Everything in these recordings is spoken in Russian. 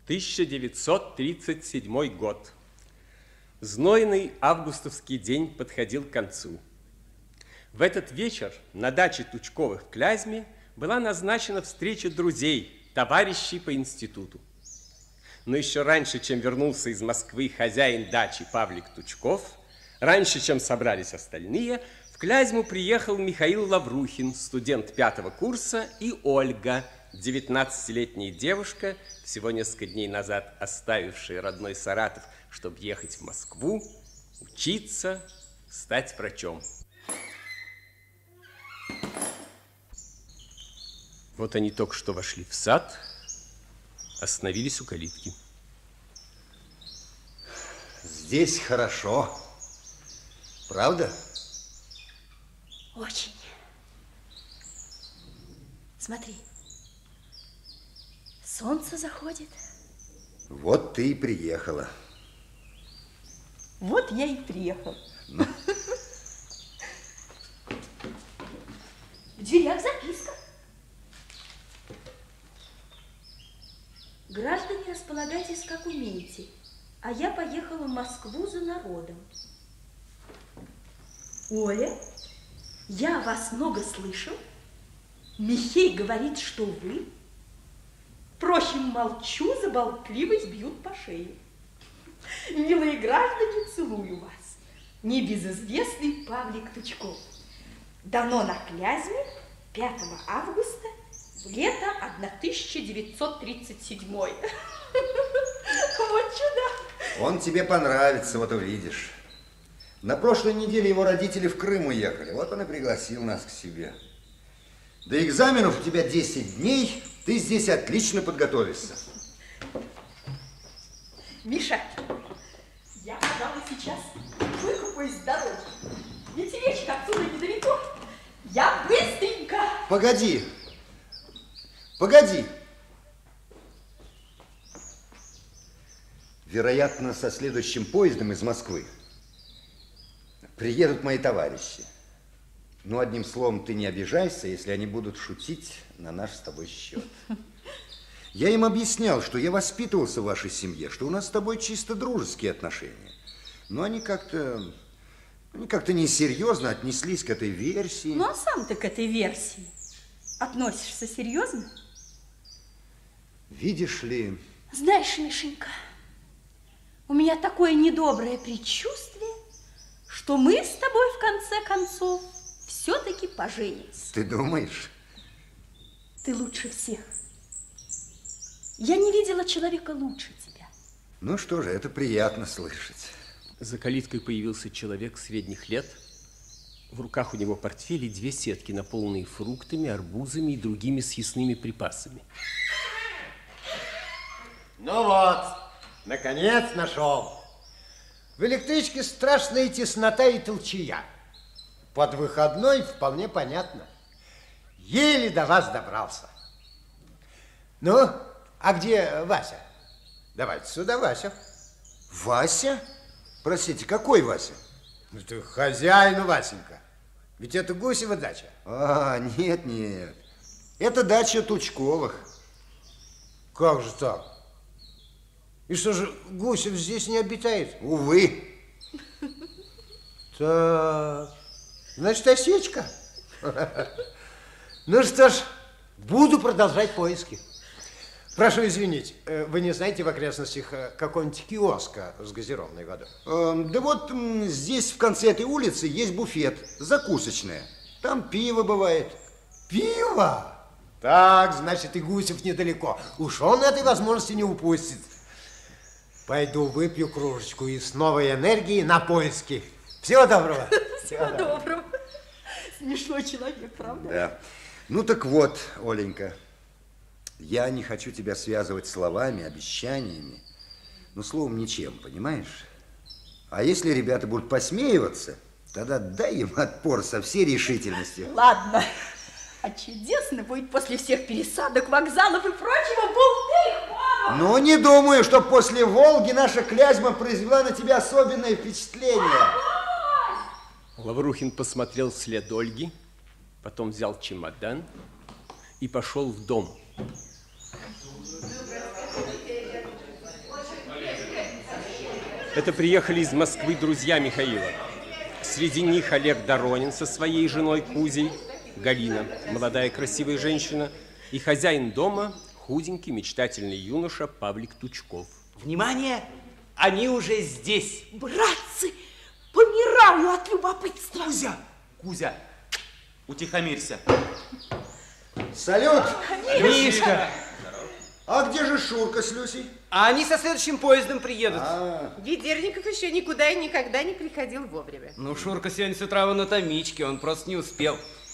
1937 год. Знойный августовский день подходил к концу. В этот вечер на даче Тучковых в Клязьме была назначена встреча друзей, товарищей по институту. Но еще раньше, чем вернулся из Москвы хозяин дачи Павлик Тучков, раньше, чем собрались остальные, в Клязьму приехал Михаил Лаврухин, студент 5-го курса, и Ольга, 19-летняя девушка, всего несколько дней назад оставившая родной Саратов, чтобы ехать в Москву, учиться, стать врачом. Вот они только что вошли в сад, остановились у калитки. Здесь хорошо, правда? Очень. Смотри, солнце заходит. Вот ты и приехала. Вот я и приехала. Ну. В дверях записка. Граждане, располагайтесь, как умеете, а я поехала в Москву за народом. Оля, я о вас много слышал. Михей говорит, что вы. Впрочем, молчу, за болтливость бьют по шее. Милые граждане, целую вас. Небезызвестный Павлик Тучков. Дано на Клязьме 5 августа в лето 1937. Вот чудак. Он тебе понравится, вот увидишь. На прошлой неделе его родители в Крым уехали. Вот он и пригласил нас к себе. До экзаменов у тебя 10 дней. Ты здесь отлично подготовишься. Миша, я, пожалуй, сейчас выкупаюсь с дороги. Ведь речка отсюда недалеко. Я быстренько. Погоди. Погоди. Вероятно, со следующим поездом из Москвы приедут мои товарищи. Ну, одним словом, ты не обижайся, если они будут шутить на наш с тобой счет. Я им объяснял, что я воспитывался в вашей семье, что у нас с тобой чисто дружеские отношения. Но они как-то несерьезно отнеслись к этой версии. Ну, а сам ты к этой версии относишься серьезно? Видишь ли... Знаешь, Мишенька, у меня такое недоброе предчувствие, что мы с тобой в конце концов все-таки поженимся. Ты думаешь? Ты лучше всех. Я не видела человека лучше тебя. Ну что же, это приятно слышать. За калиткой появился человек средних лет. В руках у него портфель и 2 сетки, наполненные фруктами, арбузами и другими съестными припасами. Ну вот, наконец нашел. В электричке страшная теснота и толчая. Под выходной вполне понятно. Еле до вас добрался. Ну, а где Вася? Давайте сюда, Вася. Вася? Простите, какой Вася? Ну, ты хозяин, Васенька. Ведь это Гусева дача. А, нет. Это дача Тучковых. Как же так? И что же, Гусев здесь не обитает? Увы. Так, значит, осечка. Ну что ж, буду продолжать поиски. Прошу извинить, вы не знаете в окрестностях какого-нибудь киоска с газированной водой? Да вот здесь в конце этой улицы есть буфет, закусочная. Там пиво бывает. Пиво? Так, значит, и Гусев недалеко. Уж он этой возможности не упустит. Пойду выпью кружечку и с новой энергией на поиски. Всего доброго. Всего доброго. Смешной человек, правда? Да. Ну так вот, Оленька, я не хочу тебя связывать словами, обещаниями, ну, словом, ничем, понимаешь? А если ребята будут посмеиваться, тогда дай им отпор со всей решительностью. Ладно. А чудесно будет после всех пересадок, вокзалов и прочего бултыху. Но не думаю, что после Волги наша Клязьма произвела на тебя особенное впечатление. Лаврухин посмотрел вслед Ольги, потом взял чемодан и пошел в дом. Это приехали из Москвы друзья Михаила. Среди них Олег Доронин со своей женой Кузей, Галина, молодая красивая женщина, и хозяин дома, худенький мечтательный юноша Павлик Тучков. Внимание! Они уже здесь. Братцы, помираю от любопытства. Кузя, утихомирься. Салют! Мишка! А где же Шурка с Люсей? А они со следующим поездом приедут. Ведерников еще никуда и никогда не приходил вовремя. Ну, Шурка сегодня с утра на томичке, он просто не успел.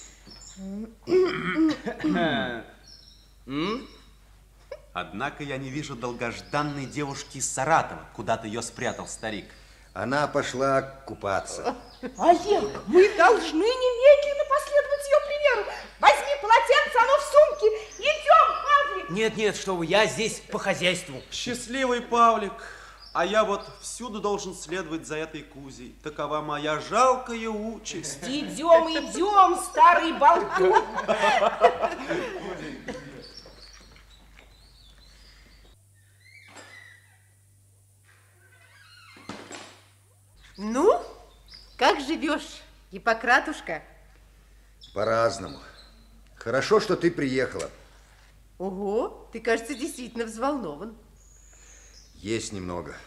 Однако я не вижу долгожданной девушки из Саратова. Куда-то ее спрятал старик. Она пошла купаться. Олег, мы должны немедленно последовать ее примеру. Возьми полотенце, оно в сумке. Идем, Павлик. Нет, что вы, я здесь по хозяйству. Счастливый Павлик. А я вот всюду должен следовать за этой Кузей. Такова моя жалкая участь. Идем, старый болтун. Ну, как живешь, Гиппократушка? По-разному. Хорошо, что ты приехала. Ого, ты, кажется, действительно взволнован. Есть немного.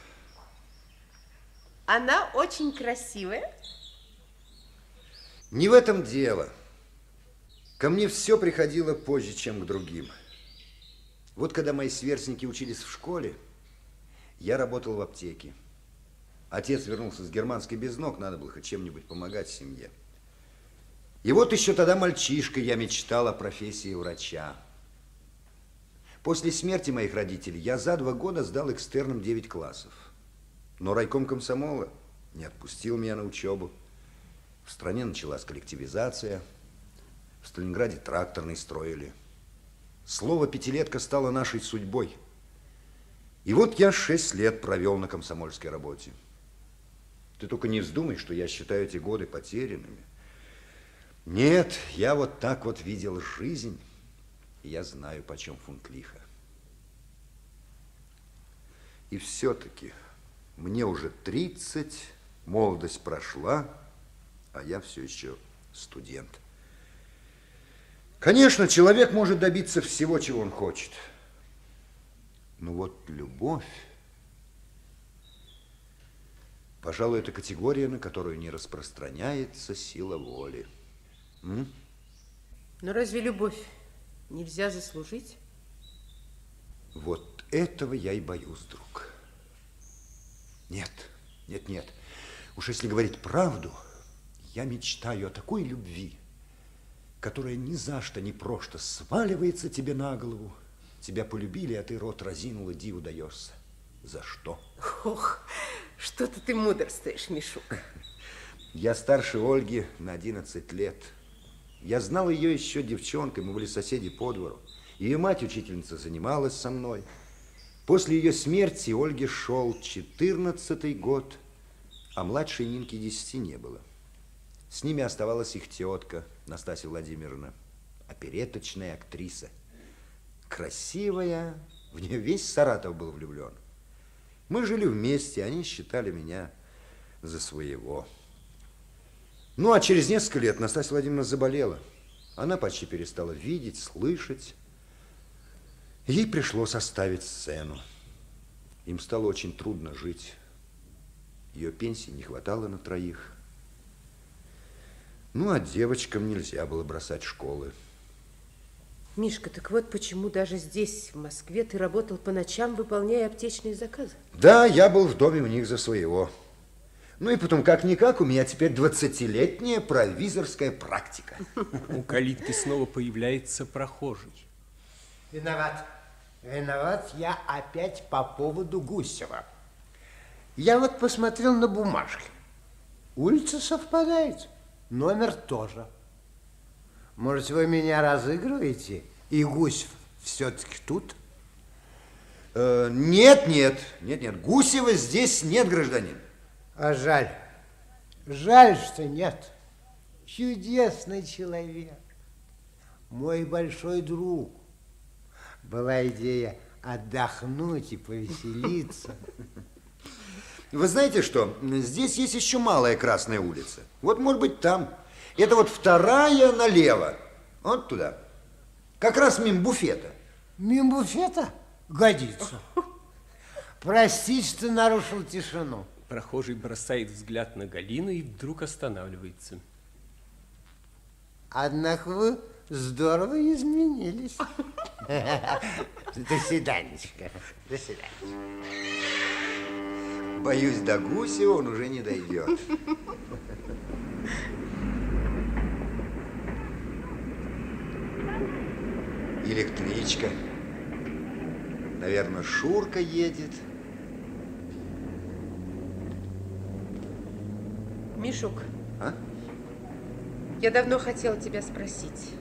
Она очень красивая? Не в этом дело. Ко мне все приходило позже, чем к другим. Вот когда мои сверстники учились в школе, я работал в аптеке. Отец вернулся с германской без ног, надо было хоть чем-нибудь помогать семье. И вот еще тогда мальчишкой я мечтал о профессии врача. После смерти моих родителей я за 2 года сдал экстерном 9 классов. Но райком комсомола не отпустил меня на учебу. В стране началась коллективизация. В Сталинграде тракторный строили. Слово «пятилетка» стало нашей судьбой. И вот я 6 лет провел на комсомольской работе. Ты только не вздумай, что я считаю эти годы потерянными. Нет, я вот так вот видел жизнь, и я знаю, почем фунт лиха. И все-таки мне уже 30, молодость прошла, а я все еще студент. Конечно, человек может добиться всего, чего он хочет. Но вот любовь, пожалуй, это категория, на которую не распространяется сила воли. Но разве любовь нельзя заслужить? Вот этого я и боюсь, друг. Нет. Уж если говорить правду, я мечтаю о такой любви, которая ни за что, ни просто сваливается тебе на голову. Тебя полюбили, а ты рот разинул и диву даешься. За что? Ох, что-то ты мудрствуешь, Мишук. Я старше Ольги на 11 лет. Я знал ее еще девчонкой, мы были соседи по двору. Ее мать-учительница занималась со мной. После ее смерти Ольге шел 14-й год, а младшей Нинки 10 не было. С ними оставалась их тетка Настасья Владимировна, опереточная актриса. Красивая, в нее весь Саратов был влюблен. Мы жили вместе, они считали меня за своего. Ну, а через несколько лет Настасья Владимировна заболела. Она почти перестала видеть, слышать. Ей пришлось оставить сцену. Им стало очень трудно жить. Ее пенсии не хватало на 3. Ну, а девочкам нельзя было бросать школы. Мишка, так вот почему даже здесь, в Москве, ты работал по ночам, выполняя аптечные заказы. Да, я был в доме у них за своего. Ну и потом, как-никак, у меня теперь 20-летняя провизорская практика. У калитки снова появляется прохожий. Виноват я опять по поводу Гусева. Я вот посмотрел на бумажке. Улица совпадает, номер тоже. Может, вы меня разыгрываете, и Гусев все-таки тут? Нет, Гусева здесь нет, гражданин. А жаль, что нет. Чудесный человек, мой большой друг. Была идея отдохнуть и повеселиться. Вы знаете что? Здесь есть еще малая Красная улица. Вот, может быть, там. Это вот вторая налево. Вот туда. Как раз мимо буфета. Мимо буфета? Годится. Простите, что нарушил тишину. Прохожий бросает взгляд на Галину и вдруг останавливается. Однако вы здорово изменились. До свиданечка. До свидания. Боюсь, до Гусева он уже не дойдет. Электричка. Наверное, Шурка едет. Мишук, А? я давно хотела тебя спросить.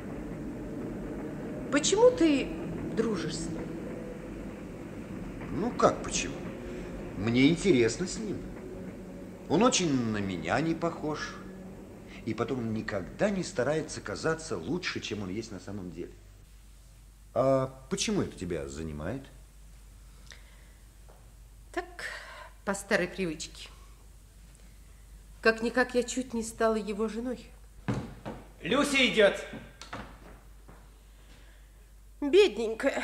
Почему ты дружишь с ним? Ну, как почему? Мне интересно с ним. Он очень на меня не похож. И потом он никогда не старается казаться лучше, чем он есть на самом деле. А почему это тебя занимает? Так, по старой привычке. Как-никак я чуть не стала его женой. Люся идет. Бедненькая.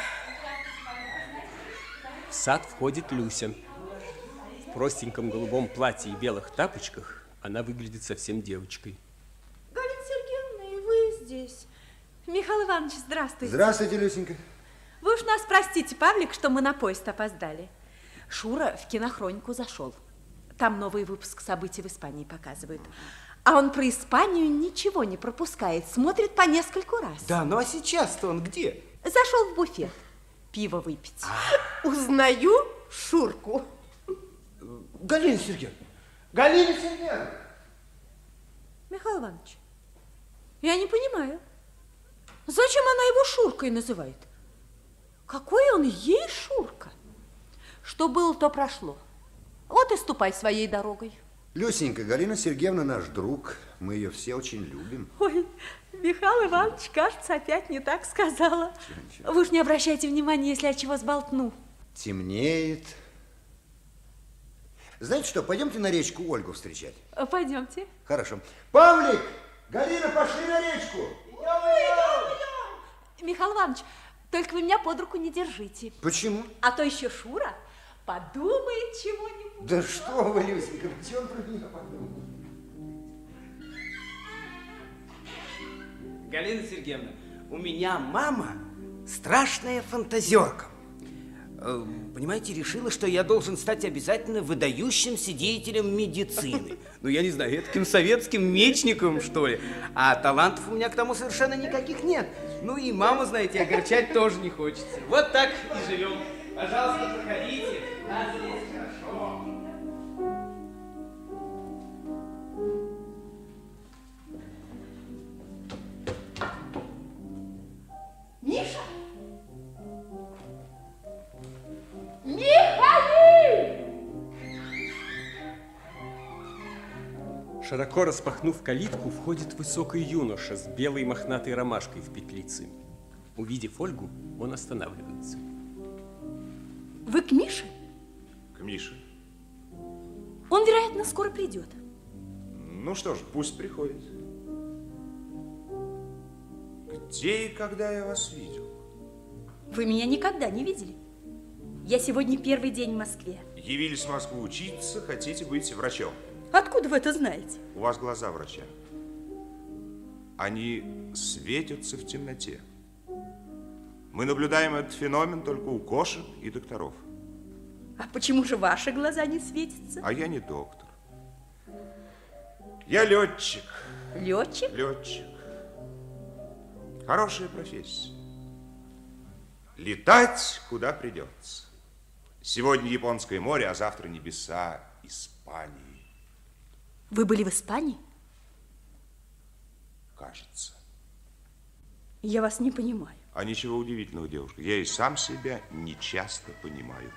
В сад входит Люся. В простеньком голубом платье и белых тапочках она выглядит совсем девочкой. Галина Сергеевна, и вы здесь. Михаил Иванович, здравствуйте. Здравствуйте, Люсенька. Вы уж нас простите, Павлик, что мы на поезд опоздали. Шура в кинохронику зашел. Там новый выпуск событий в Испании показывают. А он про Испанию ничего не пропускает, смотрит по нескольку раз. Да, ну а сейчас-то он где? Зашел в буфет пиво выпить. Узнаю Шурку. Галина Сергеевна! Галина Сергеевна! Михаил Иванович, я не понимаю, зачем она его Шуркой называет? Какой он ей Шурка? Что было, то прошло. Вот и ступай своей дорогой. Люсенька, Галина Сергеевна наш друг. Мы ее все очень любим. Ой, Михаил Иванович, кажется, опять не так сказала. Чего? Вы уж не обращайте внимания, если от чего сболтну. Темнеет. Знаете что, пойдемте на речку Ольгу встречать. Пойдемте. Хорошо. Павлик! Галина, пошли на речку! Михаил Иванович, только вы меня под руку не держите. Почему? А то еще Шура подумает чего-нибудь. Да что вы, Люсенька, почему он про меня подумал? Галина Сергеевна, у меня мама страшная фантазерка. Понимаете, решила, что я должен стать обязательно выдающимся деятелем медицины. Ну, я не знаю, таким советским мечником, что ли. А талантов у меня к тому совершенно никаких нет. Ну и маму, знаете, огорчать тоже не хочется. Вот так и живем. Пожалуйста, проходите. Нас здесь хорошо. Миша! Михаил! Широко распахнув калитку, входит высокий юноша с белой мохнатой ромашкой в петлице. Увидев Ольгу, он останавливается. Вы к Мише? К Мише. Он, вероятно, скоро придет. Ну что ж, пусть приходит. Где и когда я вас видел? Вы меня никогда не видели. Я сегодня первый день в Москве. Явились в Москву учиться, хотите быть врачом. Откуда вы это знаете? У вас глаза врача. Они светятся в темноте. Мы наблюдаем этот феномен только у кошек и докторов. А почему же ваши глаза не светятся? А я не доктор. Я летчик. Летчик? Летчик. Хорошая профессия. Летать куда придется. Сегодня Японское море, а завтра небеса Испании. Вы были в Испании? Кажется. Я вас не понимаю. А ничего удивительного, девушка. Я и сам себя не часто понимаю.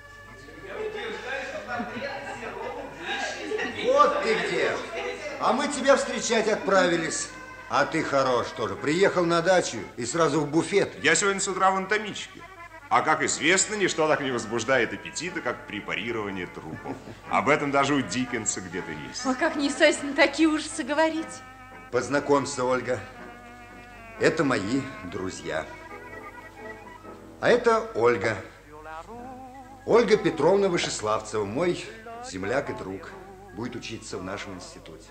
Вот ты где. А мы тебя встречать отправились. А ты хорош тоже. Приехал на дачу и сразу в буфет. Я сегодня с утра в анатомичке. А как известно, ничто так не возбуждает аппетита, как препарирование трупов. Об этом даже у Диккенса где-то есть. А как неестественно такие ужасы говорить? Познакомься, Ольга. Это мои друзья. А это Ольга. Ольга Петровна Вышеславцева, мой земляк и друг. Будет учиться в нашем институте.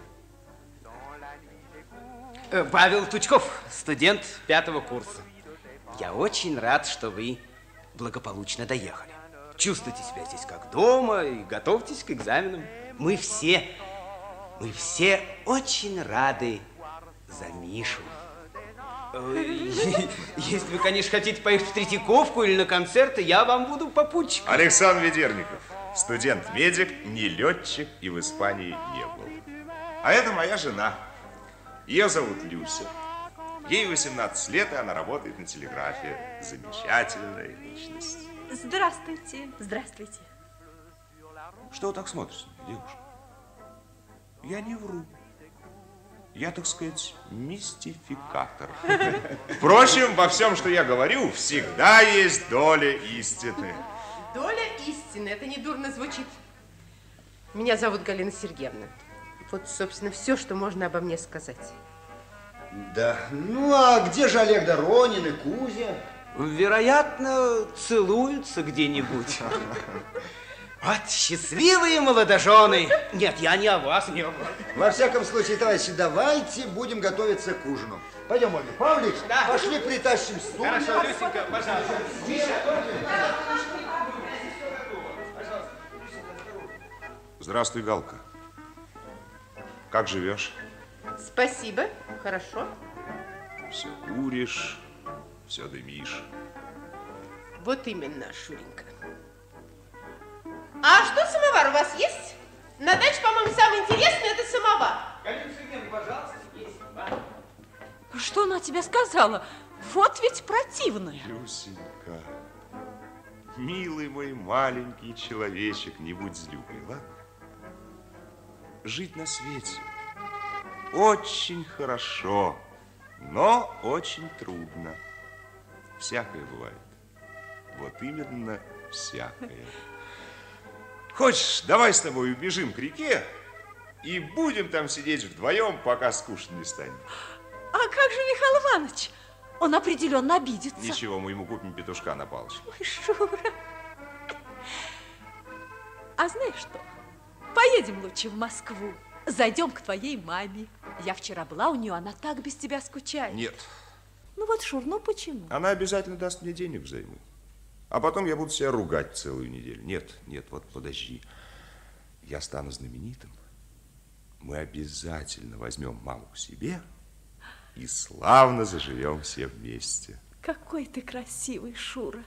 Павел Тучков, студент 5-го курса. Я очень рад, что вы благополучно доехали. Чувствуйте себя здесь как дома и готовьтесь к экзаменам. Мы все очень рады за Мишу. Если вы, конечно, хотите поехать в Третьяковку или на концерты, я вам буду попутчиком. Александр Ведерников, студент-медик, не летчик и в Испании не был. А это моя жена. Ее зовут Люся. Ей 18 лет, и она работает на телеграфе. Замечательная личность. Здравствуйте. Здравствуйте. Что вы так смотрите, девушка? Я не вру. Я, так сказать, мистификатор. Впрочем, во всем, что я говорю, всегда есть доля истины. Доля истины, это недурно звучит. Меня зовут Галина Сергеевна. Вот, собственно, все, что можно обо мне сказать. Да, ну а где же Олег Доронин и Кузя? Вероятно, целуются где-нибудь. Вот счастливые молодожены. Нет, я не о вас, не о вас. Во всяком случае, товарищи, давайте будем готовиться к ужину. Пойдем, Ольга Павлович, да. Пошли притащим стул. Хорошо, Люсенька, пожалуйста. Здравствуй, Галка. Как живешь? Спасибо, хорошо. Все куришь, все дымишь. Вот именно, Шуренька. А что, самовар у вас есть? На даче, по-моему, самое интересное – это самовар. Галина Сергеевна, пожалуйста, есть. Что она тебе сказала? Вот ведь противная. Люсенька, милый мой маленький человечек, не будь злюкой, ладно? Жить на свете очень хорошо, но очень трудно. Всякое бывает. Вот именно всякое. Хочешь, давай с тобой убежим к реке и будем там сидеть вдвоем, пока скучно не станет. А как же Михаил Иванович? Он определенно обидится. Ничего, мы ему купим петушка на палочку. Ой, Шура. А знаешь что? Поедем лучше в Москву. Зайдем к твоей маме. Я вчера была у нее, она так без тебя скучает. Нет. Ну вот, Шур, ну почему? Она обязательно даст мне денег взаймы. А потом я буду себя ругать целую неделю. Нет, вот подожди. Я стану знаменитым. Мы обязательно возьмем маму к себе и славно заживем все вместе. Какой ты красивый, Шура.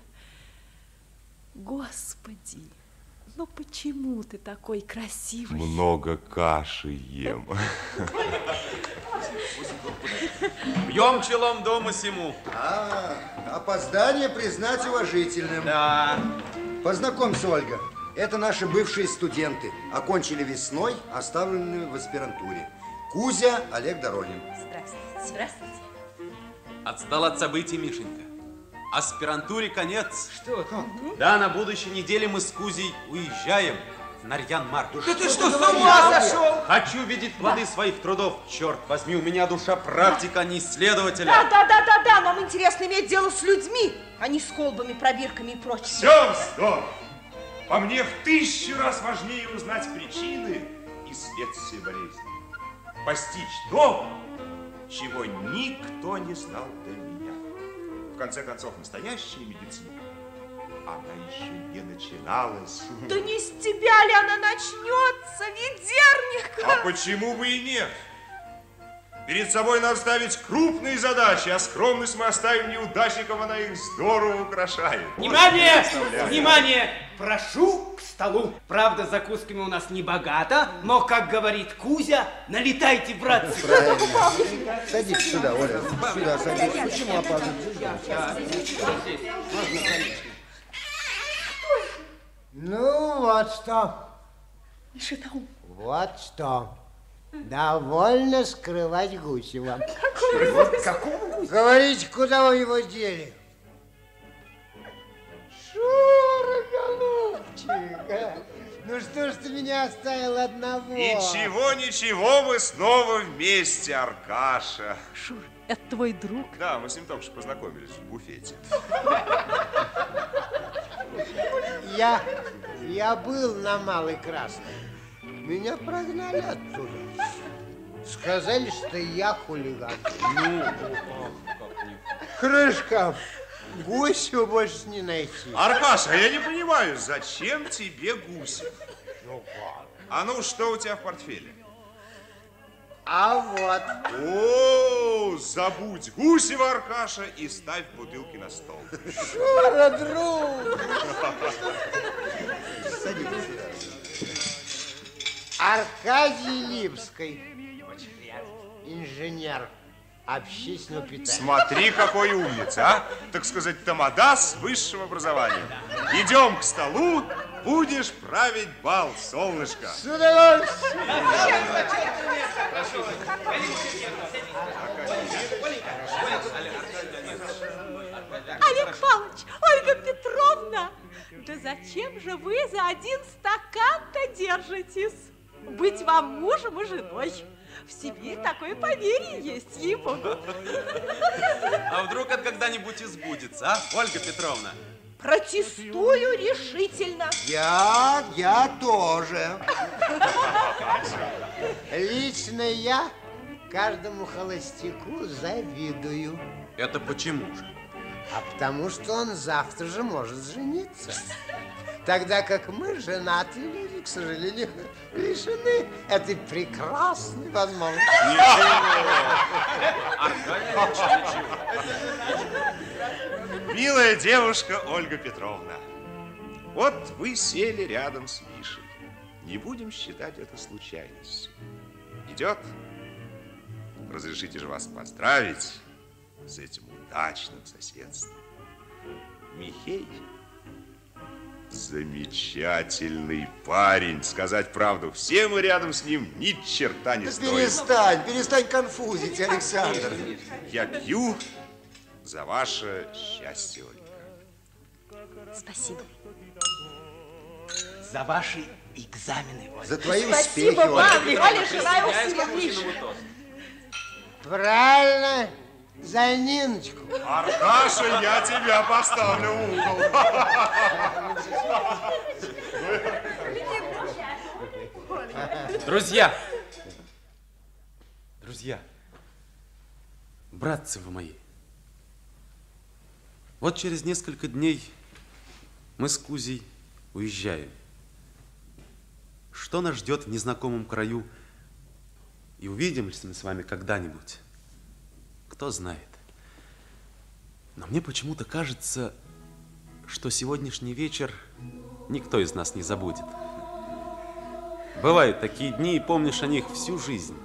Господи, ну почему ты такой красивый? Много каши ем. Бьем челом дома сему. Опоздание признать уважительным. Да. Познакомься, Ольга. Это наши бывшие студенты. Окончили весной, оставлены в аспирантуре. Кузя, Олег Доронин. Здравствуйте. Здравствуйте. Отстал от событий, Мишенька. Аспирантуре конец. Что? Да, на будущей неделе мы с Кузей уезжаем на Нарьян-Мар. Да ты что, с ума сошел? Хочу видеть плоды своих трудов. Черт возьми, у меня душа практика, а не исследователя. Да, нам интересно иметь дело с людьми, а не с колбами, пробирками и прочим. Все вздор! По мне в 1000 раз важнее узнать причины и следствие болезни. Постичь то, чего никто не знал до меня. В конце концов, настоящая медицина, она еще не начиналась. Да не с тебя ли она начнется, Ведерник? А почему бы и нет? Перед собой надо ставить крупные задачи, а скромность мы оставим неудачникам, она их здорово украшает. Внимание! Внимание! Прошу к столу. Правда, закусками у нас не богато, но, как говорит Кузя, налетайте, братцы. Правильно. Садись сюда, Оля. Сюда садись. Почему опаздываешь? Ну, вот что. Вот что. Довольно скрывать Гусева. Какого? Говорите, куда вы его дели? Мальчик, ну что ж ты меня оставил одного? Ничего, ничего, мы снова вместе, Аркаша. Шур, это твой друг? Да, мы с ним только что познакомились в буфете. Я был на Малой Красной. Меня прогнали оттуда. Сказали, что я хулиган. Крышка, Гусева больше не найти. Аркаша, я не понимаю, зачем тебе Гусев? Ну как? А ну, что у тебя в портфеле? А вот. О, забудь Гусева, Аркаша, и ставь бутылки на стол. Шура, друг! Аркадий Липский, инженер общественного питания. Смотри, какой умница, а? Так сказать, тамада с высшим образованием. Идем к столу, будешь править бал, солнышко. С удовольствием. Олег Павлович, Ольга Петровна, да зачем же вы за один стакан-то держитесь? Быть вам мужем и женой. В Сибири такое поверье есть, ей-богу. А вдруг это когда-нибудь и сбудется, а, Ольга Петровна? Протестую решительно. Я тоже. Лично я каждому холостяку завидую. Это почему же? А потому что он завтра же может жениться. Тогда как мы, женатые люди, к сожалению, лишены этой прекрасной возможности. Милая девушка Ольга Петровна, вот вы сели рядом с Мишей. Не будем считать это случайностью. Идет? Разрешите же вас поздравить с этим удачным соседством. Михей замечательный парень, сказать правду. Все мы рядом с ним ни черта не стоим. Перестань конфузить, Александр. Я пью за ваше счастье, Ольга. Спасибо. За ваши экзамены, Ольга. За твои Спасибо успехи, Ольга. вам, Оля, желаю всего Миши. Правильно, за Ниночку. Аркаша, я тебя поставлю в угол. Друзья! Друзья! Братцы вы мои! Вот через несколько дней мы с Кузей уезжаем. Что нас ждет в незнакомом краю? И увидимся мы с вами когда-нибудь? Кто знает. Но мне почему-то кажется, что сегодняшний вечер никто из нас не забудет. Бывают такие дни, и помнишь о них всю жизнь.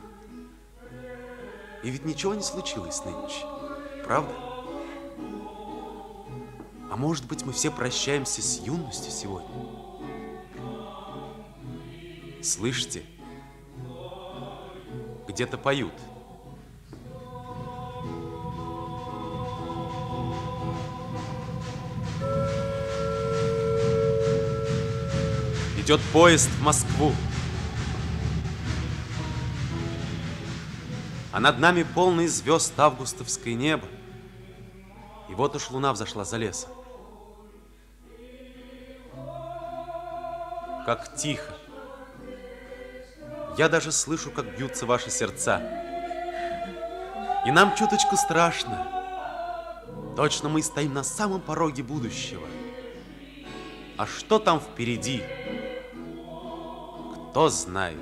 И ведь ничего не случилось нынче, правда? А может быть, мы все прощаемся с юностью сегодня? Слышите? Где-то поют. Идет поезд в Москву. А над нами полный звезд августовское небо. И вот уж луна взошла за лесом. Как тихо. Я даже слышу, как бьются ваши сердца. И нам чуточку страшно. Точно мы стоим на самом пороге будущего. А что там впереди? Кто знает?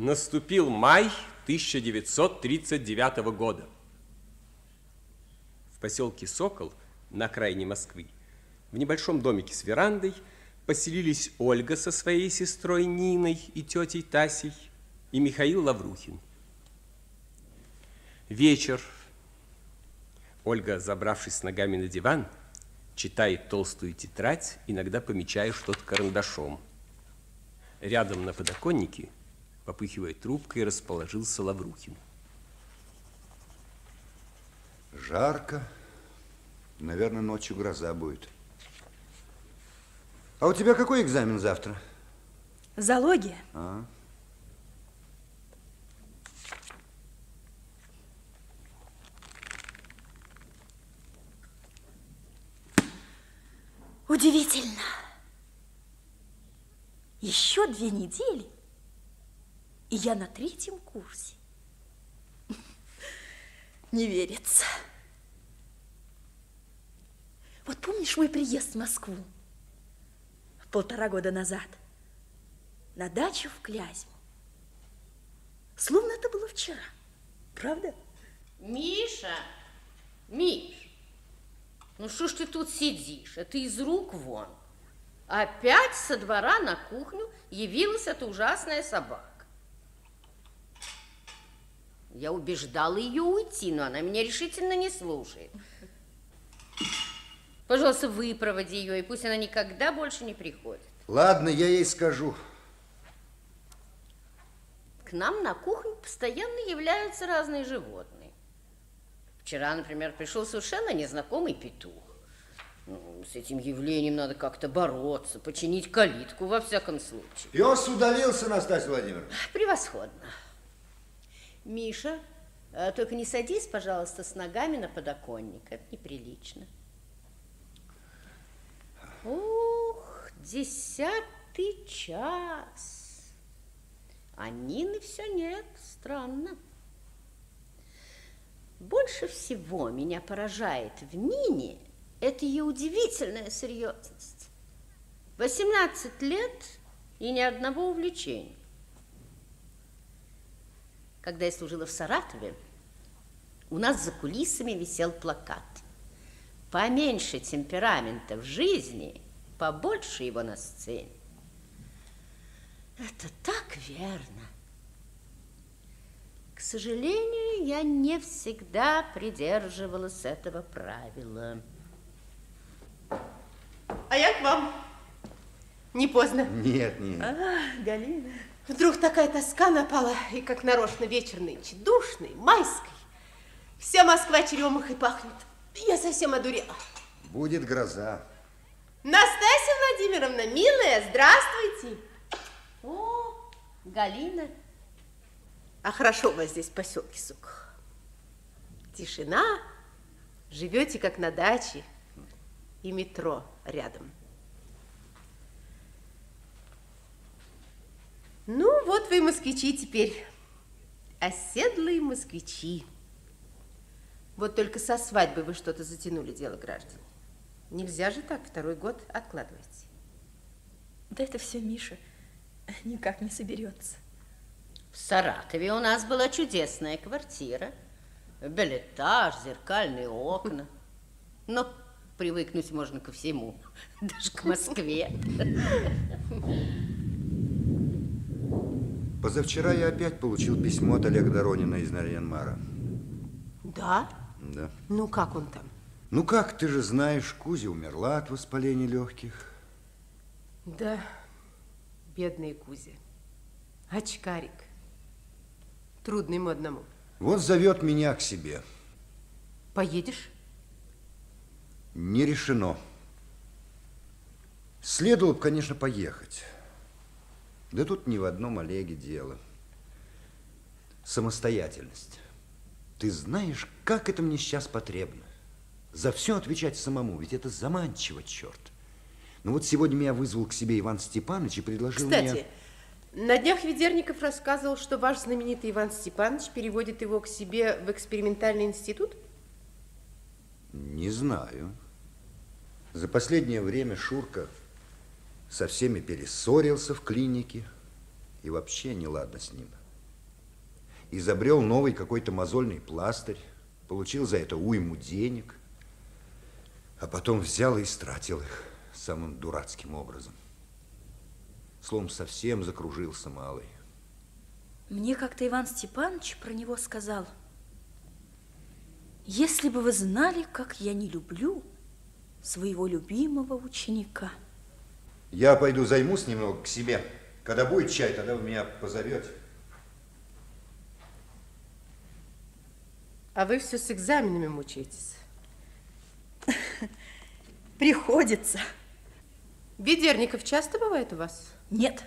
Наступил май 1939 года. В поселке Сокол на окраине Москвы в небольшом домике с верандой поселились Ольга со своей сестрой Ниной и тетей Тасей и Михаил Лаврухин. Вечер. Ольга, забравшись с ногами на диван, читает толстую тетрадь, иногда помечая что-то карандашом. Рядом на подоконнике, попыхивая трубкой, расположился Лаврухин. Жарко. Наверное, ночью гроза будет. А у тебя какой экзамен завтра? Зоология. А? Удивительно. Еще 2 недели, и я на 3-м курсе. Не верится. Вот помнишь мой приезд в Москву 1,5 года назад на дачу в Клязьму? Словно это было вчера, правда? Миша, Миш, ну что ж ты тут сидишь? Это из рук вон. Опять со двора на кухню явилась эта ужасная собака. Я убеждала ее уйти, но она меня решительно не слушает. Пожалуйста, выпроводи ее, и пусть она никогда больше не приходит. Ладно, я ей скажу. К нам на кухню постоянно являются разные животные. Вчера, например, пришел совершенно незнакомый петух. Ну, с этим явлением надо как-то бороться, починить калитку, во всяком случае. Пес удалился, Настасья Владимировна. Превосходно. Миша, только не садись, пожалуйста, с ногами на подоконник. Это неприлично. Ух, 10-й час. А Нины все нет. Странно. Больше всего меня поражает в Нине это ее удивительная серьезность. 18 лет и ни одного увлечения. Когда я служила в Саратове, у нас за кулисами висел плакат: поменьше темперамента в жизни, побольше его на сцене. Это так верно. К сожалению, я не всегда придерживалась этого правила. А я к вам. Не поздно? Нет, нет. Галина. Вдруг такая тоска напала, и как нарочно вечер нынче, душный, майский. Вся Москва черемухой пахнет. Я совсем одурела. Будет гроза. Настасья Владимировна, милая, здравствуйте. О, Галина. А хорошо у вас здесь в поселке Сокол. Тишина, живете как на даче, и метро рядом. Ну, вот вы москвичи теперь, оседлые москвичи. Вот только со свадьбы вы что-то затянули дело, граждане. Нельзя же так 2-й год откладывать. Да это все Миша никак не соберется. В Саратове у нас была чудесная квартира. Бельэтаж, зеркальные окна. Но привыкнуть можно ко всему, даже к Москве. Позавчера я опять получил письмо от Олега Доронина из Нарьян-Мара. Да? Да. Ну, как он там? Ну как, ты же знаешь, Кузя умерла от воспаления легких. Да, бедный Кузя. Очкарик. Трудно ему одному. Вот зовет меня к себе. Поедешь? Не решено. Следовало бы, конечно, поехать. Да тут ни в одном Олеге дело. Самостоятельность. Ты знаешь, как это мне сейчас потребно? За все отвечать самому, ведь это заманчиво, черт. Ну вот сегодня меня вызвал к себе Иван Степанович и предложил мне... Кстати, на днях Ведерников рассказывал, что ваш знаменитый Иван Степанович переводит его к себе в экспериментальный институт? Не знаю. За последнее время Шурка со всеми перессорился в клинике и вообще неладно с ним. Изобрел новый какой-то мозольный пластырь, получил за это уйму денег. А потом взял и истратил их самым дурацким образом. Словом, совсем закружился малый. Мне как-то Иван Степанович про него сказал: если бы вы знали, как я не люблю своего любимого ученика. Я пойду займусь немного к себе. Когда будет чай, тогда вы меня позовете. А вы все с экзаменами мучаетесь. Приходится. Ведерников часто бывает у вас? Нет.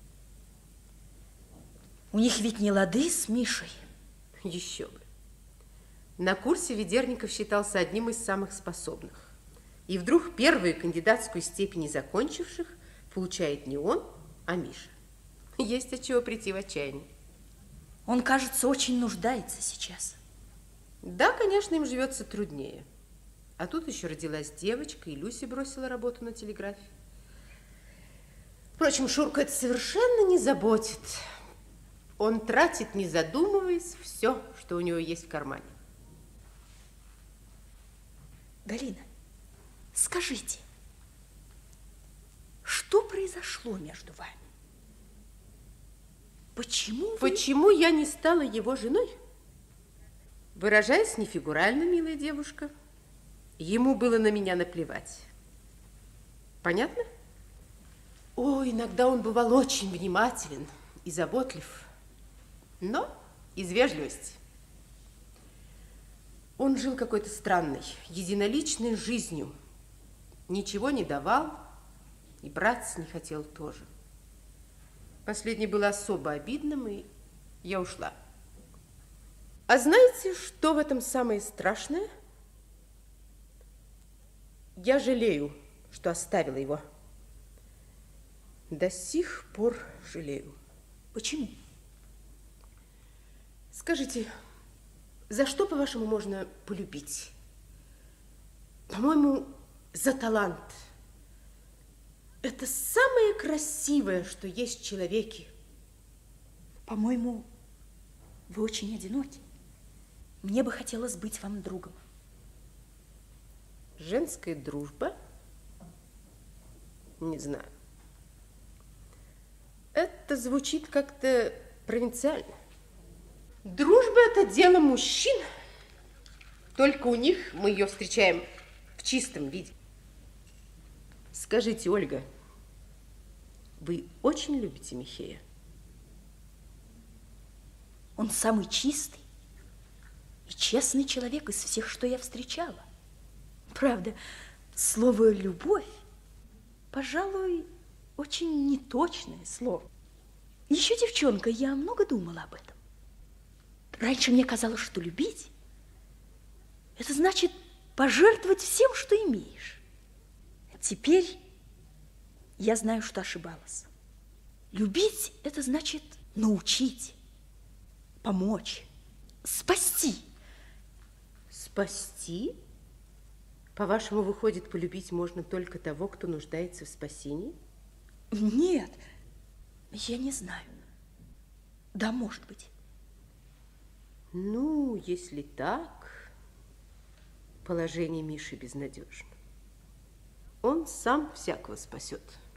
У них ведь не лады с Мишей. Еще бы. На курсе Ведерников считался одним из самых способных. И вдруг первую кандидатскую степень закончивших получает не он, а Миша. Есть от чего прийти в отчаяние. Он, кажется, очень нуждается сейчас. Да, конечно, им живется труднее. А тут еще родилась девочка, и Люся бросила работу на телеграфе. Впрочем, Шурку это совершенно не заботит. Он тратит, не задумываясь, все, что у него есть в кармане. Галина, скажите, что произошло между вами? Почему я не стала его женой? Выражаясь нефигурально, милая девушка, ему было на меня наплевать. Понятно? О, иногда он бывал очень внимателен и заботлив, но из вежливости. Он жил какой-то странной, единоличной жизнью. Ничего не давал и браться не хотел тоже. Последнее было особо обидным, и я ушла. А знаете, что в этом самое страшное? Я жалею, что оставила его. До сих пор жалею. Почему? Скажите, за что, по-вашему, можно полюбить? По-моему, за талант. Это самое красивое, что есть в человеке. По-моему, вы очень одиноки. Мне бы хотелось быть вам другом. Женская дружба? Не знаю. Это звучит как-то провинциально. Дружба – это дело мужчин. Только у них мы ее встречаем в чистом виде. Скажите, Ольга, вы очень любите Михея? Он самый чистый и честный человек из всех, что я встречала. Правда, слово «любовь», пожалуй, очень неточное слово. Еще девчонка, я много думала об этом. Раньше мне казалось, что любить – это значит пожертвовать всем, что имеешь. Теперь я знаю, что ошибалась. Любить – это значит научить, помочь, спасти. Спасти? По-вашему, выходит, полюбить можно только того, кто нуждается в спасении? Нет, я не знаю. Да, может быть. Ну, если так, положение Миши безнадежно. Он сам всякого спасет.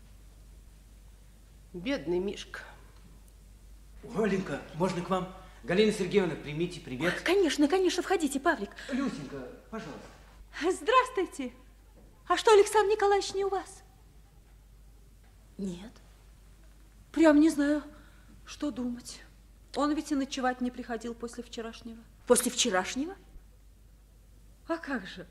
Бедный Мишка. Оленька, можно к вам? Галина Сергеевна, примите привет. Конечно, конечно, входите, Павлик. Люсенька, пожалуйста. Здравствуйте. А что, Александр Николаевич не у вас? Нет. Прям не знаю, что думать. Он ведь и ночевать не приходил после вчерашнего. После вчерашнего? А как же?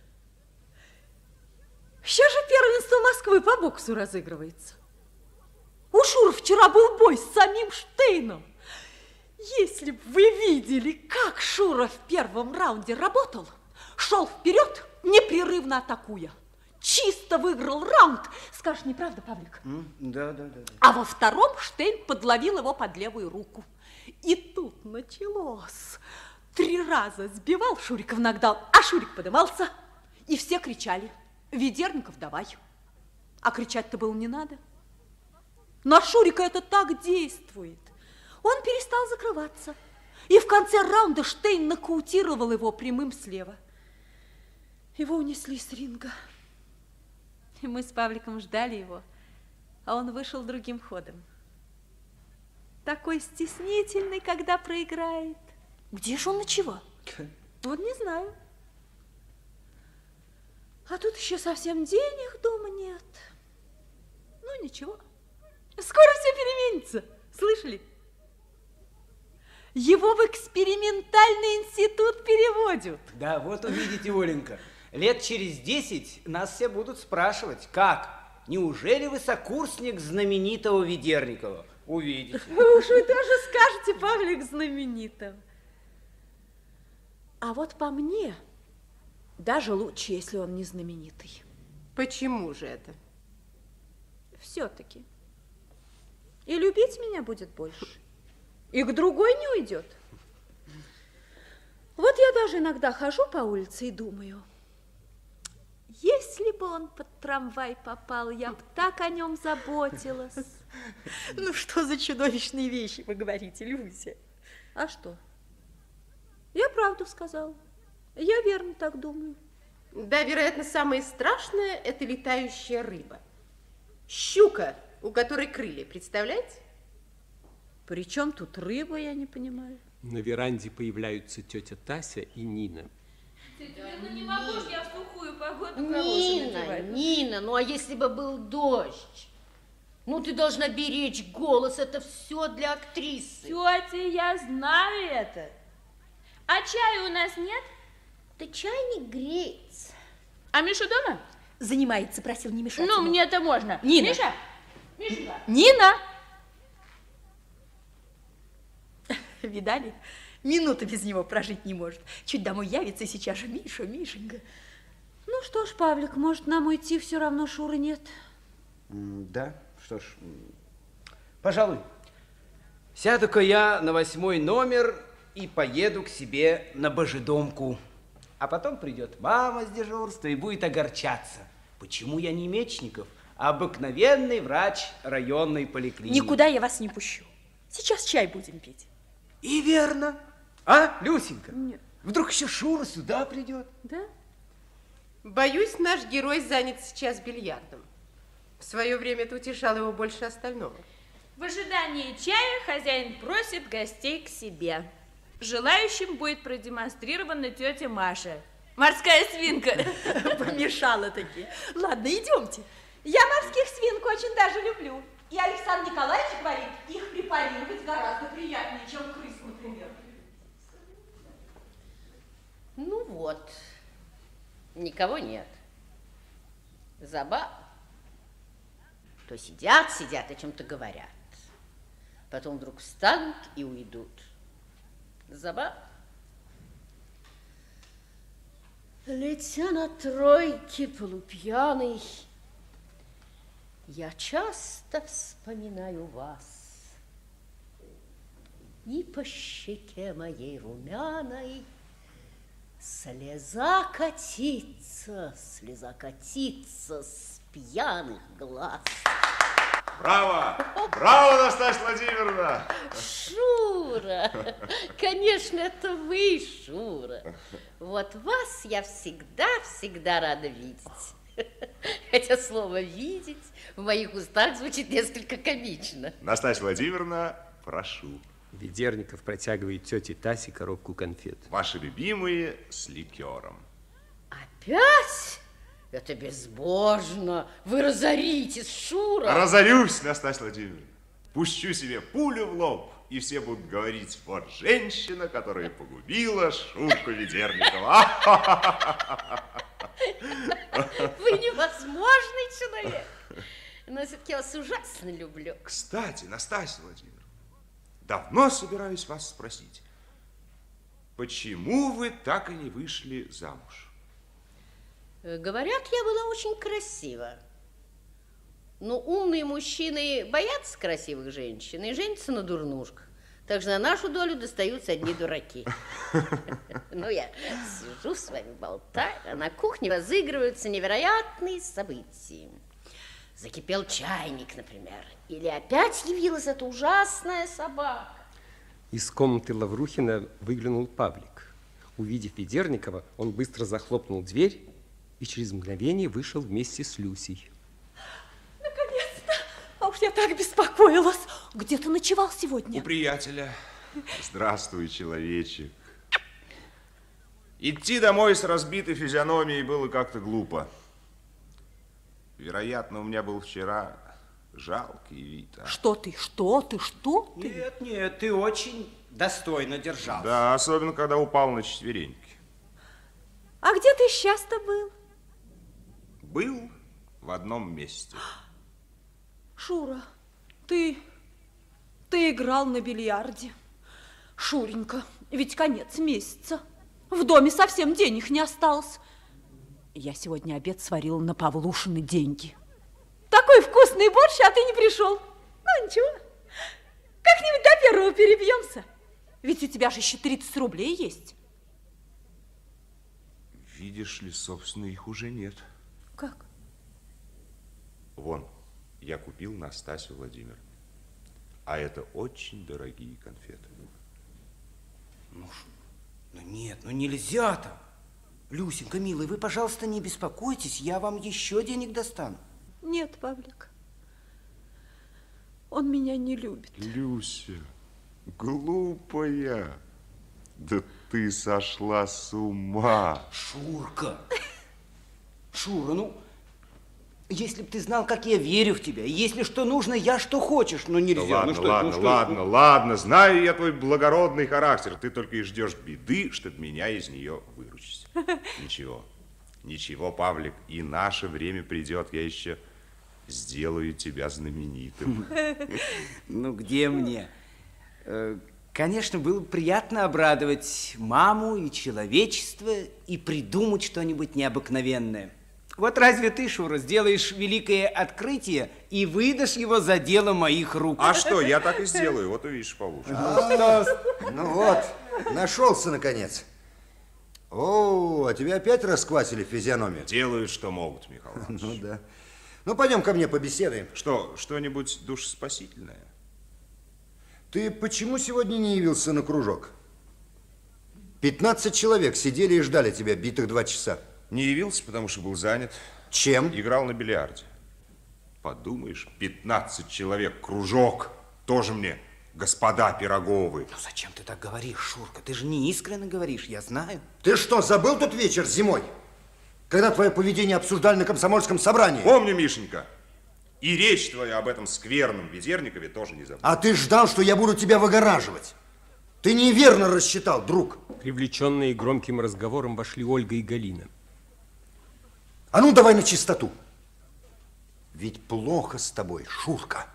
Сейчас же первенство Москвы по боксу разыгрывается. У Шура вчера был бой с самим Штейном. Если бы вы видели, как Шура в первом раунде работал, шел вперед, непрерывно атакуя. Чисто выиграл раунд. Скажешь, неправда, Павлик? Да. А во втором Штейн подловил его под левую руку. И тут началось. 3 раза сбивал Шурика в нокдаун, а Шурик подымался. И все кричали: Ведерников, давай. А кричать-то было не надо. На Шурика это так действует. Он перестал закрываться. И в конце раунда Штейн нокаутировал его прямым слева. Его унесли с ринга. Мы с Павликом ждали его, а он вышел другим ходом. Такой стеснительный, когда проиграет. Где же он ночевал? Вот не знаю. А тут еще совсем денег дома нет. Ну, ничего. Скоро все переменится. Слышали? Его в экспериментальный институт переводят. Да, вот увидите, Оленька, лет через 10 нас все будут спрашивать, как? Неужели вы сокурсник знаменитого Ведерникова? Увидите. Уж вы тоже скажете, Павлик знаменитым. А вот по мне, даже лучше, если он не знаменитый. Почему же это? Все-таки. И любить меня будет больше. И к другой не уйдет. Вот я даже иногда хожу по улице и думаю, если бы он под трамвай попал, я бы так о нем заботилась. Ну, что за чудовищные вещи вы говорите, Люся? А что? Я правду сказала. Я верно так думаю. Да, вероятно, самое страшное – это летающая рыба. Щука, у которой крылья, представляете? При чем тут рыба, я не понимаю. На веранде появляются тетя Тася и Нина. Ну не могу же я в сухую погоду Нина, ну а если бы был дождь? Ну ты должна беречь голос, это все для актрисы. Тетя, я знаю это. А чая у нас нет? Да чайник греется. А Миша дома? Занимается, просил не мешать Ну, ему. мне это можно. Нина. Миша! Мишенька! Нина! Видали? Минуты без него прожить не может. Чуть домой явится и сейчас же Миша, Мишенька. Ну что ж, Павлик, может нам уйти, все равно Шуры нет. Да, что ж, пожалуй. Сяду-ка я на 8 номер и поеду к себе на Божедомку. А потом придет мама с дежурства и будет огорчаться. Почему я не Мечников, а обыкновенный врач районной поликлиники? Никуда я вас не пущу. Сейчас чай будем пить. И верно. А, Люсенька? Нет. Вдруг еще Шура сюда придет? Да? Боюсь, наш герой занят сейчас бильярдом. В свое время это утешало его больше остального. В ожидании чая хозяин просит гостей к себе. Желающим будет продемонстрирована тетя Маша. Морская свинка. Помешала таки. Ладно, идемте. Я морских свинок очень даже люблю. И Александр Николаевич говорит, их препарировать гораздо приятнее, чем крыс, например. Ну вот, никого нет. Забавно. То сидят, о чем-то говорят. Потом вдруг встанут и уйдут. Забавно. Летя на тройке полупьяный, я часто вспоминаю вас. И по щеке моей румяной слеза катится с пьяных глаз. Браво! Браво, Настасья Владимировна! Шура! Конечно, это вы, Шура. Вот вас я всегда рада видеть. Хотя слово «видеть» в моих устах звучит несколько комично. Настасья Владимировна, прошу. Ведерников протягивает тете Тасе коробку конфет. Ваши любимые с ликером. Опять? Это безбожно. Вы разоритесь, Шура. Разорюсь, Настасья Владимировна. Пущу себе пулю в лоб, и все будут говорить, вот женщина, которая погубила Шурку Ведерникова. Вы невозможный человек. Но все-таки я вас ужасно люблю. Кстати, Настасья Владимировна, давно собираюсь вас спросить, почему вы так и не вышли замуж? Говорят, я была очень красива. Но умные мужчины боятся красивых женщин и женятся на дурнушках. Так что на нашу долю достаются одни дураки. Ну, я сижу с вами, болтаю, а на кухне разыгрываются невероятные события. Закипел чайник, например. Или опять явилась эта ужасная собака. Из комнаты Лаврухина выглянул Павлик. Увидев Ведерникова, он быстро захлопнул дверь и через мгновение вышел вместе с Люсей. Наконец-то! А уж я так беспокоилась. Где ты ночевал сегодня? У приятеля. Здравствуй, человечек. Идти домой с разбитой физиономией было как-то глупо. Вероятно, у меня был вчера жалкий вид. Что ты? Нет, нет, ты очень достойно держался. Да, особенно, когда упал на четвереньки. А где ты сейчас-то был? Был в одном месте. Шура, ты играл на бильярде. Шуренька, ведь конец месяца. В доме совсем денег не осталось. Я сегодня обед сварила на Павлушины деньги. Такой вкусный борщ, а ты не пришел. Ну, ничего. Как-нибудь до первого перебьемся. Ведь у тебя же еще 30 рублей есть. Видишь ли, собственно, их уже нет. Как? Вон, я купил Настасью Владимировну. А это очень дорогие конфеты. Ну нет, ну нельзя там. Люсенька, милая, вы, пожалуйста, не беспокойтесь, я вам еще денег достану. Нет, Павлик, он меня не любит. Люся, глупая, да ты сошла с ума. Шурка, Шура, ну, если б ты знал, как я верю в тебя, если что нужно, я что хочешь, но нельзя. Да ладно, знаю я твой благородный характер, ты только и ждешь беды, чтобы меня из нее выручить. Ничего, Павлик, и наше время придет, я еще сделаю тебя знаменитым. Ну, где мне? Конечно, было бы приятно обрадовать маму и человечество и придумать что-нибудь необыкновенное. Вот разве ты, Шура, сделаешь великое открытие и выдашь его за дело моих рук? А что, я так и сделаю, вот увидишь, Павлуша. Ну вот, нашелся наконец. О, а тебя опять расквасили физиономию? Делают, что могут, Михаил Иванович. Ну да. Ну, пойдем ко мне побеседуем. Что-нибудь душеспасительное? Ты почему сегодня не явился на кружок? 15 человек сидели и ждали тебя битых 2 часа. Не явился, потому что был занят. Чем? Играл на бильярде. Подумаешь, 15 человек, кружок. Тоже мне господа Пироговы. Ну зачем ты так говоришь, Шурка? Ты же не искренне говоришь, я знаю. Ты что, забыл тот вечер зимой? Когда твое поведение обсуждали на комсомольском собрании? Помню, Мишенька. И речь твоя об этом скверном Ведерникове тоже не забыл. А ты ждал, что я буду тебя выгораживать. Ты неверно рассчитал, друг. Привлеченные громким разговором вошли Ольга и Галина. А ну, давай на чистоту. Ведь плохо с тобой, Шурка.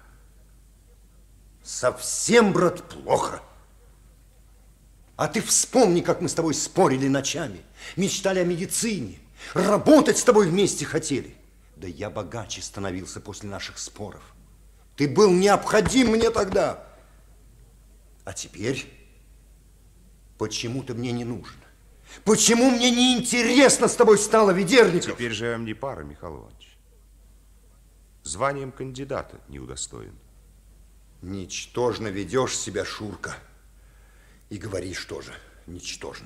Совсем, брат, плохо. А ты вспомни, как мы с тобой спорили ночами, мечтали о медицине, работать с тобой вместе хотели. Да я богаче становился после наших споров. Ты был необходим мне тогда. А теперь почему ты мне не нужен? Почему мне не интересно с тобой стало, Ведерников? Теперь же я вам не пара, Михаил Иванович. Званием кандидата не удостоен. Ничтожно ведешь себя, Шурка. И говоришь тоже ничтожно.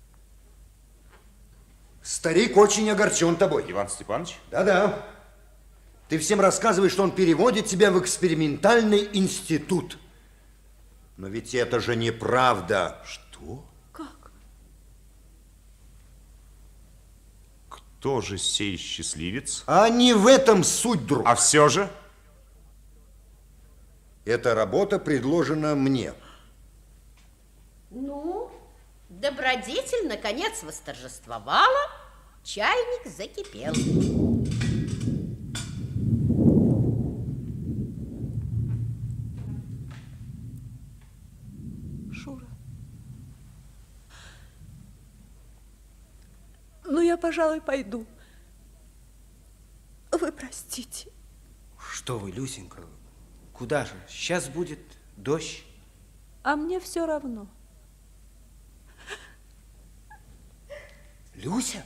Старик очень огорчен тобой. Иван Степанович? Да-да. Ты всем рассказываешь, что он переводит тебя в экспериментальный институт. Но ведь это же неправда. Что? Как? Кто же сей счастливец? А не в этом суть, друг. А все же? Эта работа предложена мне. Ну, добродетель наконец восторжествовала, чайник закипел. Шура, ну я, пожалуй, пойду. Вы простите. Что вы, Люсенька, куда же? Сейчас будет дождь. А мне все равно. Люся?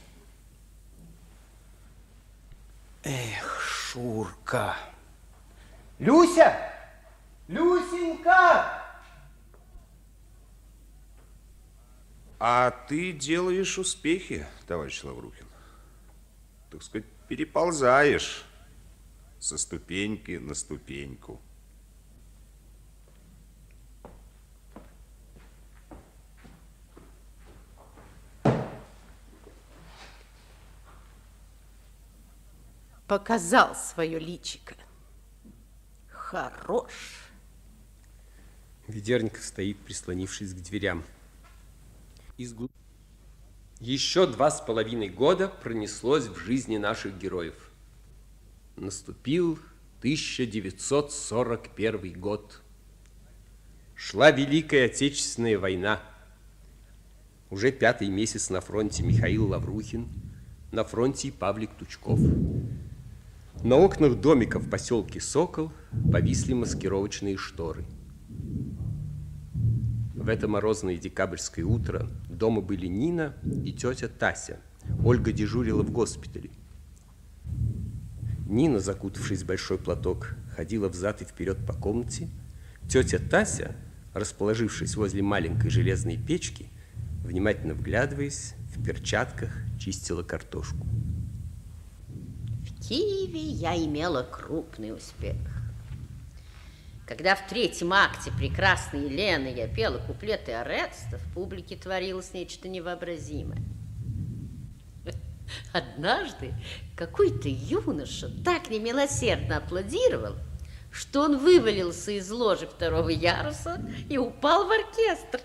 Эх, Шурка. Люся! Люсенька! А ты делаешь успехи, товарищ Лаврухин. так сказать, переползаешь со ступеньки на ступеньку. Показал свое личико. Хорош. Ведерников стоит, прислонившись к дверям. Еще 2,5 года пронеслось в жизни наших героев. Наступил 1941 год. Шла Великая Отечественная война. Уже 5-й месяц на фронте Михаил Лаврухин, на фронте Павлик Тучков. На окнах домиков в поселке Сокол повисли маскировочные шторы. В это морозное декабрьское утро дома были Нина и тетя Тася. Ольга дежурила в госпитале. Нина, закутавшись в большой платок, ходила взад и вперед по комнате. Тетя Тася, расположившись возле маленькой железной печки, внимательно вглядываясь, в перчатках чистила картошку. В Киеве я имела крупный успех. Когда в 3-м акте «Прекрасной Елены» я пела куплеты Ореста, в публике творилось нечто невообразимое. Однажды какой-то юноша так немилосердно аплодировал, что он вывалился из ложи 2-го яруса и упал в оркестр.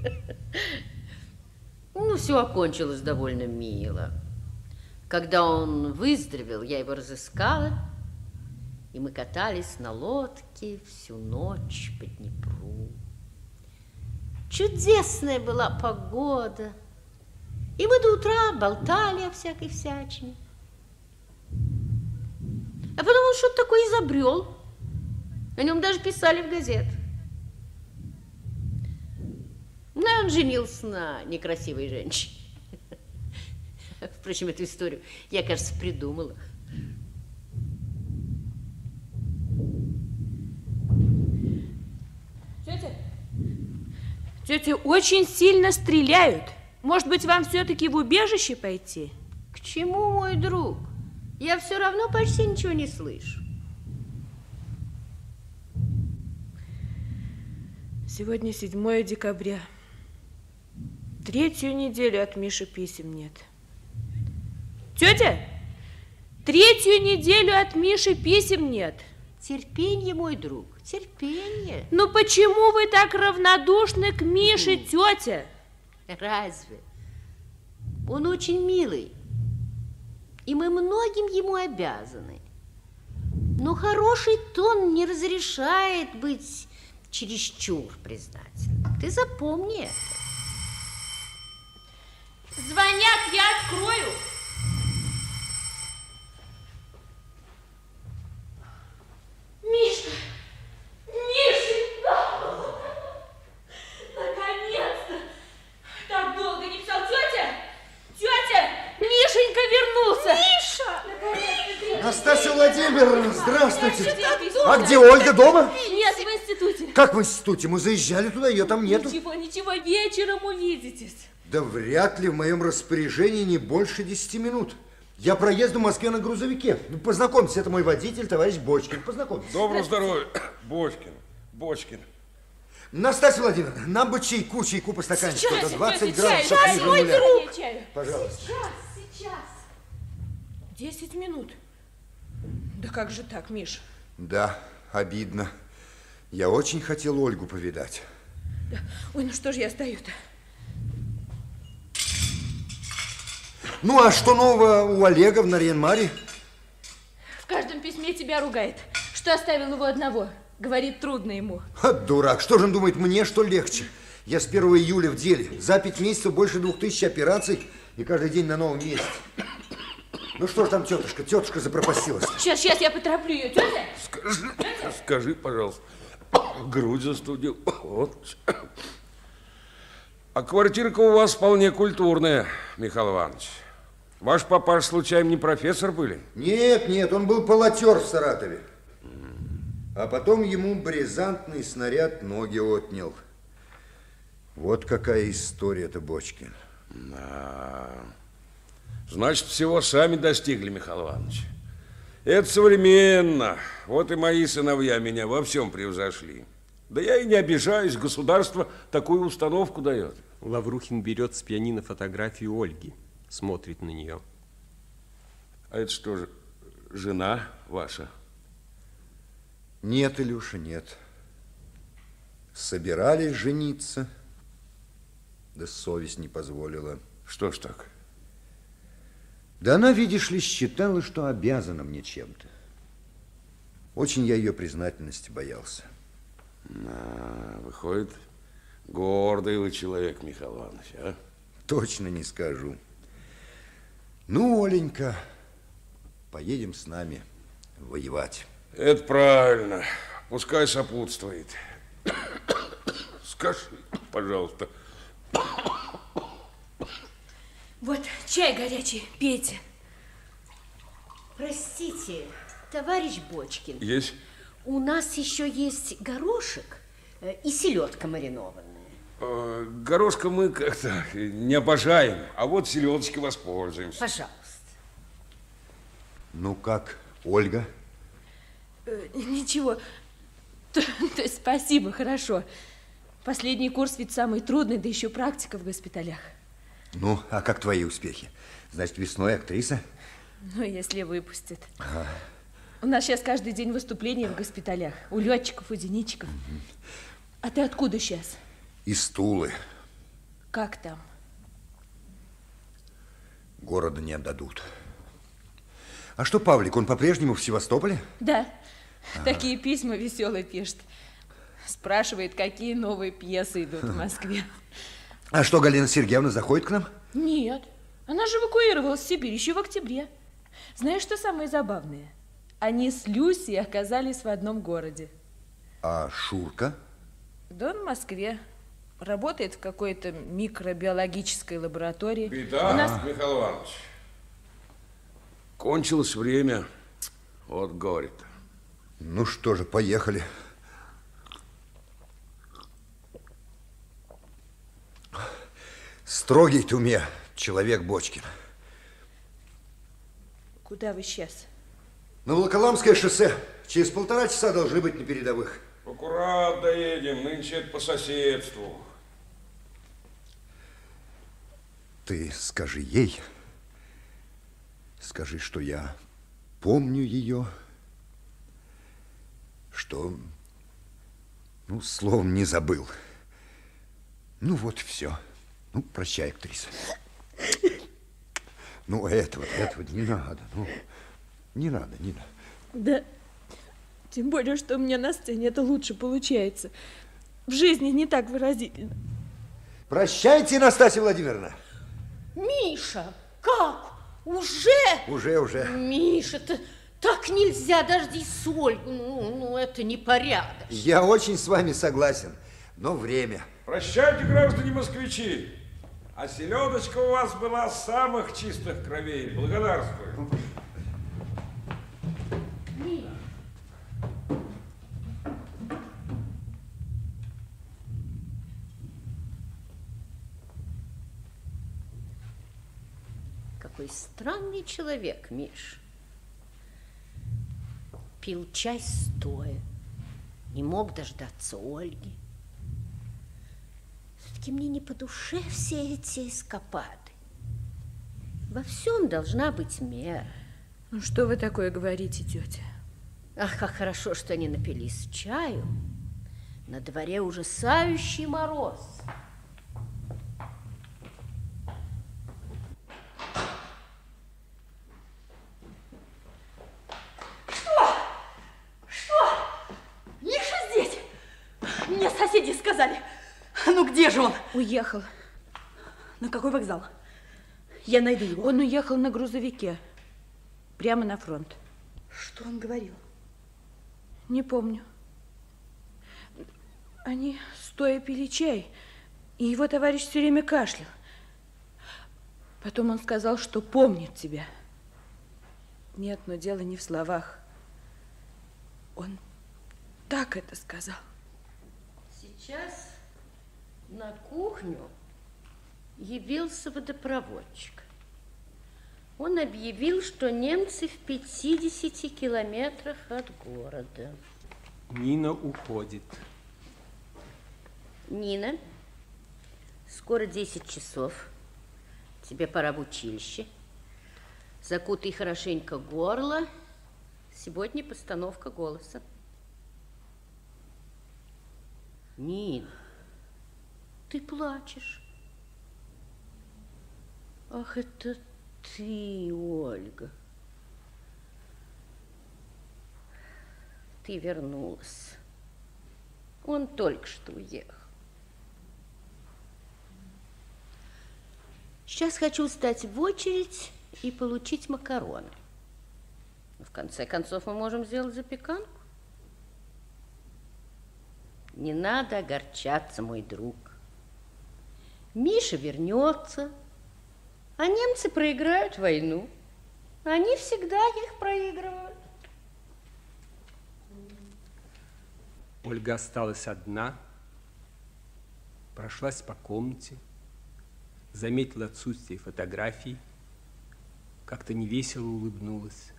Ну, все окончилось довольно мило. Когда он выздоровел, я его разыскала, и мы катались на лодке всю ночь по Днепру. Чудесная была погода, и мы до утра болтали о всякой всячине. А потом он что-то такое изобрел. О нем даже писали в газетах. Ну, и он женился на некрасивой женщине. Впрочем, эту историю я, кажется, придумала. Тетя, очень сильно стреляют. Может быть, вам все-таки в убежище пойти? К чему, мой друг? Я все равно почти ничего не слышу. Сегодня 7 декабря. 3-ю неделю от Миши писем нет. Тетя, 3-ю неделю от Миши писем нет. Терпение, мой друг, терпение. Ну почему вы так равнодушны к Мише, тетя? Разве? Он очень милый, и мы многим ему обязаны. Но хороший тон не разрешает быть чересчур признательным. Ты запомни это. Звонят, я открою. Мишка! Мишенька! Наконец-то! Так долго не писал. Тетя! Тетя! Мишенька вернулся! Миша! Наконец-то! Настасья Владимировна, здравствуйте! А где Ольга, дома? Нет, в институте. Как в институте? Мы заезжали туда, ее там нету. Ничего, ничего, вечером увидитесь. Да вряд ли в моем распоряжении не больше 10 минут. Я проезду в Москве на грузовике. Ну, познакомьтесь, это мой водитель, товарищ Бочкин. Познакомьтесь. Доброго здоровья, Бочкин. Настасья Владимировна, нам бы чайку по стаканчику. Сейчас, 20 тетя, градусов чай, ниже мой нуля. друг. Пожалуйста. Сейчас. 10 минут. Да как же так, Миш? Да, обидно. Я очень хотел Ольгу повидать. Да. Ой, ну что же я стою-то? Ну, а что нового у Олега в Нарьян-Маре? В каждом письме тебя ругает, что оставил его одного. Говорит, трудно ему. Дурак, что же он думает, мне что легче? Я с 1 июля в деле. За 5 месяцев больше 2000 операций и каждый день на новом месте. Ну что ж там тетушка? Тетушка запропастилась. Сейчас я потороплю ее, тетя. Скажи, пожалуйста, грудь застудил. Вот. А квартирка у вас вполне культурная, Михаил Иванович. Ваш папаш случайно не профессор были? Нет, он был полотер в Саратове. А потом ему брезантный снаряд ноги отнял. Вот какая история-то, Бочкин. Да. Значит, всего сами достигли, Михаил Иванович. Это современно. Вот и мои сыновья меня во всем превзошли. Да я и не обижаюсь, государство такую установку дает. Лаврухин берет с пианино фотографию Ольги, смотрит на нее. А это что же, жена ваша? Нет, Илюша, нет. Собирались жениться, да совесть не позволила. Что ж так? Да она, видишь ли, считала, что обязана мне чем-то. Очень я ее признательности боялся. Выходит, гордый вы человек, Михаил Иванович, а? Точно не скажу. Ну, Оленька, поедем с нами воевать. Это правильно. Пускай сопутствует. Скажи, пожалуйста. Вот, чай горячий, пейте. Простите, товарищ Бочкин. Есть? У нас еще есть горошек и селедка маринованная. Горошка мы как-то не обожаем, а вот селедочкой воспользуемся. Пожалуйста. Ну как, Ольга? Ничего. То есть спасибо, хорошо. Последний курс ведь самый трудный, да еще практика в госпиталях. Ну, а как твои успехи? Значит, весной актриса? Ну, если выпустят. У нас сейчас каждый день выступления в госпиталях. У летчиков, у зенитчиков. А ты откуда сейчас? Из Тулы. Как там? Города не отдадут. А что, Павлик, он по-прежнему в Севастополе? Да. Такие письма веселые пишет. Спрашивает, какие новые пьесы идут в Москве. А что, Галина Сергеевна заходит к нам? Нет. Она же эвакуировалась в Сибирь еще в октябре. Знаешь, что самое забавное? Они с Люсей оказались в одном городе. А Шурка? Да он в Москве. Работает в какой-то микробиологической лаборатории. Беда, Михаил Иванович. Кончилось время. Вот горе-то. Ну что же, поехали. Строгий ты у меня человек, Бочкин. Куда вы сейчас? На Волоколамское шоссе. Через 1,5 часа должны быть на передовых. Аккуратно едем, нынче это по соседству. Ты скажи ей, скажи, что я помню ее, что, ну, словом, не забыл. Ну, вот и все. Ну, прощай, актриса. Ну, этого не надо. Ну, не надо, не надо. Да, тем более, что у меня на сцене это лучше получается. В жизни не так выразительно. Прощайте, Настасья Владимировна. Миша, как? Уже? Уже. Миша, так нельзя, дожди соль. Ну, это непорядок. Я очень с вами согласен, но время. Прощайте, граждане москвичи. А селедочка у вас была самых чистых кровей. Благодарствую. Какой странный человек, Миш. Пил чай стоя, не мог дождаться Ольги. Все-таки мне не по душе все эти эскапады. Во всем должна быть мера. Ну, что вы такое говорите, тетя? Ах, как хорошо, что они напились чаю. На дворе ужасающий мороз. Миша здесь? Мне соседи сказали. Ну, где же он? Уехал. На какой вокзал? Я найду его. Он уехал на грузовике. Прямо на фронт. Что он говорил? Не помню. Они стоя пили чай, и его товарищ все время кашлял. Потом он сказал, что помнит тебя. Нет, но дело не в словах. Он так это сказал. Сейчас на кухню явился водопроводчик. Он объявил, что немцы в 50 километрах от города. Нина уходит. Нина, скоро 10 часов. Тебе пора в училище. Закутай хорошенько горло. Сегодня постановка голоса. Нина, ты плачешь. Ах, это ты, Ольга. Ты вернулась. Он только что уехал. Сейчас хочу встать в очередь и получить макароны. В конце концов, мы можем сделать запеканку. Не надо огорчаться, мой друг. Миша вернется, а немцы проиграют войну. Они всегда их проигрывают. Ольга осталась одна, прошлась по комнате, заметила отсутствие фотографий, как-то невесело улыбнулась.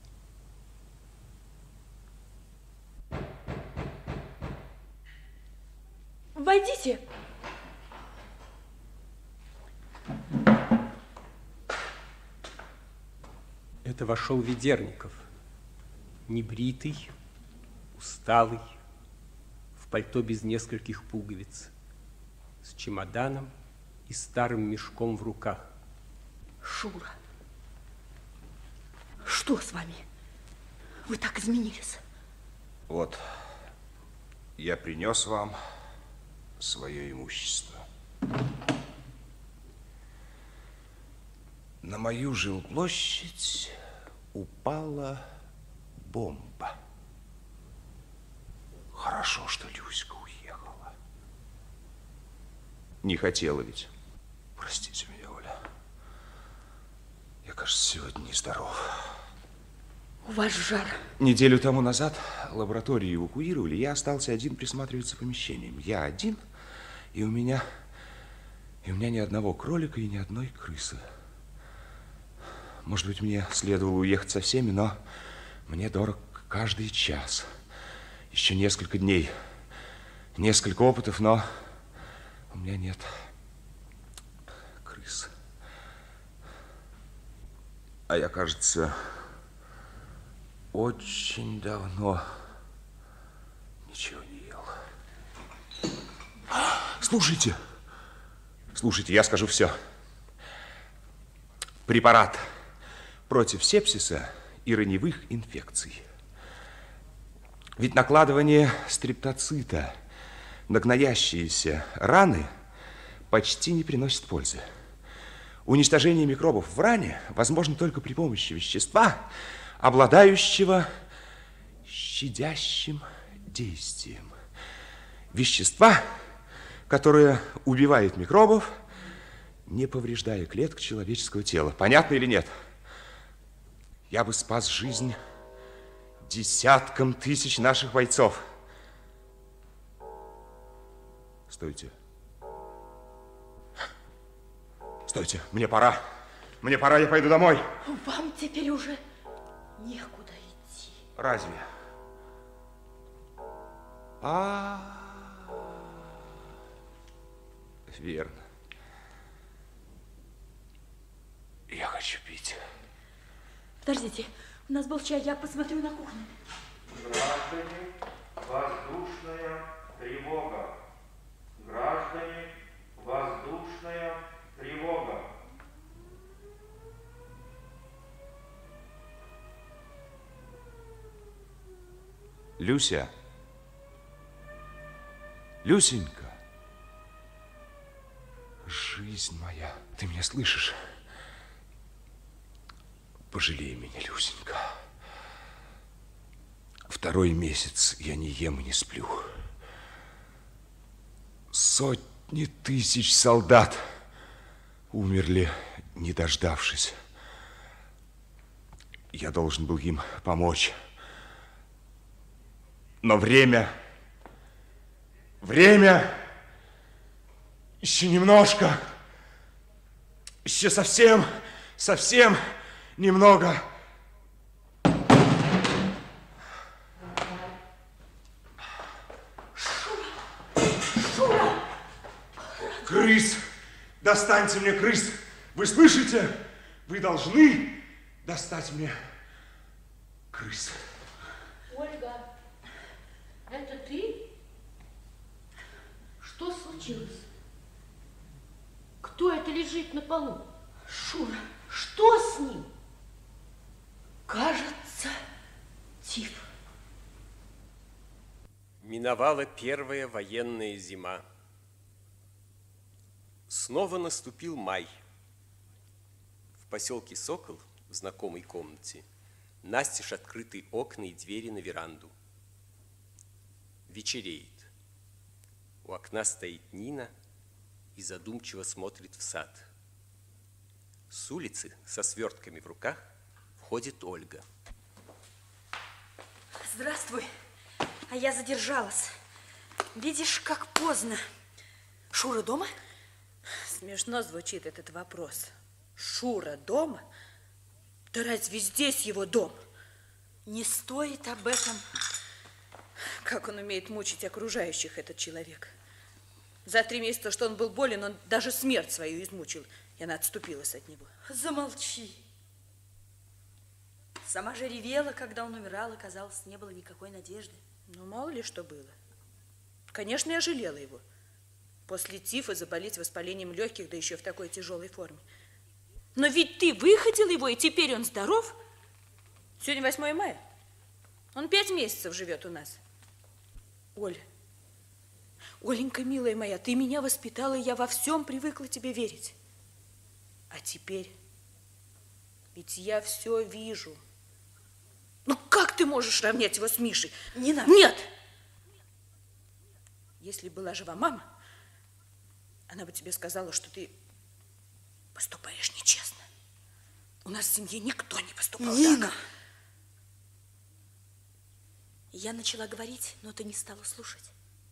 Войдите. Это вошел Ведерников, небритый, усталый, в пальто без нескольких пуговиц, с чемоданом и старым мешком в руках. Шура, что с вами? Вы так изменились. Вот, я принес вам свое имущество. На мою жилплощадь упала бомба. Хорошо, что Люська уехала. Не хотела ведь. Простите меня, Оля. Я, кажется, сегодня нездоров. У вас жар. Неделю тому назад лабораторию эвакуировали, я остался один присматривать за помещением. Я один, и у меня ни одного кролика и ни одной крысы. Может быть, мне следовало уехать со всеми, но мне дорог каждый час. Еще несколько дней, несколько опытов, но у меня нет крыс. А я, кажется, очень давно ничего не ел. Слушайте, я скажу все. Препарат против сепсиса и раневых инфекций. Ведь накладывание стрептоцита на гноящиеся раны почти не приносит пользы. Уничтожение микробов в ране возможно только при помощи вещества, обладающего щадящим действием. Вещества, которое убивает микробов, не повреждая клеток человеческого тела. Понятно или нет? Я бы спас жизнь десяткам тысяч наших бойцов. Стойте. Стойте, мне пора. Мне пора, я пойду домой. Вам теперь уже некуда идти. Разве? Верно. Я хочу пить. Подождите, у нас был чай, я посмотрю на кухню. Граждане, воздушная тревога. Граждане, воздушная тревога. Люся. Люсенька. Жизнь моя. Ты меня слышишь? Пожалей меня, Люсенька. Второй месяц я не ем и не сплю. Сотни тысяч солдат умерли, не дождавшись. Я должен был им помочь. Но время еще немножко, еще совсем немного. Шура! Крыс! Достаньте мне крыс! Вы слышите? Вы должны достать мне крыс. Ольга, это ты? Что случилось? Кто это лежит на полу? Шура, что с ним? Кажется, тиф. Миновала первая военная зима. Снова наступил май. В поселке Сокол, в знакомой комнате, настежь открытые окна и двери на веранду. Вечереет. У окна стоит Нина и задумчиво смотрит в сад. С улицы со свертками в руках входит Ольга. Здравствуй. А я задержалась. Видишь, как поздно. Шура дома? Смешно звучит этот вопрос. Шура дома? Да разве здесь его дом? Не стоит об этом. Как он умеет мучить окружающих, этот человек. За 3 месяца, что он был болен, он даже смерть свою измучил, и она отступилась от него. Замолчи. Сама же ревела, когда он умирал, и, казалось, не было никакой надежды. Ну, мало ли что было. Конечно, я жалела его. После тифа заболеть воспалением легких, да еще в такой тяжелой форме. Но ведь ты выходил его, и теперь он здоров. Сегодня 8 мая. Он 5 месяцев живет у нас. Оля, Оленька, милая моя, ты меня воспитала, и я во всем привыкла тебе верить. А теперь, ведь я все вижу. Ну, как ты можешь равнять его с Мишей? Не надо. Нет! Если была жива мама, она бы тебе сказала, что ты поступаешь нечестно. У нас в семье никто не поступал Нина! так. Я начала говорить, но ты не стала слушать.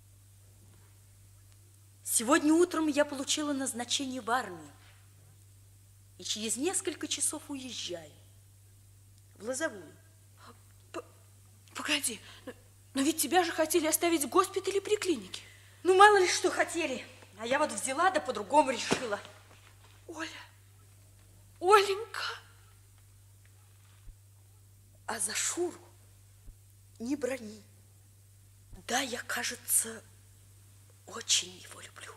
Сегодня утром я получила назначение в армию. И через несколько часов уезжаю в Лозовую. Погоди, но ведь тебя же хотели оставить в госпитале при клинике. Ну, мало ли что хотели. А я вот взяла, да по-другому решила. Оля, Оленька. А за Шуру не брони. Да, я, кажется, очень его люблю.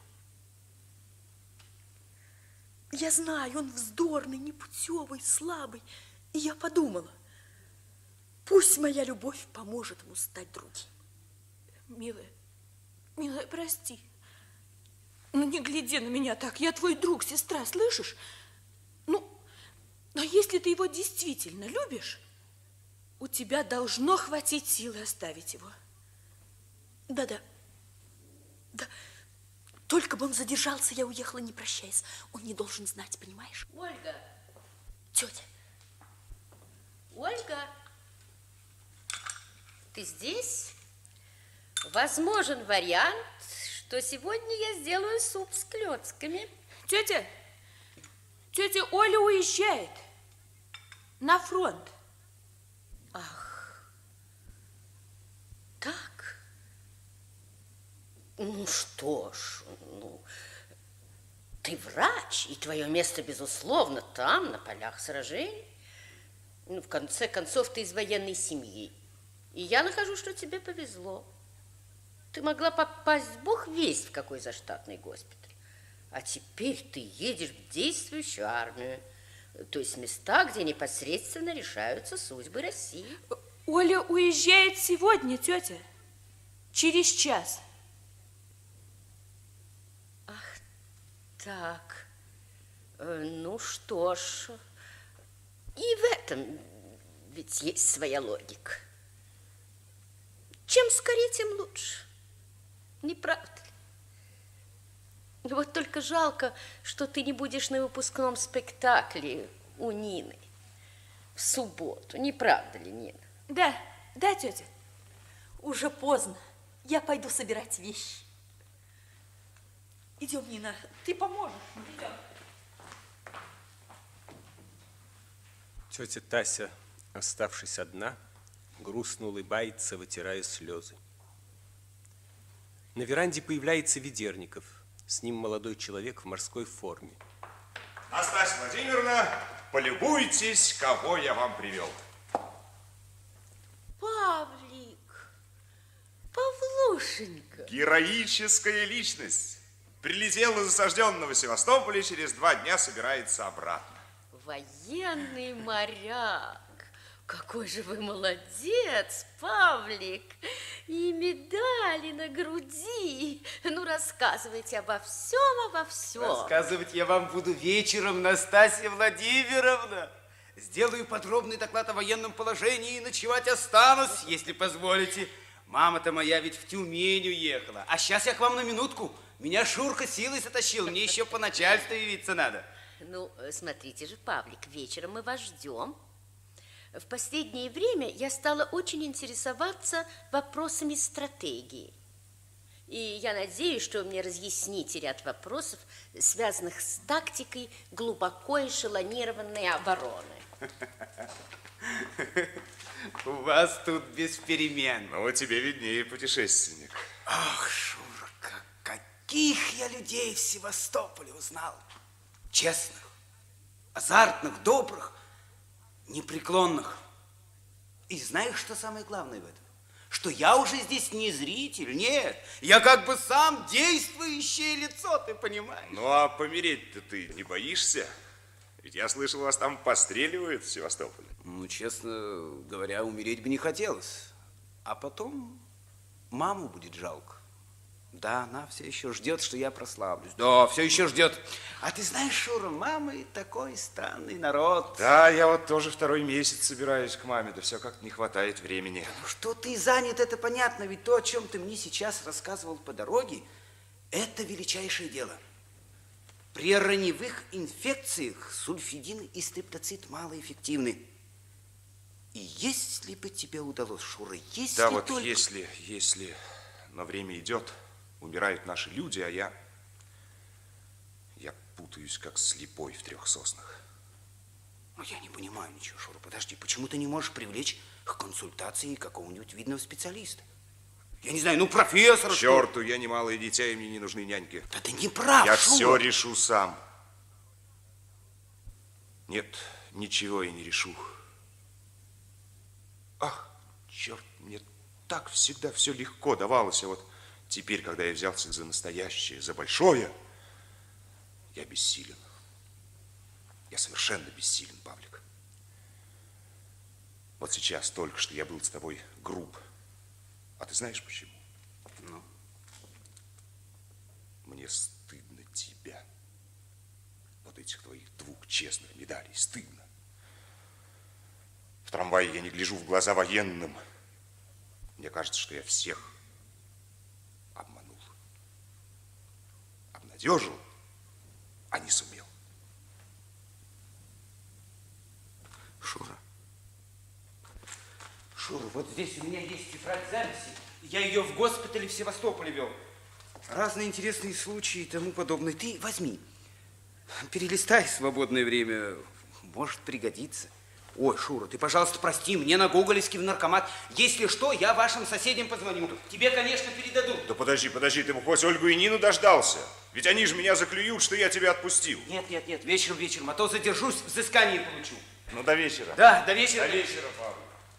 Я знаю, он вздорный, непутевый, слабый. И я подумала, пусть моя любовь поможет ему стать другим. Милая, прости. Ну, не гляди на меня так. Я твой друг, сестра, слышишь? Ну, но если ты его действительно любишь, у тебя должно хватить силы оставить его. Да. Только бы он задержался, я уехала, не прощаясь. Он не должен знать, понимаешь? Ольга. Тетя. Ольга, ты здесь? Возможен вариант, что сегодня я сделаю суп с клёцками. Тетя Оля уезжает на фронт. Ах, так? Ну что ж, ты врач, и твое место, безусловно, там, на полях сражений. Ну, в конце концов, ты из военной семьи. И я нахожу, что тебе повезло. Ты могла попасть, бог весть, в какой заштатный госпиталь. А теперь ты едешь в действующую армию. То есть места, где непосредственно решаются судьбы России. Оля уезжает сегодня, тетя. Через час. Ах, так. Ну что ж. И в этом ведь есть своя логика. Чем скорее, тем лучше. Не правда ли? Вот только жалко, что ты не будешь на выпускном спектакле у Нины в субботу. Не правда ли, Нина? Да, тетя. Уже поздно. Я пойду собирать вещи. Идем, Нина, ты поможешь. Идем. Тетя Тася, оставшись одна, грустно улыбается, вытирая слезы. На веранде появляется Ведерников. С ним молодой человек в морской форме. Настасья Владимировна, полюбуйтесь, кого я вам привел. Павлик, Павлушенька. Героическая личность. Прилетел из осажденного Севастополя, через 2 дня собирается обратно. Военный моряк. Какой же вы молодец, Павлик. И медали на груди. Ну, рассказывайте обо всем, обо всем. Рассказывать я вам буду вечером, Настасья Владимировна. Сделаю подробный доклад о военном положении и ночевать останусь, если позволите. Мама-то моя ведь в Тюмень уехала. А сейчас я к вам на минутку. Меня Шурка силой затащил, мне еще по начальству явиться надо. Ну, смотрите же, Павлик, вечером мы вас ждем. В последнее время я стала очень интересоваться вопросами стратегии. И я надеюсь, что вы мне разъясните ряд вопросов, связанных с тактикой глубоко эшелонированной обороны. У вас тут без перемен. Ну, тебе виднее, путешественник. Ах, Шурка, каких я людей в Севастополе узнал. Честных, азартных, добрых, непреклонных. И знаешь, что самое главное в этом? Что я уже здесь не зритель, нет. Я как бы сам действующее лицо, ты понимаешь? Ну, а помереть-то ты не боишься? Ведь я слышал, вас там постреливают в Севастополе. Ну, честно говоря, умереть бы не хотелось. А потом маму будет жалко. Да, она все еще ждет, что я прославлюсь. Да, все еще ждет. А ты знаешь, Шура, мама и такой странный народ. Да, я вот тоже 2-й месяц собираюсь к маме, да все как-то не хватает времени. Ну, что ты занят, это понятно, ведь то, о чем ты мне сейчас рассказывал по дороге, это величайшее дело. При раневых инфекциях сульфидин и стриптоцит малоэффективны. И если бы тебе удалось, Шура, если да, вот только... если, но время идет, умирают наши люди, а я путаюсь, как слепой в 3 соснах. Ну, я не понимаю ничего, Шура, подожди, почему ты не можешь привлечь к консультации какого-нибудь видного специалиста? Я не знаю, ну, профессора, черту, я не малое дитя, и мне не нужны няньки. Да ты не прав, я Шура. все решу сам. Нет, ничего я не решу. Ах, черт, мне так всегда все легко давалось, а вот теперь, когда я взялся за настоящее, за большое, я бессилен. Я совершенно бессилен, Павлик. Вот сейчас только что я был с тобой груб. А ты знаешь почему? Ну? Мне стыдно тебя. Вот этих твоих 2 честных медалей. Стыдно. В трамвае я не гляжу в глаза военным. Мне кажется, что я всех обманул. Обнадежил, а не сумел. Шура. Шура, вот здесь у меня есть тетрадь записи. Я ее в госпитале в Севастополе вел. Разные интересные случаи и тому подобное. Ты возьми, перелистай в свободное время. Может пригодиться. Ой, Шура, ты, пожалуйста, прости, мне на Гоголевский в наркомат. Если что, я вашим соседям позвоню. Тебе, конечно, передадут. Да подожди, ты бы хоть Ольгу и Нину дождался. Ведь они же меня заклюют, что я тебя отпустил. Нет, вечером, а то задержусь, взыскание получу. Ну, до вечера. Да, до вечера. До вечера, Павел.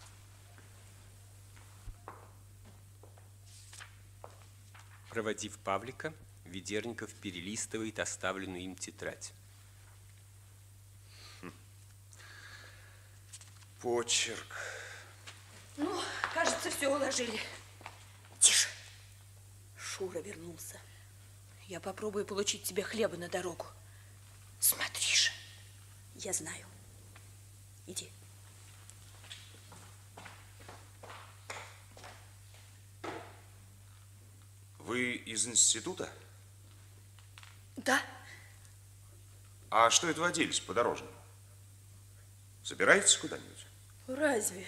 Проводив Павлика, Ведерников перелистывает оставленную им тетрадь. Почерк. Ну, кажется, все уложили. Тише. Шура вернулся. Я попробую получить тебе хлеба на дорогу. Смотри же. Я знаю. Иди. Вы из института? Да. А что это вы оделись по-дорожному? Собираетесь куда-нибудь? Разве?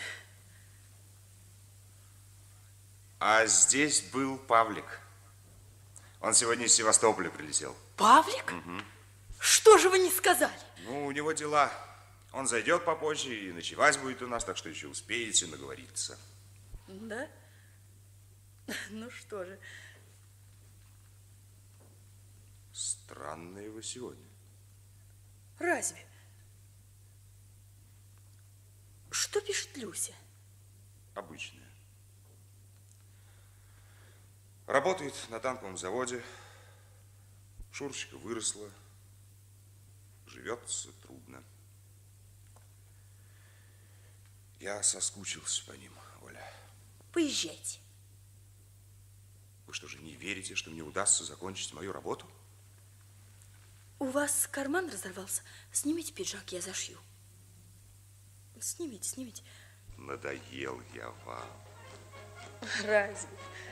А здесь был Павлик. Он сегодня из Севастополя прилетел. Павлик? Угу. Что же вы не сказали? Ну, у него дела. Он зайдет попозже и ночевать будет у нас, так что еще успеете наговориться. Да? Ну что же. Странные вы сегодня. Разве? Что пишет Люся? Обычная. Работает на танковом заводе. Шурочка выросла. Живется трудно. Я соскучился по ним, Оля. Поезжайте. Вы что же, не верите, что мне удастся закончить мою работу? У вас карман разорвался? Снимите пиджак, я зашью. Снимите, снимите. Надоел я вам. Разве?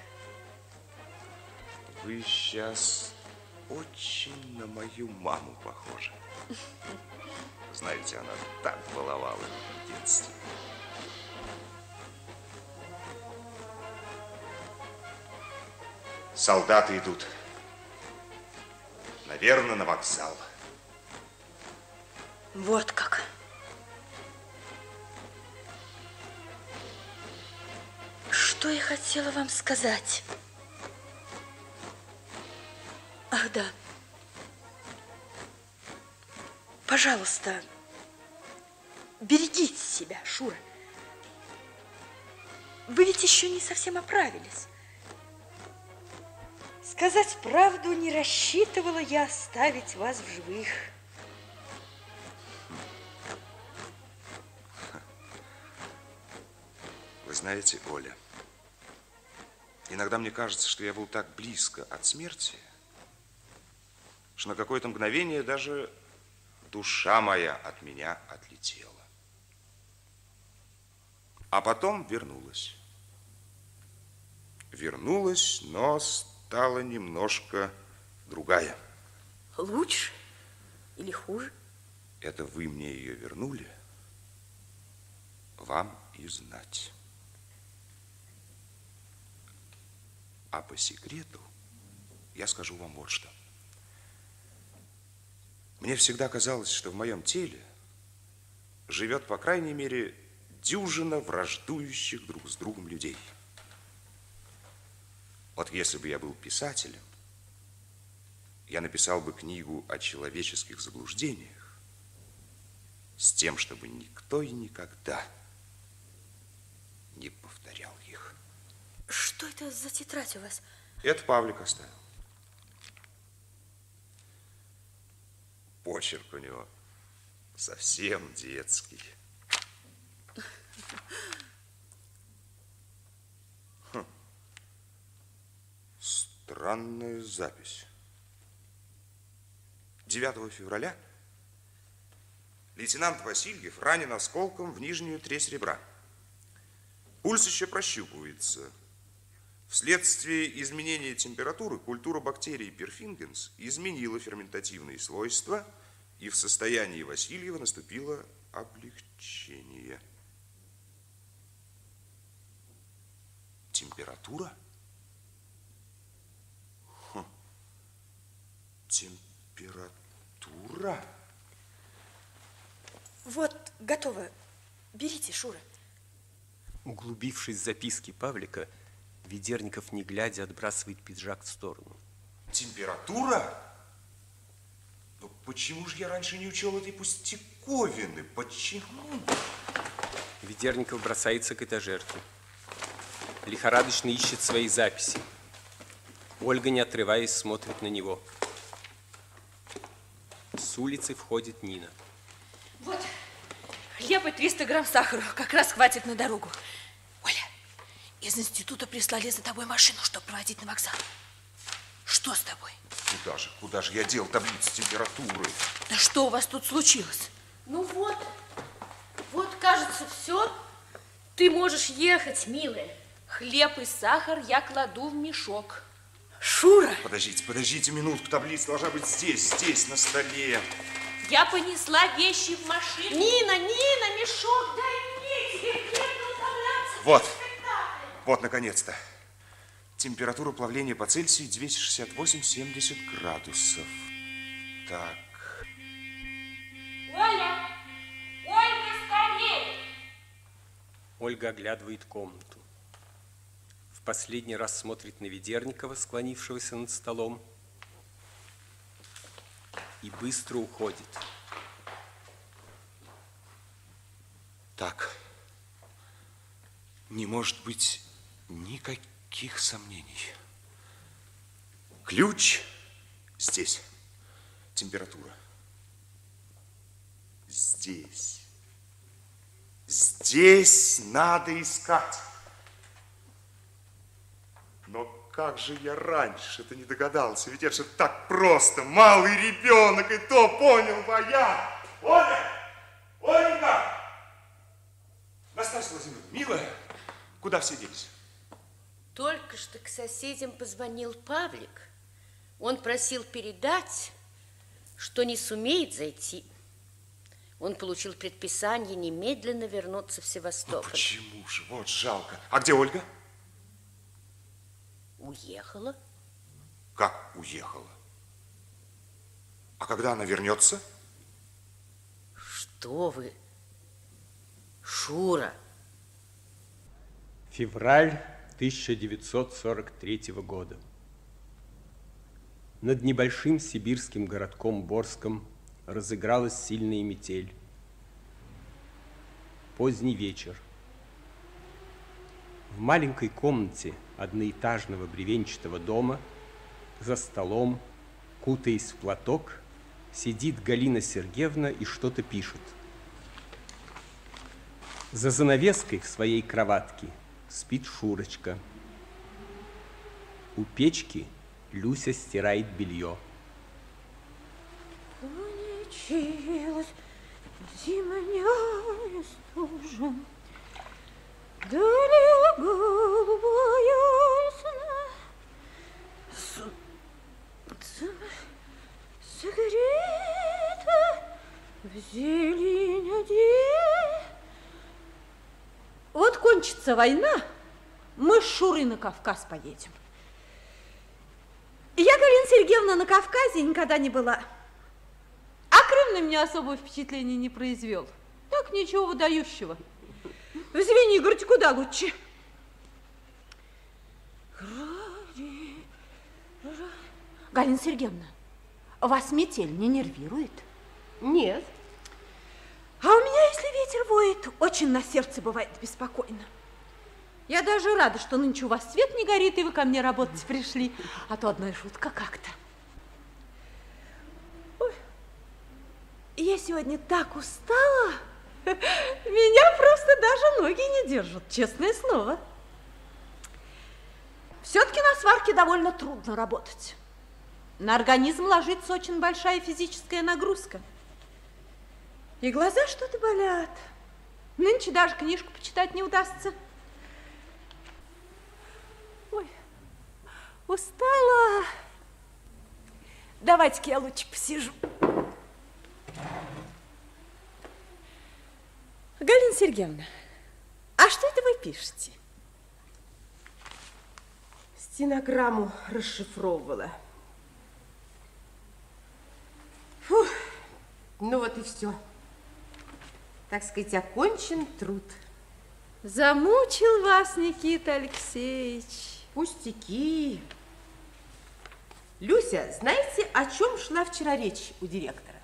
Вы сейчас очень на мою маму похожи. Знаете, она так баловала меня в детстве. Солдаты идут. Наверное, на вокзал. Вот как. Что я хотела вам сказать? Ах, да. Пожалуйста, берегите себя, Шура. Вы ведь еще не совсем оправились. Сказать правду, не рассчитывала я оставить вас в живых. Вы знаете, Оля, иногда мне кажется, что я был так близко от смерти, что на какое-то мгновение даже душа моя от меня отлетела. А потом вернулась. Вернулась, но стала немножко другая. Лучше или хуже? Это вы мне ее вернули, вам и знать. А по секрету я скажу вам вот что. Мне всегда казалось, что в моем теле живет, по крайней мере, дюжина враждующих друг с другом людей. Вот если бы я был писателем, я написал бы книгу о человеческих заблуждениях с тем, чтобы никто и никогда не повторял их. Что это за тетрадь у вас? Это Павлик оставил. Почерк у него совсем детский. Странная запись. 9 февраля лейтенант Васильев ранен осколком в нижнюю треть ребра. Пульс еще прощупывается. Вследствие изменения температуры культура бактерий перфингенс изменила ферментативные свойства, и в состоянии Васильева наступило облегчение. Температура? Температура? Вот, готово. Берите, Шура. Углубившись в записки Павлика, Ведерников, не глядя, отбрасывает пиджак в сторону. Температура? Но почему же я раньше не учел этой пустяковины? Почему? Ведерников бросается к этажерке. Лихорадочно ищет свои записи. Ольга, не отрываясь, смотрит на него. С улицы входит Нина. Вот, хлеб и 300 грамм сахара. Как раз хватит на дорогу. Оля, из института прислали за тобой машину, чтобы проводить на вокзал. Что с тобой? Куда же я дел таблицу температуры? Да что у вас тут случилось? Ну вот, кажется, все. Ты можешь ехать, милая. Хлеб и сахар я кладу в мешок. Шура! Подождите минутку, таблица должна быть здесь, на столе. Я понесла вещи в машину. Нина, мешок, дай мне, тебе крепко утомляться. Вот, наконец-то. Температура плавления по Цельсию 268,70 градусов. Так. Оля! Ольга оглядывает комнату. В последний раз смотрит на Ведерникова, склонившегося над столом, и быстро уходит. Так, не может быть никаких сомнений. Ключ здесь. Температура. Здесь. Здесь надо искать. Но как же я раньше-то не догадался? Ведь это же так просто. Малый ребенок, и то понял бы я. Оля! Оленька! Настасья Владимировна, милая, куда все делись? Только что к соседям позвонил Павлик. Он просил передать, что не сумеет зайти. Он получил предписание немедленно вернуться в Севастополь. Ну почему же? Вот жалко. А где Ольга? Уехала. Как уехала? А когда она вернется? Что вы? Шура. Февраль 1943 года. Над небольшим сибирским городком Борском разыгралась сильная метель. Поздний вечер. В маленькой комнате одноэтажного бревенчатого дома за столом, кутаясь в платок, сидит Галина Сергеевна и что-то пишет. За занавеской в своей кроватке спит Шурочка. У печки Люся стирает белье. Кончилась зимняя стужа, далее голубая сна, согрета в зелень одет. Вот кончится война, мы с Шурой на Кавказ поедем. Я, Галина Сергеевна, на Кавказе никогда не была. А Крым на меня особого впечатления не произвел. Так, ничего выдающего. В Звенигороде куда лучше. Галина Сергеевна, вас метель не нервирует? Нет. А у меня, если ветер воет, очень на сердце бывает беспокойно. Я даже рада, что нынче у вас свет не горит, и вы ко мне работать пришли. А то одна шутка как-то. Ой, я сегодня так устала. Меня просто даже ноги не держат, честное слово. Все-таки на сварке довольно трудно работать. На организм ложится очень большая физическая нагрузка. И глаза что-то болят. Нынче даже книжку почитать не удастся. Ой, устала. Давайте-ка я лучше посижу. Галина Сергеевна, а что это вы пишете? Стенограмму расшифровывала. Фух, ну вот и все. Так сказать, окончен труд. Замучил вас Никита Алексеевич. Пустяки. Люся, знаете, о чем шла вчера речь у директора?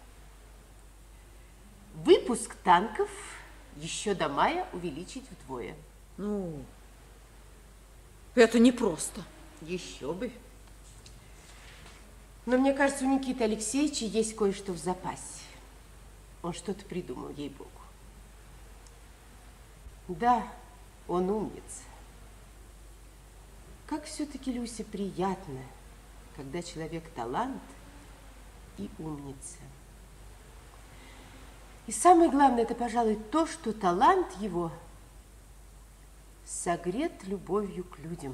Выпуск танков еще до мая увеличить вдвое. Ну, это непросто. Еще бы. Но мне кажется, у Никиты Алексеевича есть кое-что в запасе. Он что-то придумал, ей-богу. Да, он умница. Как все-таки, Люся, приятно, когда человек талант и умница. И самое главное, это, пожалуй, то, что талант его согрет любовью к людям.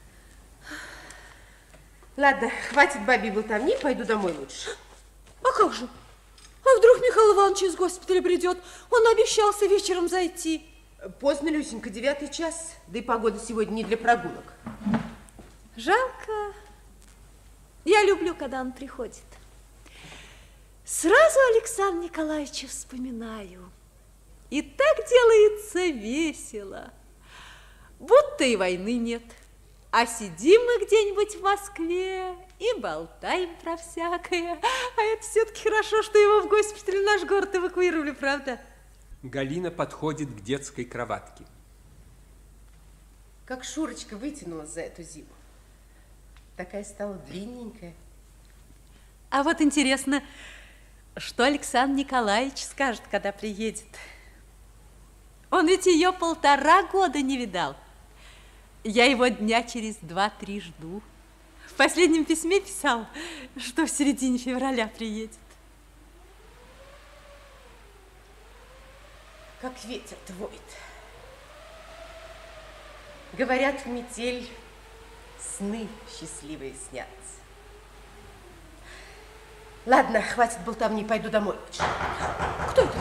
Ладно, хватит бабьей болтовни, пойду домой лучше. А как же? А вдруг Михаил Иванович из госпиталя придет? Он обещался вечером зайти. Поздно, Люсенька, 9 час, да и погода сегодня не для прогулок. Жалко. Я люблю, когда он приходит. Сразу Александра Николаевича вспоминаю. И так делается весело, будто и войны нет. А сидим мы где-нибудь в Москве и болтаем про всякое. А это все-таки хорошо, что его в госпитале наш город эвакуировали, правда? Галина подходит к детской кроватке. Как Шурочка вытянулась за эту зиму. Такая стала длинненькая. А вот интересно, что Александр Николаевич скажет, когда приедет? Он ведь ее 1,5 года не видал. Я его дня через 2-3 жду. В последнем письме писал, что в середине февраля приедет. Как ветер-то воет. Говорят, в метель сны счастливые снятся. Ладно, хватит болтовни, пойду домой. Кто это?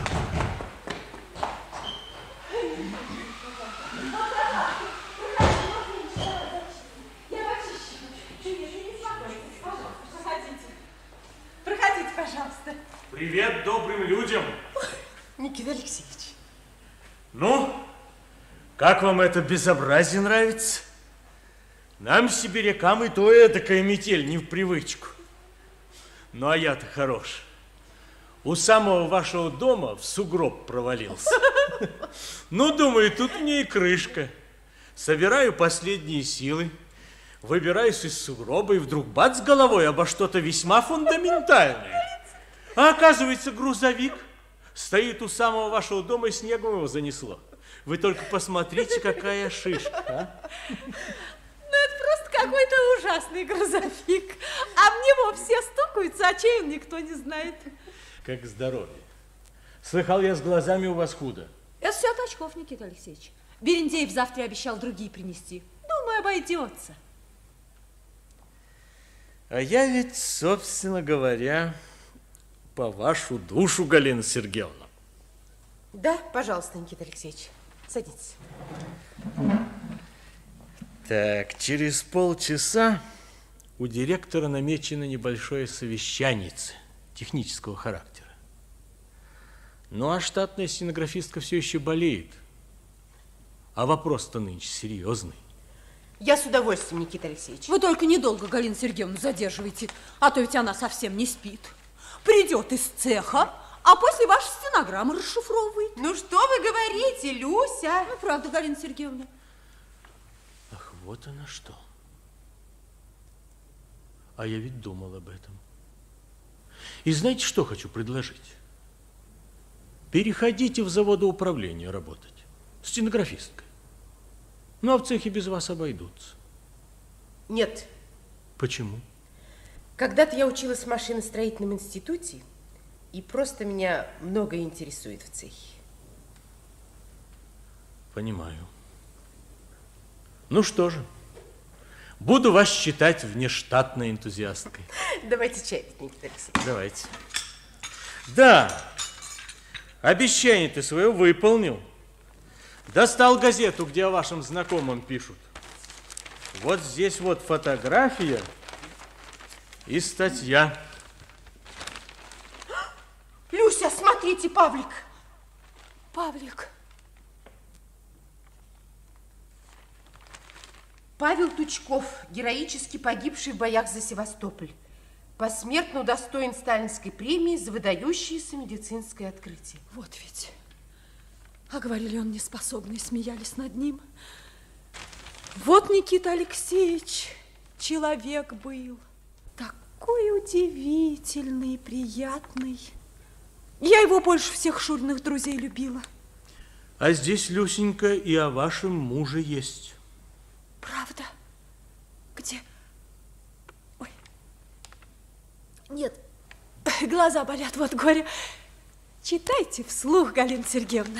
Проходите, пожалуйста. Привет добрым людям. Никита Алексеевич. Ну, как вам это безобразие нравится? Нам, сибирякам, и то эдакая метель не в привычку. Ну, а я-то хорош. У самого вашего дома в сугроб провалился. Ну, думаю, тут мне и крышка. Собираю последние силы, выбираюсь из сугроба, и вдруг бац головой обо что-то весьма фундаментальное. А оказывается, грузовик стоит у самого вашего дома, и снегом его занесло. Вы только посмотрите, какая шишка. А? Ну, это просто какой-то ужасный грузовик. А в него все стукаются, а чей он никто не знает. Как здоровье. Слыхал я, с глазами у вас худо. Это все от очков, Никита Алексеевич. Берендеев завтра обещал другие принести. Думаю, обойдется. А я ведь, собственно говоря, по вашу душу, Галина Сергеевна. Да, пожалуйста, Никита Алексеевич, садитесь. Так, через полчаса у директора намечено небольшое совещание технического характера. Ну, а штатная стенографистка все еще болеет. А вопрос-то нынче серьезный. Я с удовольствием, Никита Алексеевич. Вы только недолго Галину Сергеевну задерживайте, а то ведь она совсем не спит. Придет из цеха, а после ваши стенограммы расшифровывает. Ну, что вы говорите, Люся? Ну, правда, Галина Сергеевна. Ах, вот оно что. А я ведь думал об этом. И знаете, что хочу предложить? Переходите в заводоуправление работать. Стенографисткой. Ну, а в цехе без вас обойдутся. Нет. Почему? Когда-то я училась в машиностроительном институте, и просто меня многое интересует в цехе. Понимаю. Ну что же, буду вас считать внештатной энтузиасткой. Давайте чай, Никита Алексеевич. Давайте. Да, обещание ты свое выполнил. Достал газету, где о вашем знакомом пишут. Вот здесь вот фотография и статья. Люся, смотрите, Павлик. Павлик. Павел Тучков, героически погибший в боях за Севастополь, посмертно удостоен Сталинской премии за выдающееся медицинское открытие. Вот ведь. А говорили, он неспособный, смеялись над ним. Вот Никита Алексеевич человек был. Такой удивительный, приятный. Я его больше всех Шуриных друзей любила. А здесь, Люсенька, и о вашем муже есть. Правда? Где? Ой. Нет, глаза болят, вот горе. Читайте вслух, Галина Сергеевна.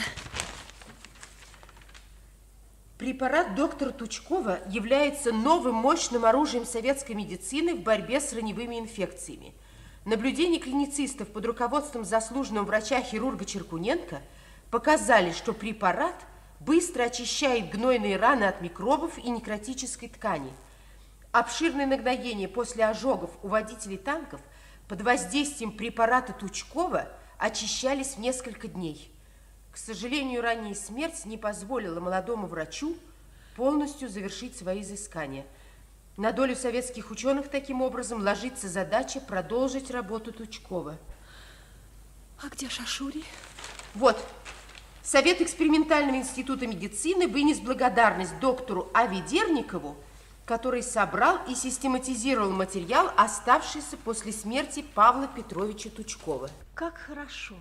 Препарат доктора Тучкова является новым мощным оружием советской медицины в борьбе с раневыми инфекциями. Наблюдения клиницистов под руководством заслуженного врача-хирурга Черкуненко показали, что препарат быстро очищает гнойные раны от микробов и некротической ткани. Обширные нагноения после ожогов у водителей танков под воздействием препарата Тучкова очищались в несколько дней. К сожалению, ранняя смерть не позволила молодому врачу полностью завершить свои изыскания. На долю советских ученых таким образом ложится задача продолжить работу Тучкова. А где Шашури? Вот. Совет экспериментального института медицины вынес благодарность доктору А. Ведерникову, который собрал и систематизировал материал, оставшийся после смерти Павла Петровича Тучкова. Как хорошо.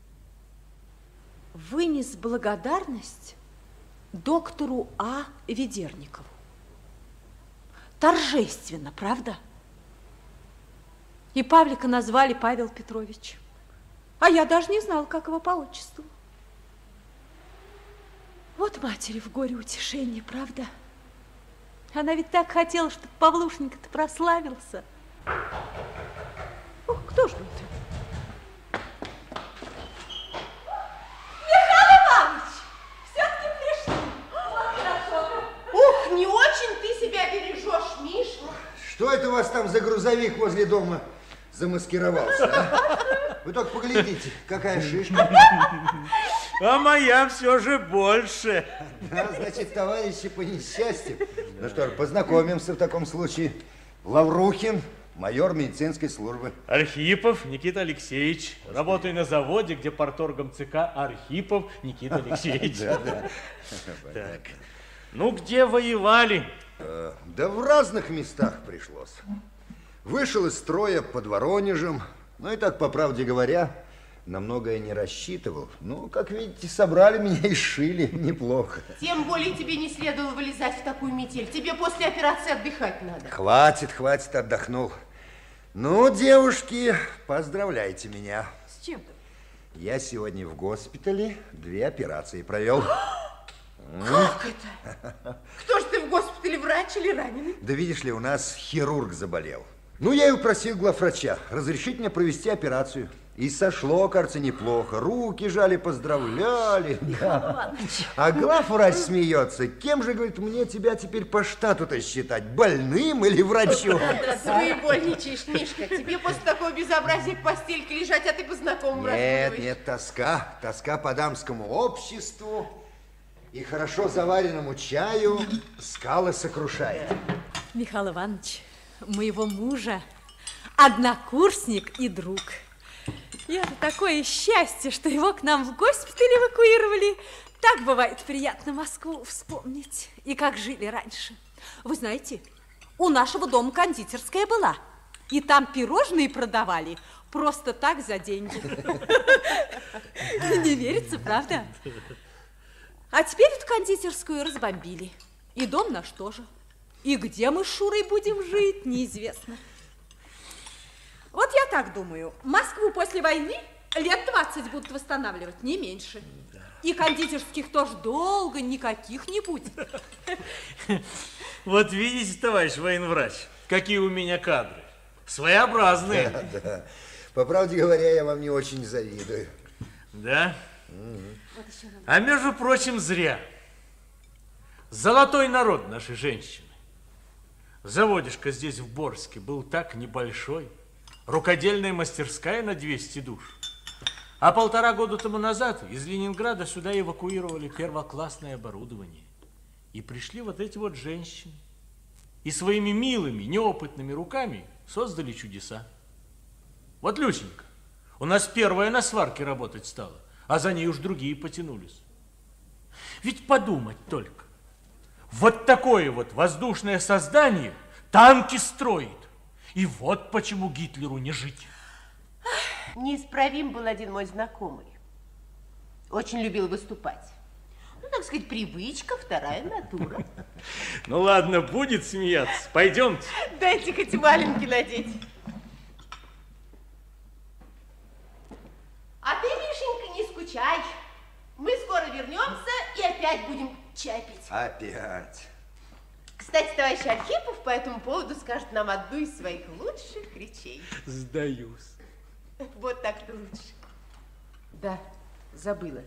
Вынес благодарность доктору А. Ведерникову. Торжественно, правда? И Павлика назвали Павел Петрович. А я даже не знала, как его по отчеству. Вот матери в горе утешение, правда? Она ведь так хотела, чтобы Павлушенька-то прославился. Ох, кто ж это? Михаил Иванович! Все-таки пришли. Ух, не очень ты себя бережешь, Миш. Что это у вас там за грузовик возле дома замаскировался, а? Вы только поглядите, какая шишка. А моя все же больше. Да, значит, товарищи по несчастью. Ну что ж, познакомимся в таком случае. Лаврухин, майор медицинской службы. Архипов Никита Алексеевич. Работаю на заводе, где парторгом ЦК Архипов Никита Алексеевич. Да. Так. Ну, где воевали? Да в разных местах пришлось. Вышел из строя под Воронежем. Ну и так, по правде говоря, на многое не рассчитывал. Ну, как видите, собрали меня и сшили неплохо. Тем более тебе не следовало вылезать в такую метель. Тебе после операции отдыхать надо. Хватит, отдохнул. Ну, девушки, поздравляйте меня. С чем? Я сегодня в госпитале 2 операции провел. Как это? Кто ж ты в госпитале, врач или раненый? Да видишь ли, у нас хирург заболел. Ну, я и упросил главврача разрешить мне провести операцию. И сошло, кажется, неплохо. Руки жали, поздравляли. Да. А главврач смеется. Кем же, говорит, мне тебя теперь по штату-то считать? Больным или врачом? Своевольничаешь, Мишка. Тебе после такого безобразия в постельке лежать, а ты по знакомым разгуливаешь. Нет, тоска. Тоска по дамскому обществу и хорошо заваренному чаю скалы сокрушает. Михаил Иванович, моего мужа однокурсник и друг. И это такое счастье, что его к нам в госпиталь эвакуировали. Так бывает приятно Москву вспомнить. И как жили раньше. Вы знаете, у нашего дома кондитерская была. И там пирожные продавали просто так за деньги. Не верится, правда? А теперь эту кондитерскую разбомбили. И дом наш тоже. И где мы с Шурой будем жить, неизвестно. Вот я так думаю, Москву после войны лет 20 будут восстанавливать, не меньше. Да. И кондитерских тоже долго никаких не будет. Вот видите, товарищ военврач, какие у меня кадры. Своеобразные. Да. По правде говоря, я вам не очень завидую. Да? А между прочим, зря. Золотой народ нашей женщины. Заводишко здесь, в Борске, был так небольшой. Рукодельная мастерская на 200 душ. А 1,5 года тому назад из Ленинграда сюда эвакуировали первоклассное оборудование. И пришли вот эти вот женщины. И своими милыми, неопытными руками создали чудеса. Вот Люсенька, у нас первая на сварке работать стала, а за ней уж другие потянулись. Ведь подумать только. Вот такое вот воздушное создание танки строит. И вот почему Гитлеру не жить. Неисправим был один мой знакомый. Очень любил выступать. Ну, так сказать, привычка, вторая натура. Ну ладно, будет смеяться. Пойдемте. Дайте хоть валенки надеть. А ты, Мишенька, не скучай. Мы скоро вернемся и опять будем чай пить. Опять. Кстати, товарищ Архипов по этому поводу скажет нам одну из своих лучших речей. Сдаюсь. Вот так-то лучше. Да, забыла.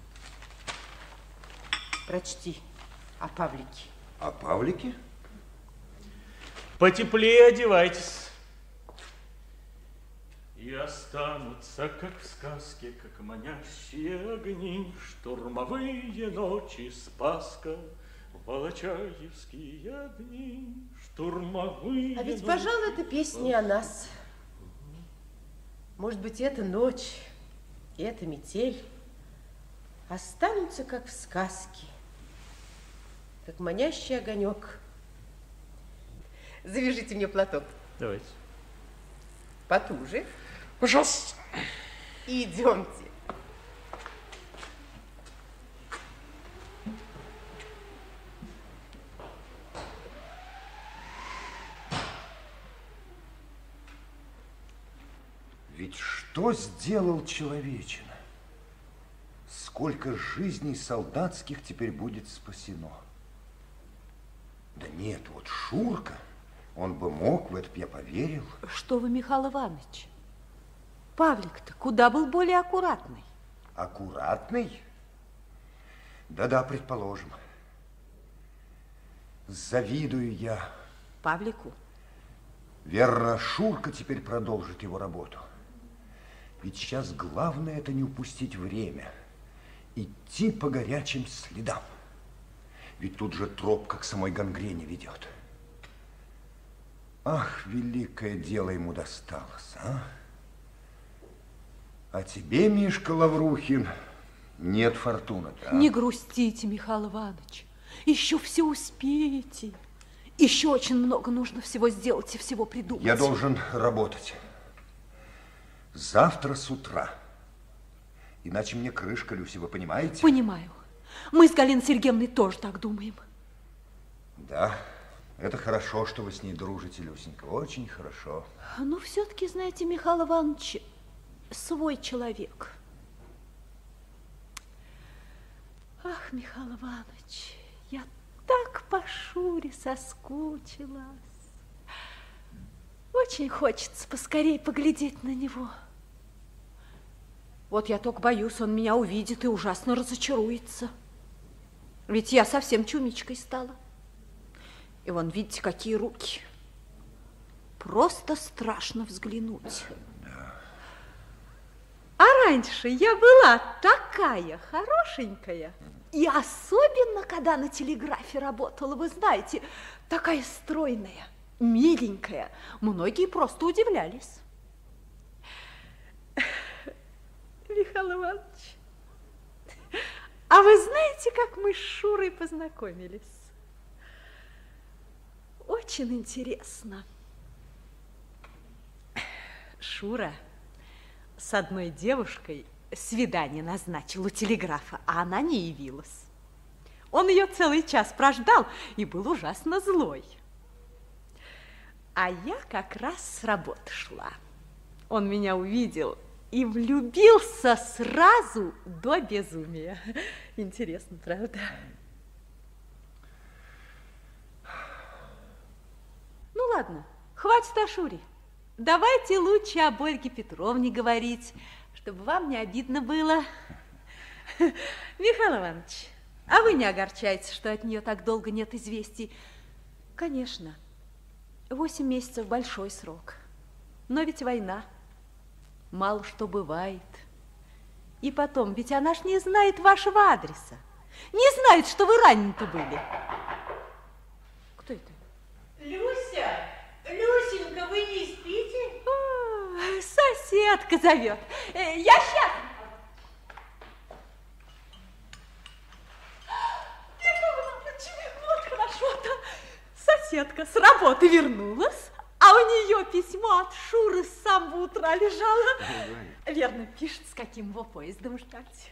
Прочти о Павлике. О Павлике? Потеплее одевайтесь. И останутся, как в сказке, как манящие огни, штурмовые ночи Спасска, волочаевские дни, штурмовые А ведь, ночи. пожалуй, эта песня не о нас. Может быть, эта ночь и эта метель останутся, как в сказке, как манящий огонек. Завяжите мне платок. Давайте. Потуже. Пожалуйста. Идемте. Ведь что сделал человечина? Сколько жизней солдатских теперь будет спасено? Да нет, вот Шурка, он бы мог, в это я поверил. Что вы, Михаил Иванович? Павлик-то куда был более аккуратный? Аккуратный? Да-да, предположим. Завидую я. Павлику? Верно, Шурка теперь продолжит его работу. Ведь сейчас главное это не упустить время. Идти по горячим следам. Ведь тут же тропка к самой гангрене ведет. Ах, великое дело ему досталось, а? А тебе, Мишка Лаврухин, нет фортуны-то, а? Не грустите, Михаил Иванович. Еще все успеете. Еще очень много нужно всего сделать и всего придумать. Я должен работать. Завтра с утра. Иначе мне крышка, Люся, вы понимаете? Понимаю. Мы с Галиной Сергеевной тоже так думаем. Да, это хорошо, что вы с ней дружите, Люсенька. Очень хорошо. Но все-таки, знаете, Михаил Иванович, свой человек. Ах, Михаил Иванович, я так по Шуре соскучилась. Очень хочется поскорее поглядеть на него. Вот я только боюсь, он меня увидит и ужасно разочаруется. Ведь я совсем чумичкой стала. И вон, видите, какие руки. Просто страшно взглянуть. А раньше я была такая хорошенькая. И особенно, когда на телеграфе работала, вы знаете, такая стройная, миленькая. Многие просто удивлялись. Михаил Иванович, а вы знаете, как мы с Шурой познакомились? Очень интересно. Шура с одной девушкой свидание назначил у телеграфа, а она не явилась. Он ее целый час прождал и был ужасно злой. А я как раз с работы шла. Он меня увидел и влюбился сразу до безумия. Интересно, правда? Ну ладно, хватит о Шуре. Давайте лучше об Ольге Петровне говорить, чтобы вам не обидно было. Михаил Иванович, а вы не огорчаетесь, что от нее так долго нет известий? Конечно, 8 месяцев большой срок. Но ведь война. Мало что бывает. И потом, ведь она ж не знает вашего адреса. Не знает, что вы ранены-то были. Кто это? Люся! Люсенька, вы не спите? О, соседка зовет. Я сейчас. Вот хорошо-то. Соседка с работы вернулась, а у нее письмо от Шуры с самого утра лежало. Верно, пишет, с каким его поездом ждать.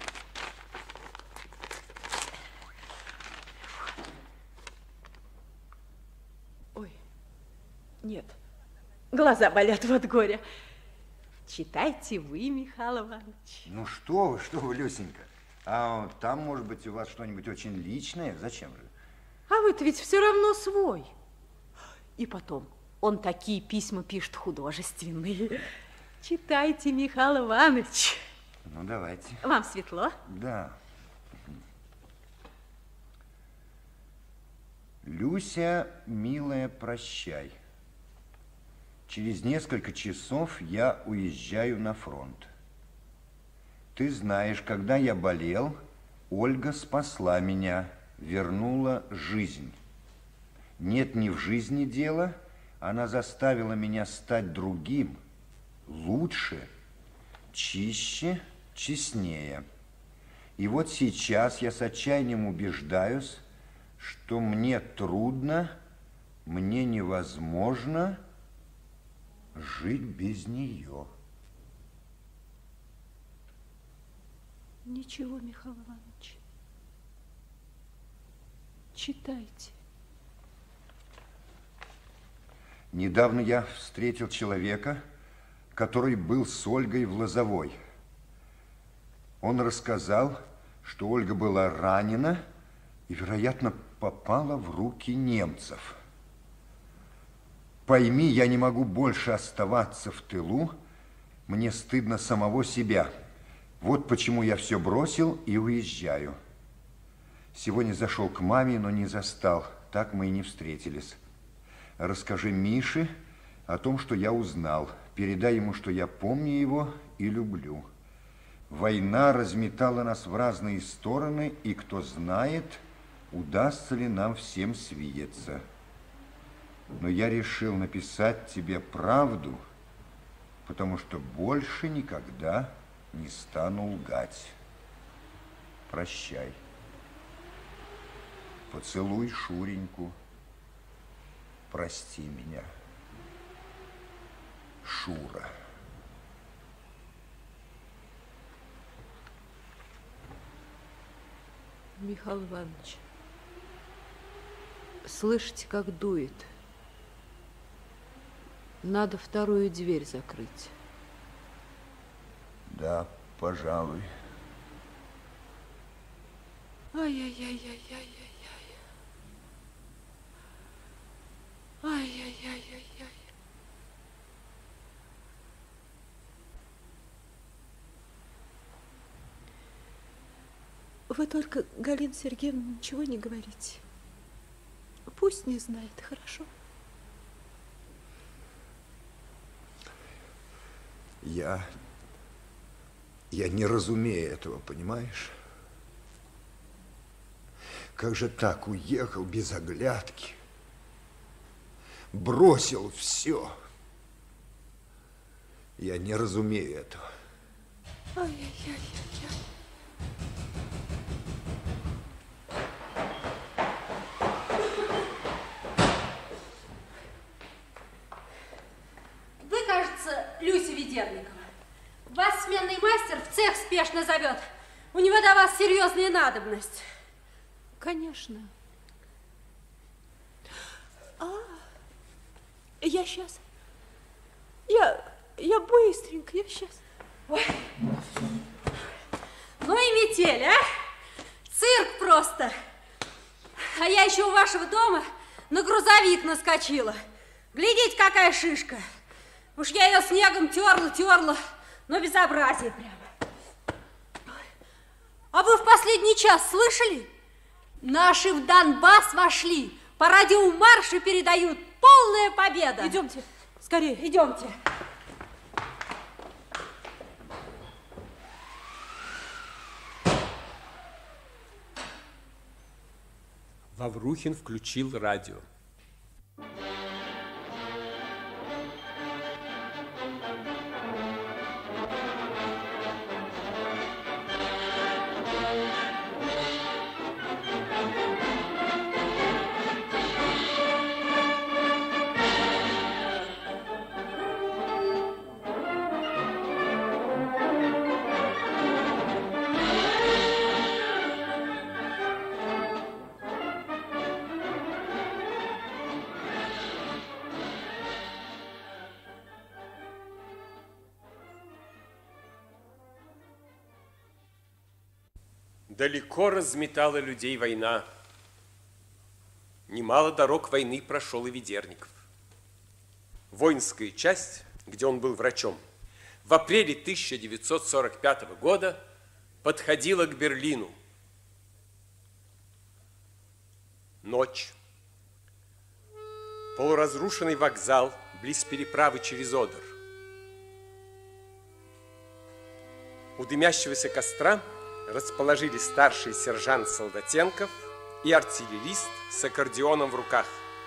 Ой, нет, глаза болят от горя. Читайте вы, Михаил Иванович. Ну что вы, Люсенька. А вот там, может быть, у вас что-нибудь очень личное? Зачем же? А вы-то ведь все равно свой. И потом, он такие письма пишет художественные. Читайте, Михаил Иванович. Ну, давайте. Вам светло? Да. Люся, милая, прощай. Через несколько часов я уезжаю на фронт. Ты знаешь, когда я болел, Ольга спасла меня, вернула жизнь. Нет, не в жизни дело, она заставила меня стать другим, лучше, чище, честнее. И вот сейчас я с отчаянием убеждаюсь, что мне трудно, мне невозможно жить без нее. Ничего, Михаил Иванович. Читайте. Недавно я встретил человека, который был с Ольгой в Лозовой. Он рассказал, что Ольга была ранена и, вероятно, попала в руки немцев. Пойми, я не могу больше оставаться в тылу, мне стыдно самого себя. Вот почему я все бросил и уезжаю. Сегодня зашел к маме, но не застал, так мы и не встретились. Расскажи Мише о том, что я узнал. Передай ему, что я помню его и люблю. Война разметала нас в разные стороны, и кто знает, удастся ли нам всем свидеться. Но я решил написать тебе правду, потому что больше никогда не стану лгать. Прощай. Поцелуй Шуреньку. Прости меня. Шура. Михаил Иванович, слышите, как дует? Надо вторую дверь закрыть. Да, пожалуй. Ай-яй-яй-яй-яй-яй-яй. Ай-яй-яй-яй-яй. Вы только, Галина Сергеевна, ничего не говорите. Пусть не знает, хорошо? Я не разумею этого, понимаешь? Как же так уехал без оглядки? Бросил все. Я не разумею этого. Ай-яй-яй-яй-яй. Вы, кажется, Люся Ведерникова. Вас сменный мастер в цех спешно зовет. У него до вас серьезная надобность. Конечно. Я сейчас. Я быстренько, я сейчас. Ой. Ну и метель, а? Цирк просто. А я еще у вашего дома на грузовик наскочила. Глядите, какая шишка. Уж я ее снегом терла, но безобразие прямо. А вы в последний час слышали? Наши в Донбасс вошли. По радиомаршу передают: полная победа. Идемте, скорее. Идемте. Ваврухин включил радио. Далеко разметала людей война. Немало дорог войны прошел и Ведерников. Воинская часть, где он был врачом, в апреле 1945 года подходила к Берлину. Ночь. Полуразрушенный вокзал близ переправы через Одер. У дымящегося костра расположились старший сержант Солдатенков и артиллерист с аккордеоном в руках.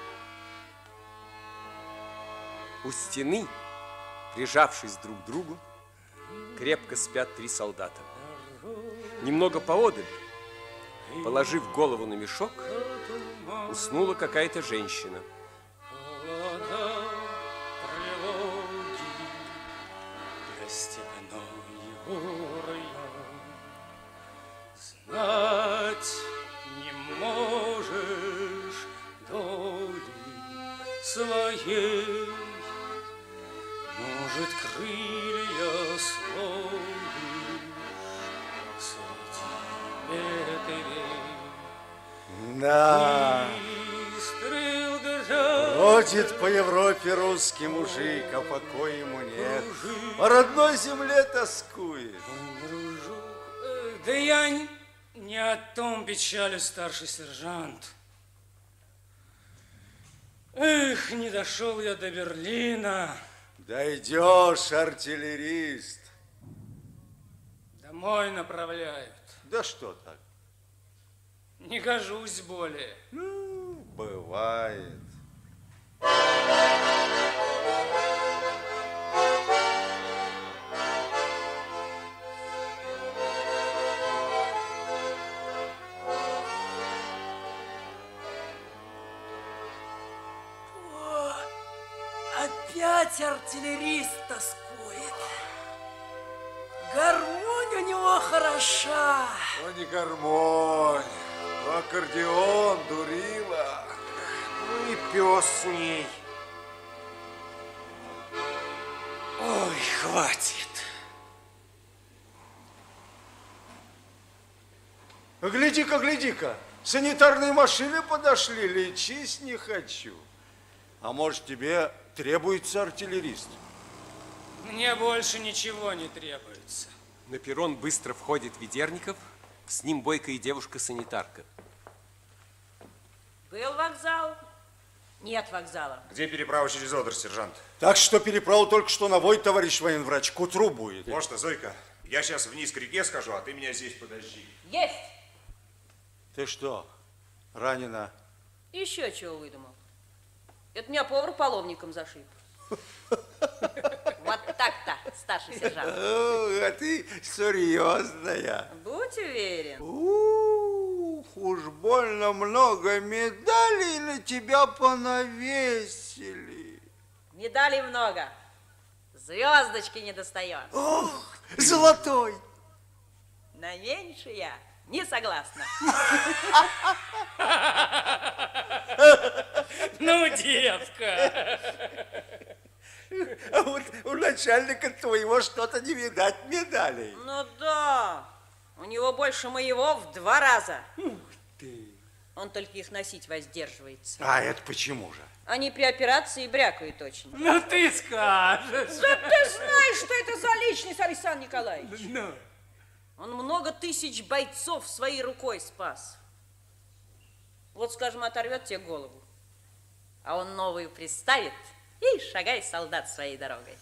У стены, прижавшись друг к другу, крепко спят 3 солдата. Немного поодаль, положив голову на мешок, уснула какая-то женщина. Знать не можешь доли своей, может, крылья сложишь среди ветвей. Да, бродит по Европе русский мужик, а покоя ему нет. По родной земле тоскует. Да я не о том печали, старший сержант. Эх, не дошел я до Берлина. Дойдешь, артиллерист. Домой направляют. Да что так? Не гожусь более. Ну, бывает. Опять артиллерист тоскует. Гармонь у него хороша. Ну, не гармонь, а аккордеон, дурила. Ну и пес с ней. Ой, хватит. Гляди-ка, гляди-ка, санитарные машины подошли, лечись не хочу. А может, тебе требуется артиллерист? Мне больше ничего не требуется. На перрон быстро входит Ведерников, с ним бойкая девушка-санитарка. Был вокзал? Нет вокзала. Где переправа через Одер, сержант? Так что переправу только что навой, товарищ военврач, к утру будет. Можно, Зойка? Я сейчас вниз к реке схожу, а ты меня здесь подожди. Есть! Ты что, ранена? Еще чего выдумал? Это меня повар половником зашиб. Вот так-то, старший сержант. А ты серьезная. Будь уверен. Уж больно много медалей на тебя понавесили. Медалей много. Звездочки не достает. Ох, золотой. На меньше я не согласна. Ну, девка. А вот у начальника твоего что-то не видать медалей. Ну да, у него больше моего в 2 раза. Ух ты. Он только их носить воздерживается. А это почему же? Они при операции брякают очень. Ну ты скажешь. Да ты знаешь, что это за личность, Александр Николаевич. Ну. Он много тысяч бойцов своей рукой спас. Вот, скажем, оторвет тебе голову, а он новую приставит и шагай, солдат, своей дорогой.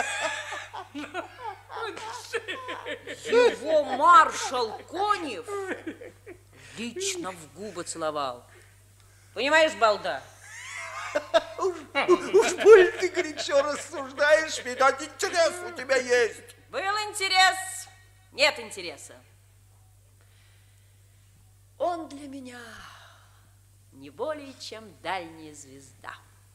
Его маршал Конев лично в губы целовал. Понимаешь, балда? Уж больно ты горячо рассуждаешь, видать, интерес у тебя есть. Был интерес, нет интереса. Он для меня не более чем дальняя звезда.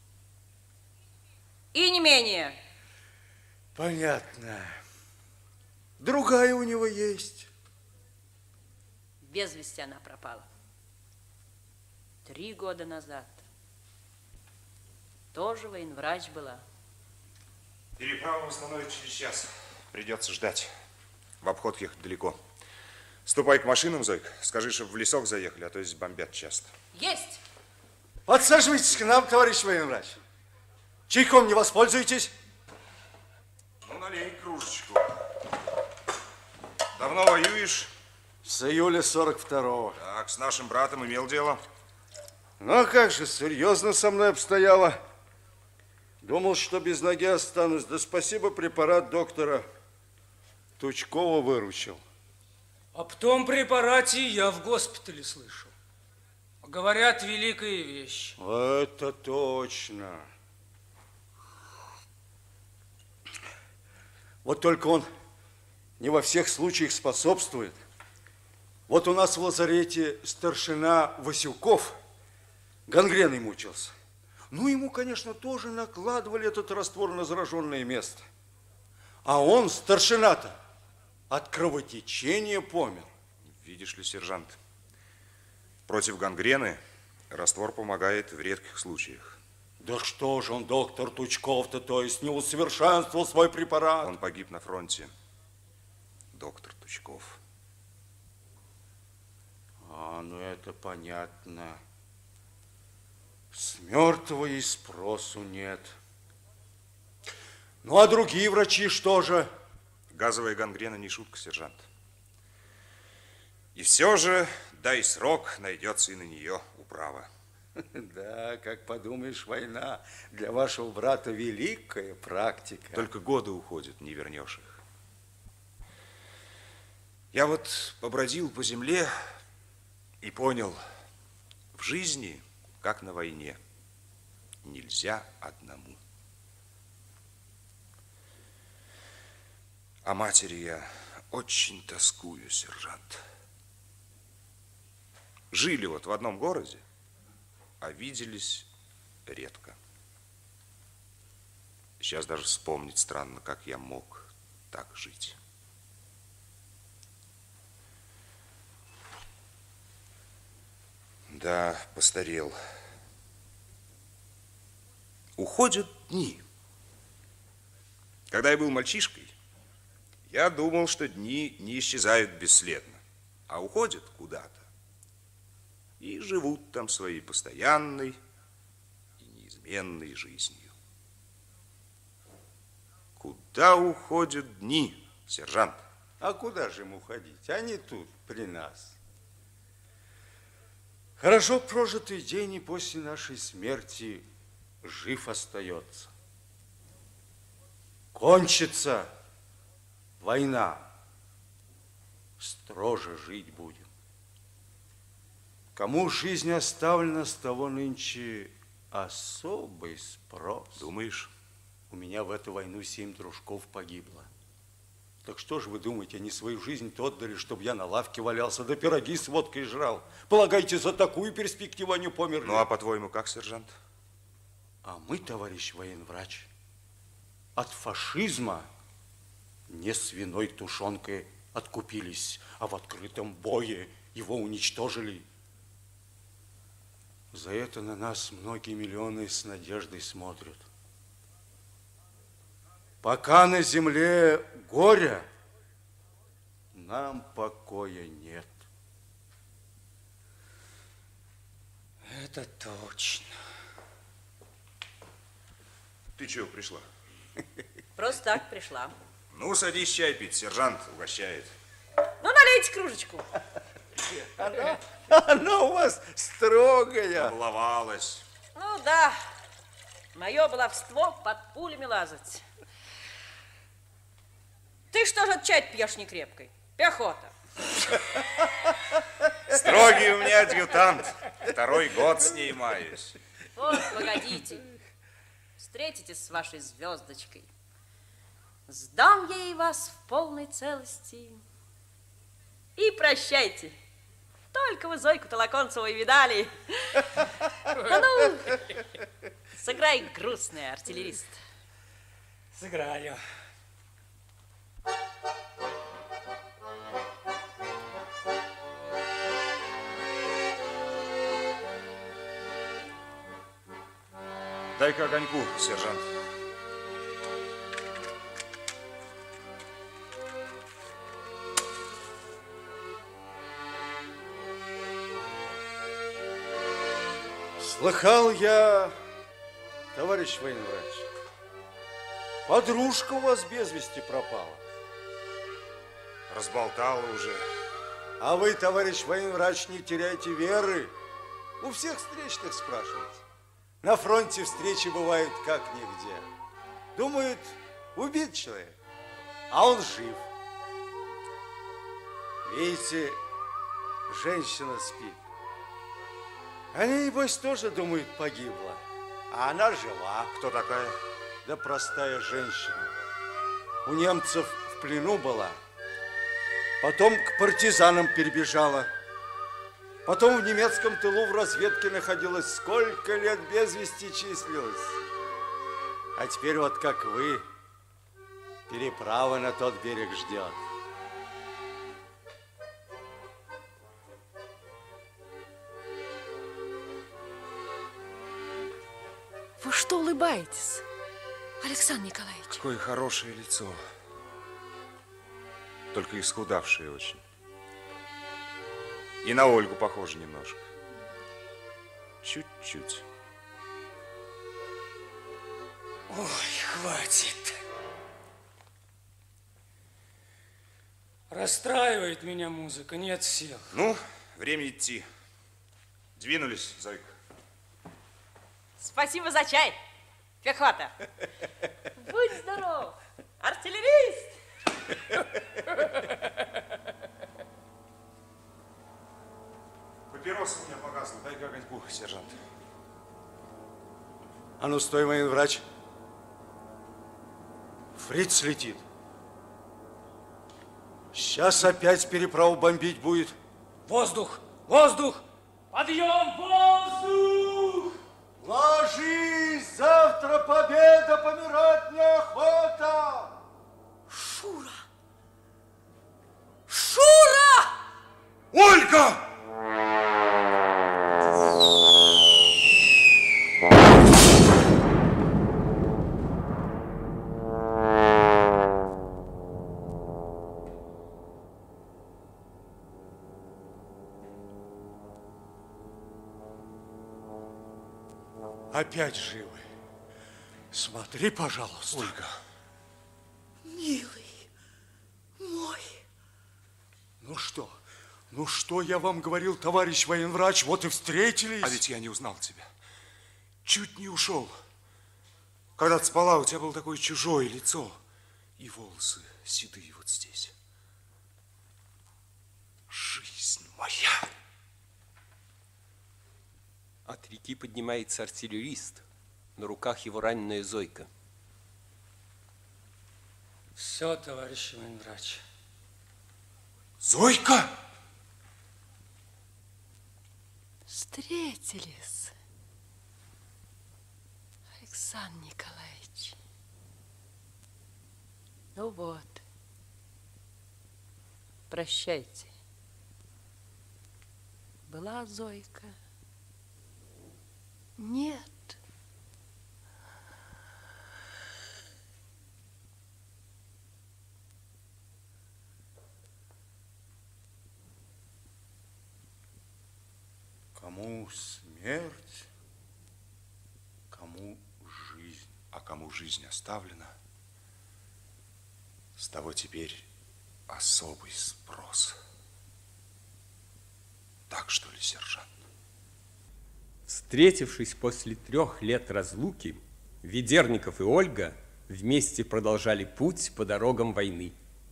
И не менее. Понятно. Другая у него есть. Без вести она пропала. 3 года назад. Тоже военврач была. Переправа восстановит через час. Придется ждать. В обход ехать далеко. Ступай к машинам, Зойка. Скажи, чтобы в лесок заехали, а то здесь бомбят часто. Есть! Подсаживайтесь к нам, товарищ военврач. Чайком не воспользуетесь? Ну, налей кружечку. Давно воюешь? С июля 42-го. Так, с нашим братом имел дело? Ну, а как же, серьезно со мной обстояло. Думал, что без ноги останусь. Да спасибо, препарат доктора Тучкова выручил. Об том препарате я в госпитале слышал. Говорят, великая вещь. Это точно. Вот только он не во всех случаях способствует. Вот у нас в лазарете старшина Васюков гангреной мучился. Ну, ему, конечно, тоже накладывали этот раствор на зараженное место. А он, старшина-то, от кровотечения помер. Видишь ли, сержант, против гангрены раствор помогает в редких случаях. Да что же он, доктор Тучков-то, то есть не усовершенствовал свой препарат? Он погиб на фронте, доктор Тучков. Ну это понятно. С мертвого и спросу нет. Ну, а другие врачи что же? Газовая гангрена не шутка, сержант. И все же, дай срок, найдется и на нее управа. Да, как подумаешь, война для вашего брата великая практика. Только годы уходят, не вернешь их. Я вот побродил по земле и понял, в жизни, как на войне, нельзя одному. О матери я очень тоскую, сержант. Жили вот в одном городе, а виделись редко. Сейчас даже вспомнить странно, как я мог так жить. Да, постарел. Уходят дни. Когда я был мальчишкой, я думал, что дни не исчезают бесследно, а уходят куда-то. И живут там своей постоянной и неизменной жизнью. Куда уходят дни, сержант? А куда же им уходить? Они тут, при нас. Хорошо прожитый день и после нашей смерти жив остается. Кончится война, строже жить будем. Кому жизнь оставлена, с того нынче особый спрос. Думаешь? У меня в эту войну 7 дружков погибло. Так что же вы думаете, они свою жизнь-то отдали, чтобы я на лавке валялся, да пироги с водкой жрал? Полагаете, за такую перспективу они померли? Ну, а по-твоему, как, сержант? А мы, товарищ военврач, от фашизма не свиной тушенкой откупились, а в открытом бое его уничтожили. За это на нас многие миллионы с надеждой смотрят. Пока на земле горя, нам покоя нет. Это точно. Ты чего пришла? Просто так пришла. Ну, садись чай пить, сержант угощает. Ну, налейте кружечку. Она у вас строгая. Баловалась. Ну, да. Мое баловство под пулями лазать. Ты что же чай пьешь не крепкой? Пехота. Строгий у меня адъютант. 2-й год с ней маюсь. Вот, погодите. Встретитесь с вашей звездочкой. Сдам ей вас в полной целости. И прощайте. Только вы Зойку Толоконцеву и видали. А ну, сыграй грустный, артиллерист. Сыграю. Дай-ка огоньку, сержант. Слыхал я, товарищ военврач, подружка у вас без вести пропала. Разболтала уже. А вы, товарищ военврач, не теряйте веры. У всех встречных спрашиваете. На фронте встречи бывают как нигде. Думают, убит человек, а он жив. Видите, женщина спит. Они, небось, тоже думают, погибла. А она жива. Кто такая? Да простая женщина. У немцев в плену была. Потом к партизанам перебежала. Потом в немецком тылу в разведке находилась. Сколько лет без вести числилась. А теперь вот как вы, переправа на тот берег ждет. Вы что улыбаетесь, Александр Николаевич? Какое хорошее лицо. Только исхудавшее очень. И на Ольгу похоже немножко. Чуть-чуть. Ой, хватит. Расстраивает меня музыка, нет сил. Ну, время идти. Двинулись, Зойка. Спасибо за чай, пехота. Будь здоров, артиллерист. Папироса у меня погасла. Дай-ка огоньку, сержант. А ну, стой, военврач. Фриц летит. Сейчас опять переправу бомбить будет. Воздух! Воздух! Подъем! Воздух! Ложись! Завтра победа, помирать неохота! Шура! Шура! Ольга! Опять живы. Смотри, пожалуйста. Ольга. Милый мой. Ну что я вам говорил, товарищ военврач, вот и встретились. А ведь я не узнал тебя. Чуть не ушел. Когда ты спала, у тебя было такое чужое лицо. И волосы седые вот здесь. Жизнь моя. От реки поднимается артиллерист. На руках его раненая Зойка. Все, товарищ военврач. Зойка! Встретились, Александр Николаевич. Ну вот, прощайте. Была Зойка? Нет. Кому смерть, Кому жизнь, а кому жизнь оставлена, с того теперь особый спрос. Так что ли, сержант? Встретившись после 3 лет разлуки, Ведерников и Ольга вместе продолжали путь по дорогам войны.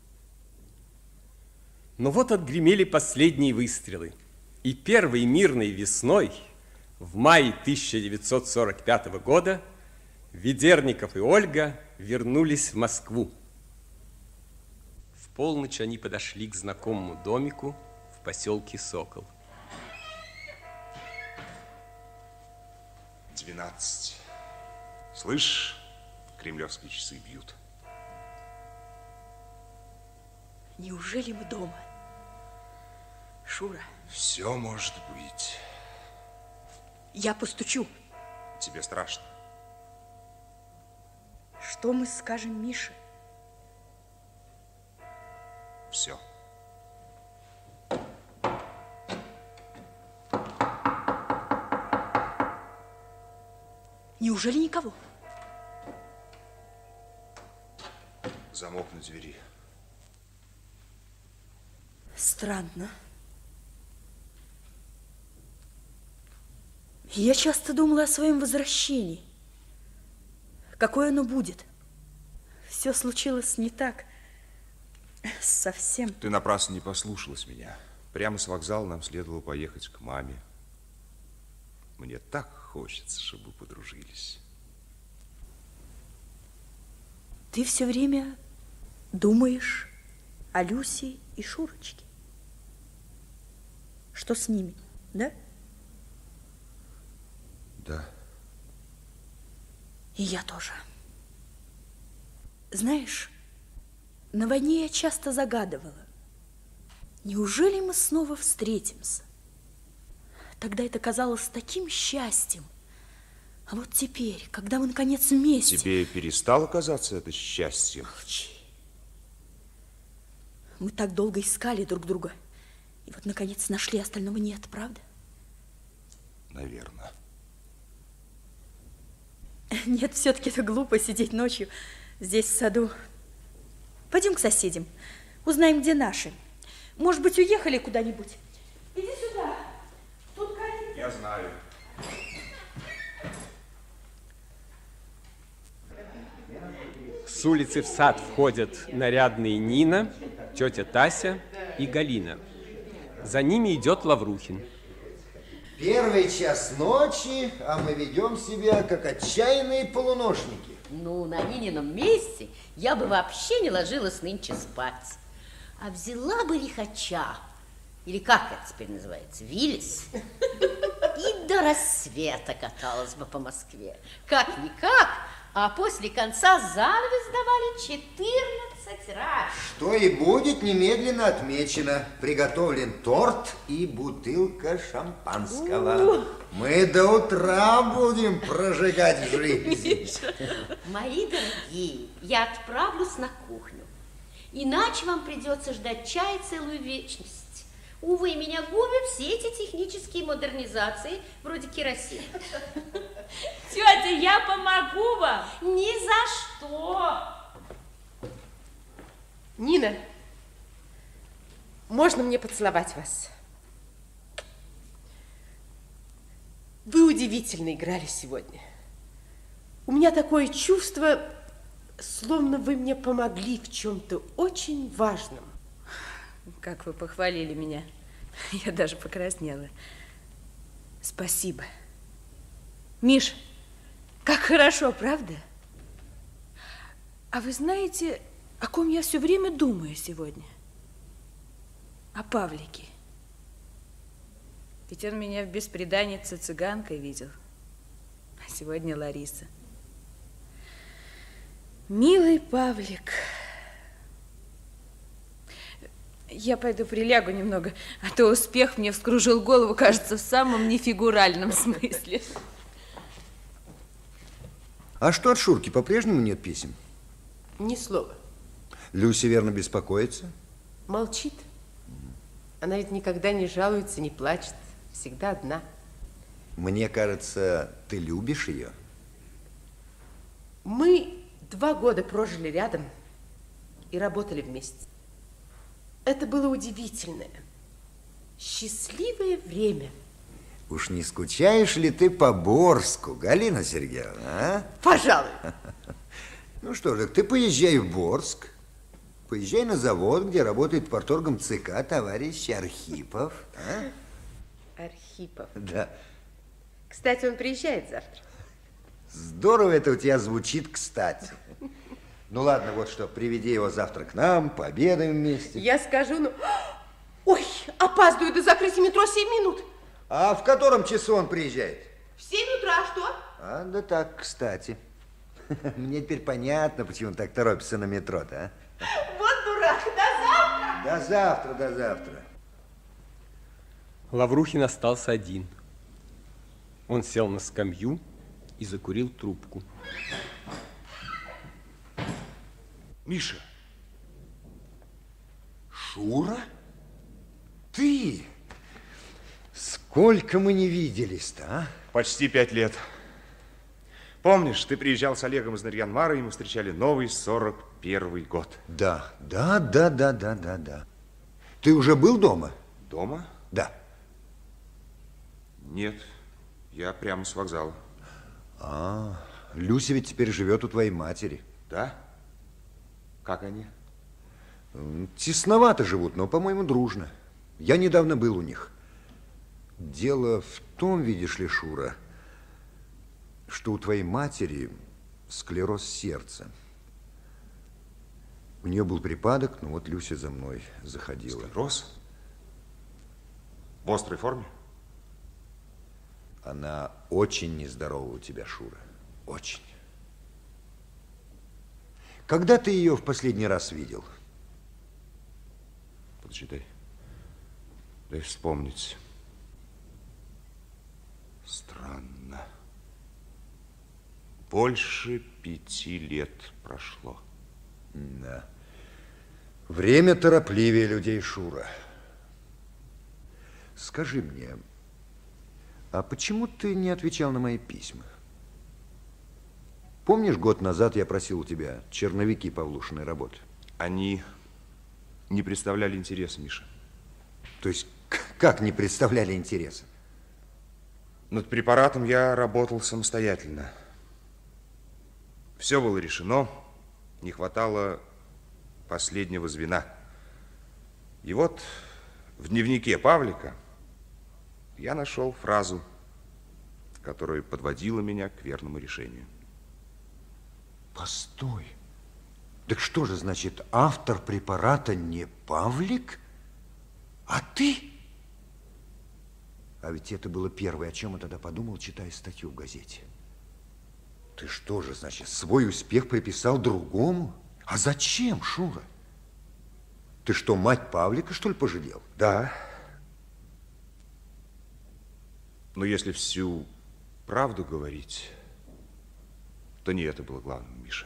Но вот отгремели последние выстрелы, и первой мирной весной, в мае 1945 года, Ведерников и Ольга вернулись в Москву. В полночь они подошли к знакомому домику в поселке Сокол. 12. Слышь, кремлевские часы бьют. Неужели мы дома? Шура. Все может быть. Я постучу. Тебе страшно? Что мы скажем Мише? Все. Неужели никого? Замок на двери. Странно. Я часто думала о своем возвращении. Какое оно будет? Все случилось не так. Совсем. Ты напрасно не послушалась меня. Прямо с вокзала нам следовало поехать к маме. Мне так хочется, чтобы вы подружились. Ты все время думаешь о Люсе и Шурочке. Что с ними, да? Да. И я тоже. Знаешь, на войне я часто загадывала, неужели мы снова встретимся? Тогда это казалось таким счастьем. А вот теперь, когда мы наконец вместе... Тебе перестало казаться это счастьем? Молчи. Мы так долго искали друг друга. И вот наконец нашли, остального нет, правда? Наверное. Нет, все-таки это глупо сидеть ночью здесь в саду. Пойдем к соседям, узнаем, где наши. Может быть, уехали куда-нибудь. Иди сюда. Тут калитка. Я знаю. С улицы в сад входят нарядные Нина, тетя Тася и Галина. За ними идет Лаврухин. Первый час ночи, а мы ведем себя как отчаянные полуношники. Ну, на Нинином месте я бы вообще не ложилась нынче спать. А взяла бы лихача, или как это теперь называется, Виллис, и до рассвета каталась бы по Москве. Как-никак, а после конца занавес давали 14 раз. Что и будет немедленно отмечено. Приготовлен торт и бутылка шампанского. Мы до утра будем прожигать жизнь. Мои дорогие, я отправлюсь на кухню. Иначе вам придется ждать чая целую вечность. Увы, меня губят все эти технические модернизации, вроде керосина. Тетя, я помогу вам. Ни за что. Нина, можно мне поцеловать вас? Вы удивительно играли сегодня. У меня такое чувство, словно вы мне помогли в чем-то очень важном. Как вы похвалили меня. Я даже покраснела. Спасибо. Миш, как хорошо, правда? А вы знаете, о ком я все время думаю сегодня? О Павлике. Ведь он меня в бесприданнице цыганкой видел. А сегодня Лариса. Милый Павлик. Я пойду прилягу немного, а то успех мне вскружил голову, кажется, в самом нефигуральном смысле. А что от Шурки? По-прежнему нет писем? Ни слова. Люся, верно, беспокоится? Молчит. Она ведь никогда не жалуется, не плачет. Всегда одна. Мне кажется, ты любишь ее. Мы 2 года прожили рядом и работали вместе. Это было удивительное, счастливое время. Уж не скучаешь ли ты по Борску, Галина Сергеевна, а? Пожалуй. Ну что же, ты поезжай в Борск, поезжай на завод, где работает порторгом ЦК товарищ Архипов. А? Архипов. Да. Кстати, он приезжает завтра. Здорово это у тебя звучит, кстати. Ну ладно, вот что, приведи его завтра к нам, пообедаем вместе. Я скажу, ну... Ой, опаздываю до закрытия метро 7 минут. А в котором часу он приезжает? В 7 утра, что? А, да так, кстати. Мне теперь понятно, почему он так торопится на метро-то, а? Вот дурак, до завтра. До завтра, до завтра. Лаврухин остался один. Он сел на скамью и закурил трубку. Миша. Шура? Ты? Сколько мы не виделись-то, а? Почти 5 лет. Помнишь, ты приезжал с Олегом из Нарьян-Мара, и мы встречали новый 41-й год. Да. Ты уже был дома? Дома? Да. Нет, Я прямо с вокзала. А, Люся ведь теперь живет у твоей матери. Да? Как они? Тесновато живут, но, по-моему, дружно. Я недавно был у них. Дело в том, видишь ли, Шура, что у твоей матери склероз сердца. У нее был припадок, но вот Люся за мной заходила. Склероз? В острой форме? Она очень нездорова у тебя, Шура. Очень. Когда ты ее в последний раз видел? Подожди, дай вспомнить. Странно. Больше 5 лет прошло. Да. Время торопливее людей, Шура. Скажи мне, а почему ты не отвечал на мои письма? Помнишь, год назад я просил у тебя черновики Павлушиной работы? Они не представляли интереса, Миша. То есть, как не представляли интереса? Над препаратом я работал самостоятельно. Все было решено, не хватало последнего звена. И вот в дневнике Павлика я нашел фразу, которая подводила меня к верному решению. Постой. Так что же значит, автор препарата не Павлик, а ты? А ведь это было первое, о чем я тогда подумал, читая статью в газете. Ты что же, значит, свой успех приписал другому? А зачем, Шура? Ты что, мать Павлика, что ли, пожалел? Да. Но если всю правду говорить, то не это было главным, Миша.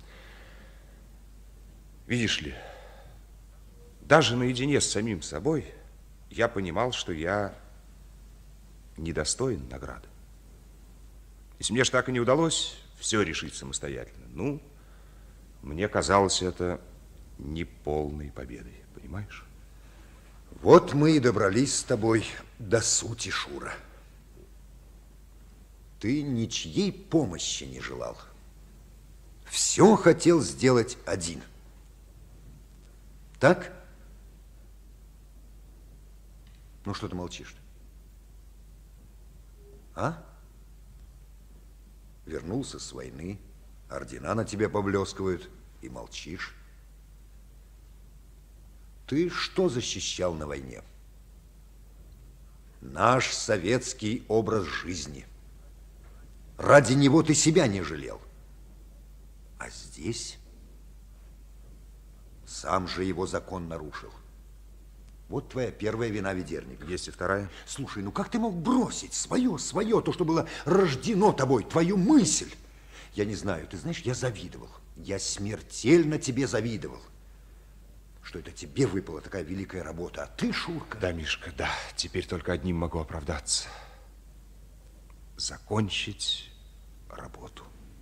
Видишь ли, даже наедине с самим собой я понимал, что я недостоин награды. Если мне ж так и не удалось все решить самостоятельно, ну, мне казалось это неполной победой, понимаешь? Вот мы и добрались с тобой до сути, Шура. Ты ничьей помощи не желал. Все хотел сделать один. Так? Ну, что ты молчишь-то? А? Вернулся с войны, ордена на тебе поблескивают, и молчишь. Ты что защищал на войне? Наш советский образ жизни. Ради него ты себя не жалел. А здесь сам же его закон нарушил. Вот твоя первая вина, Ведерник. Есть и вторая. Слушай, ну как ты мог бросить свое, то, что было рождено тобой, твою мысль? Я не знаю, ты знаешь, я завидовал. Я смертельно тебе завидовал. Что это тебе выпала такая великая работа, а ты, Шурка... Да, Мишка, да. Теперь только одним могу оправдаться. Закончить работу.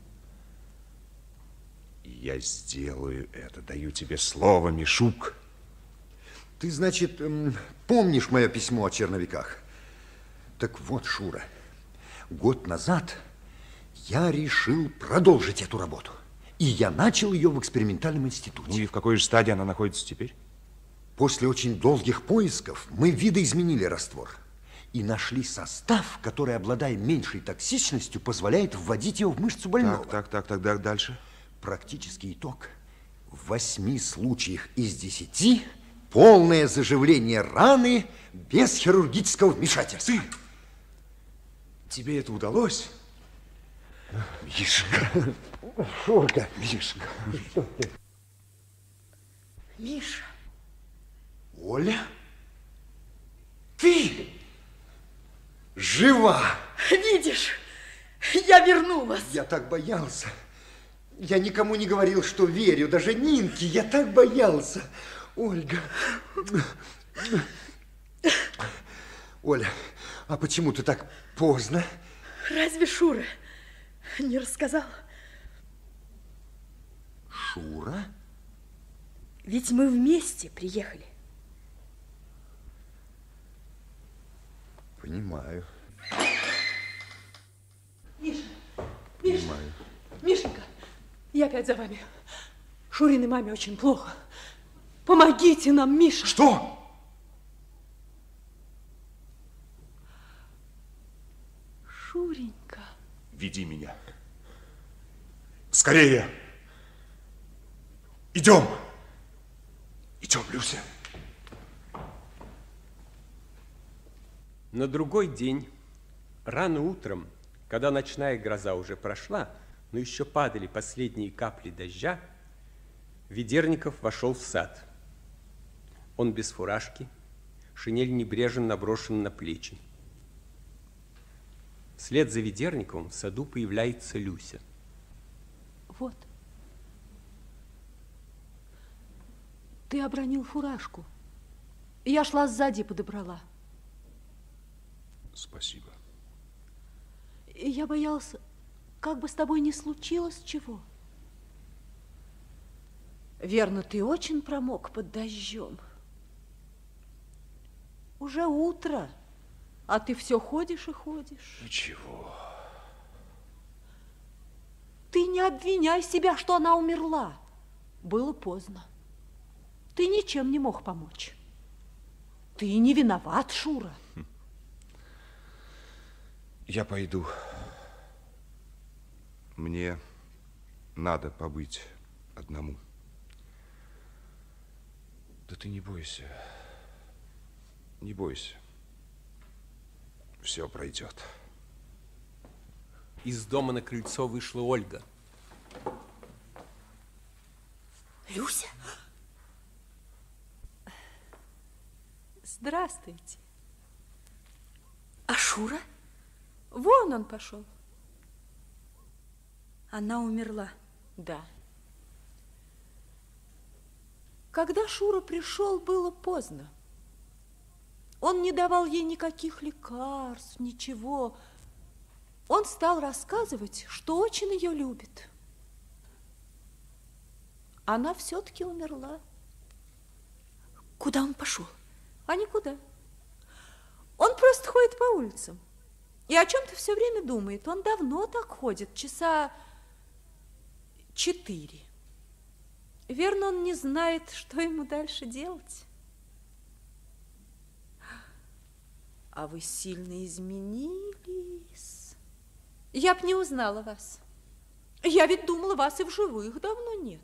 Я сделаю это, даю тебе слово, Мишук. Ты, значит, помнишь мое письмо о черновиках? Так вот, Шура, год назад я решил продолжить эту работу. И я начал ее в экспериментальном институте. Ну и в какой же стадии она находится теперь? После очень долгих поисков мы видоизменили раствор. И нашли состав, который, обладая меньшей токсичностью, позволяет вводить его в мышцу больного. Так, дальше. Практический итог. В 8 случаях из 10 полное заживление раны без хирургического вмешательства. Тебе это удалось? Мишка. Шурка. Мишка. Что ты? Миша. Оля? Ты жива? Видишь, я вернулась. Я так боялся. Я никому не говорил, что верю, даже Нинке. Я так боялся. Ольга. Оля, а почему ты так поздно? Разве Шура не рассказал? Шура? Ведь мы вместе приехали. Понимаю. Я опять за вами. Шуриной маме очень плохо. Помогите нам, Миша. Что? Шуренька. Веди меня. Скорее. Идем. Идем, Люся. На другой день, рано утром, когда ночная гроза уже прошла, но еще падали последние капли дождя, Ведерников вошел в сад. Он без фуражки, шинель небрежно наброшена на плечи. Вслед за Ведерниковым в саду появляется Люся. Вот. Ты обронил фуражку. Я шла сзади и подобрала. Спасибо. И я боялась, как бы с тобой не случилось чего. Верно, ты очень промок под дождем. Уже утро, а ты все ходишь и ходишь. Ничего. Ты не обвиняй себя, что она умерла. Было поздно. Ты ничем не мог помочь. Ты не виноват, Шура. Я пойду. Мне надо побыть одному. Да ты не бойся. Не бойся. Все пройдет. Из дома на крыльцо вышла Ольга. Люся? Здравствуйте. А Шура? Вон он пошел. Она умерла. Да. Когда Шура пришел, было поздно. Он не давал ей никаких лекарств, ничего. Он стал рассказывать, что очень ее любит. Она все-таки умерла. Куда он пошел? А никуда. Он просто ходит по улицам. И о чем-то все время думает. Он давно так ходит, часа 4. Верно, он не знает, что ему дальше делать. А вы сильно изменились. Я б не узнала вас. Я ведь думала, вас и в живых давно нет.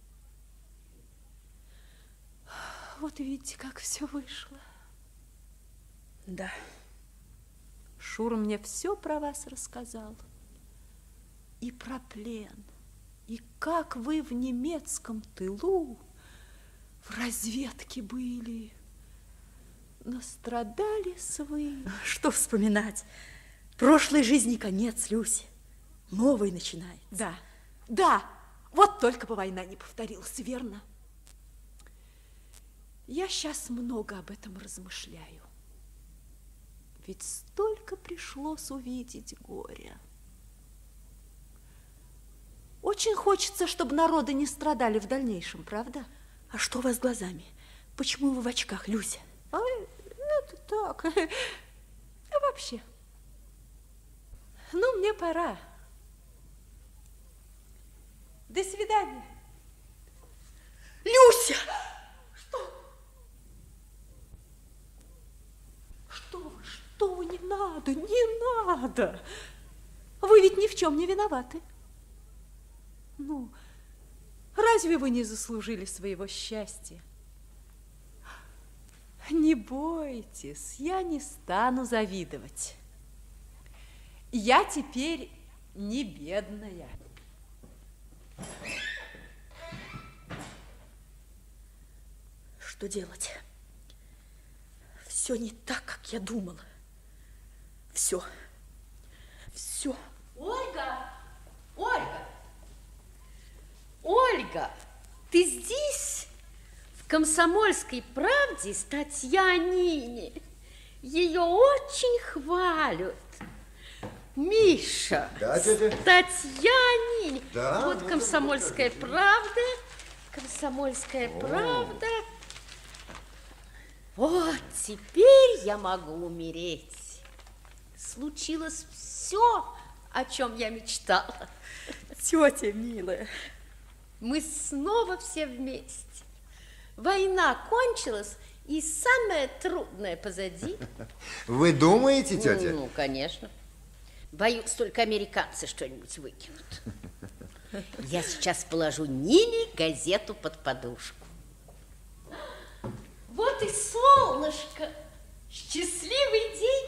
Вот видите, как все вышло. Да. Шура мне все про вас рассказал. И про плен, и как вы в немецком тылу в разведке были. Настрадались вы. Что вспоминать? Прошлой жизни конец, Люся. Новый начинается. Да, да. Вот только бы война не повторилась, верно? Я сейчас много об этом размышляю. Ведь столько пришлось увидеть горя. Очень хочется, чтобы народы не страдали в дальнейшем, правда? А что у вас с глазами? Почему вы в очках, Люся? А это так. А вообще. Ну, мне пора. До свидания. Люся! Что вы, не надо, не надо. Вы ведь ни в чем не виноваты. Ну, разве вы не заслужили своего счастья? Не бойтесь, я не стану завидовать. Я теперь не бедная. Что делать? Все не так, как я думала. Все. Ольга! Ольга! Ольга, ты здесь? В «Комсомольской правде» статья о Нине. Ее очень хвалят. Миша, да, тетя? статья о Нине. Да, вот «Комсомольская правда», «Комсомольская правда». Вот теперь я могу умереть. Случилось все, о чем я мечтала. Тетя милая, Мы снова все вместе. Война кончилась, и самое трудное позади. Вы думаете, тетя? Ну, конечно. Боюсь, только американцы что-нибудь выкинут. Я сейчас положу Ниле газету под подушку. Вот и солнышко. Счастливый день.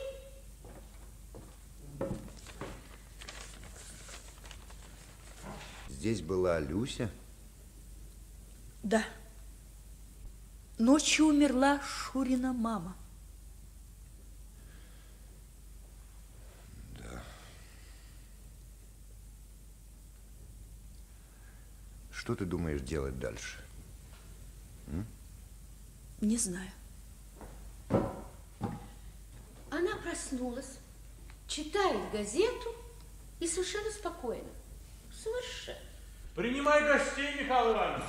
Здесь была Люся? Да. Ночью умерла Шурина мама. Да. Что ты думаешь делать дальше? Не знаю. Она проснулась, читает газету и совершенно спокойно. Совершенно. Принимай гостей, Михаил Иванович.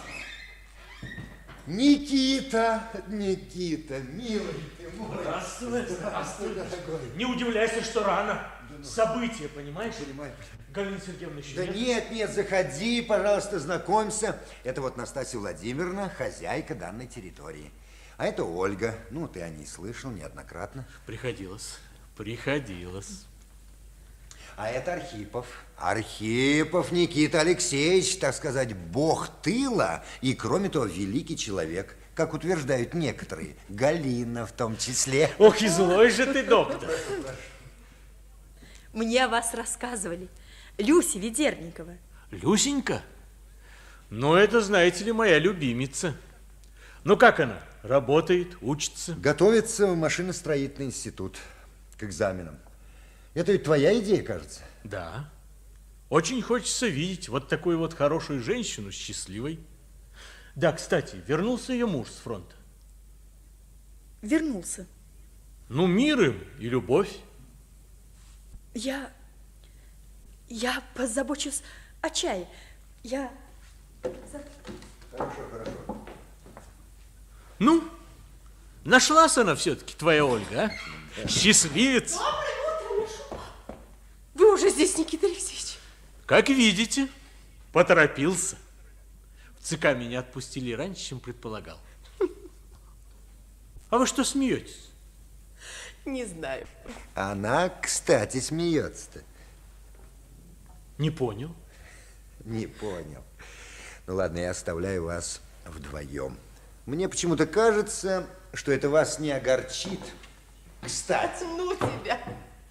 Никита, милый ты мой. Здравствуй. Не удивляйся, что рано. События, понимаешь? Понимаю. Галина Сергеевна еще Да нет, заходи, пожалуйста, знакомься. Это вот Настасья Владимировна, хозяйка данной территории. А это Ольга. Ну, ты о ней слышал неоднократно. Приходилось. А это Архипов. Архипов Никита Алексеевич, так сказать, бог тыла и, кроме того, великий человек, как утверждают некоторые, Галина в том числе. Ох, и злой же ты, доктор. Мне о вас рассказывали. Люся Ведерникова. Люсенька? Ну, это, знаете ли, моя любимица. Ну, как она? Работает, учится? Готовится в машиностроительный институт к экзаменам. Это ведь твоя идея, кажется? Да. Очень хочется видеть вот такую вот хорошую женщину, счастливой. Да, кстати, вернулся ее муж с фронта? Вернулся. Ну, мир им и любовь. Я позабочусь о чае. Хорошо. Ну, нашлась она все-таки, твоя Ольга, а? Счастливец. Доброе утро, Вы уже здесь, Никита Алексеевич? Как видите, поторопился. В ЦК меня отпустили раньше, чем предполагал. А вы что смеетесь? Не знаю. Она, кстати, смеется-то. Не понял. Не понял. Ну ладно, я оставляю вас вдвоем. Мне почему-то кажется, что это вас не огорчит. Кстати. Ну тебя.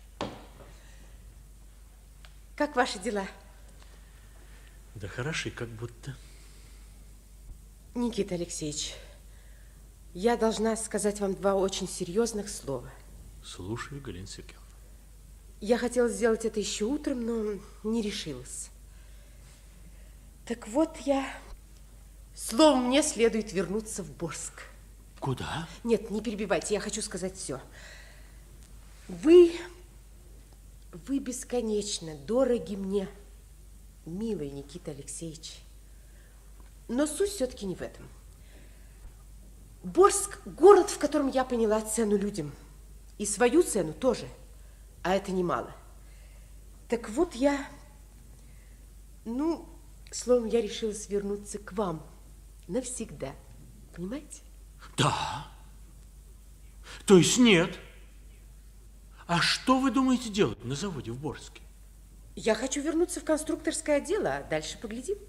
Как ваши дела? Да хороши, как будто. Никита Алексеевич, я должна сказать вам два очень серьезных слова. Слушаю, Галина Сергеевна. Я хотела сделать это еще утром, но не решилась. Так вот Словом, мне следует вернуться в Борск. Куда? Нет, не перебивайте, я хочу сказать все. Вы бесконечно дороги мне, милый Никита Алексеевич. Но суть все-таки не в этом. Борск – город, в котором я поняла цену людям. И свою цену тоже. А это немало. Так вот словом, я решилась вернуться к вам навсегда. Понимаете? Да. То есть нет. А что вы думаете делать на заводе в Борске? Я хочу вернуться в конструкторское отдело, а дальше поглядим.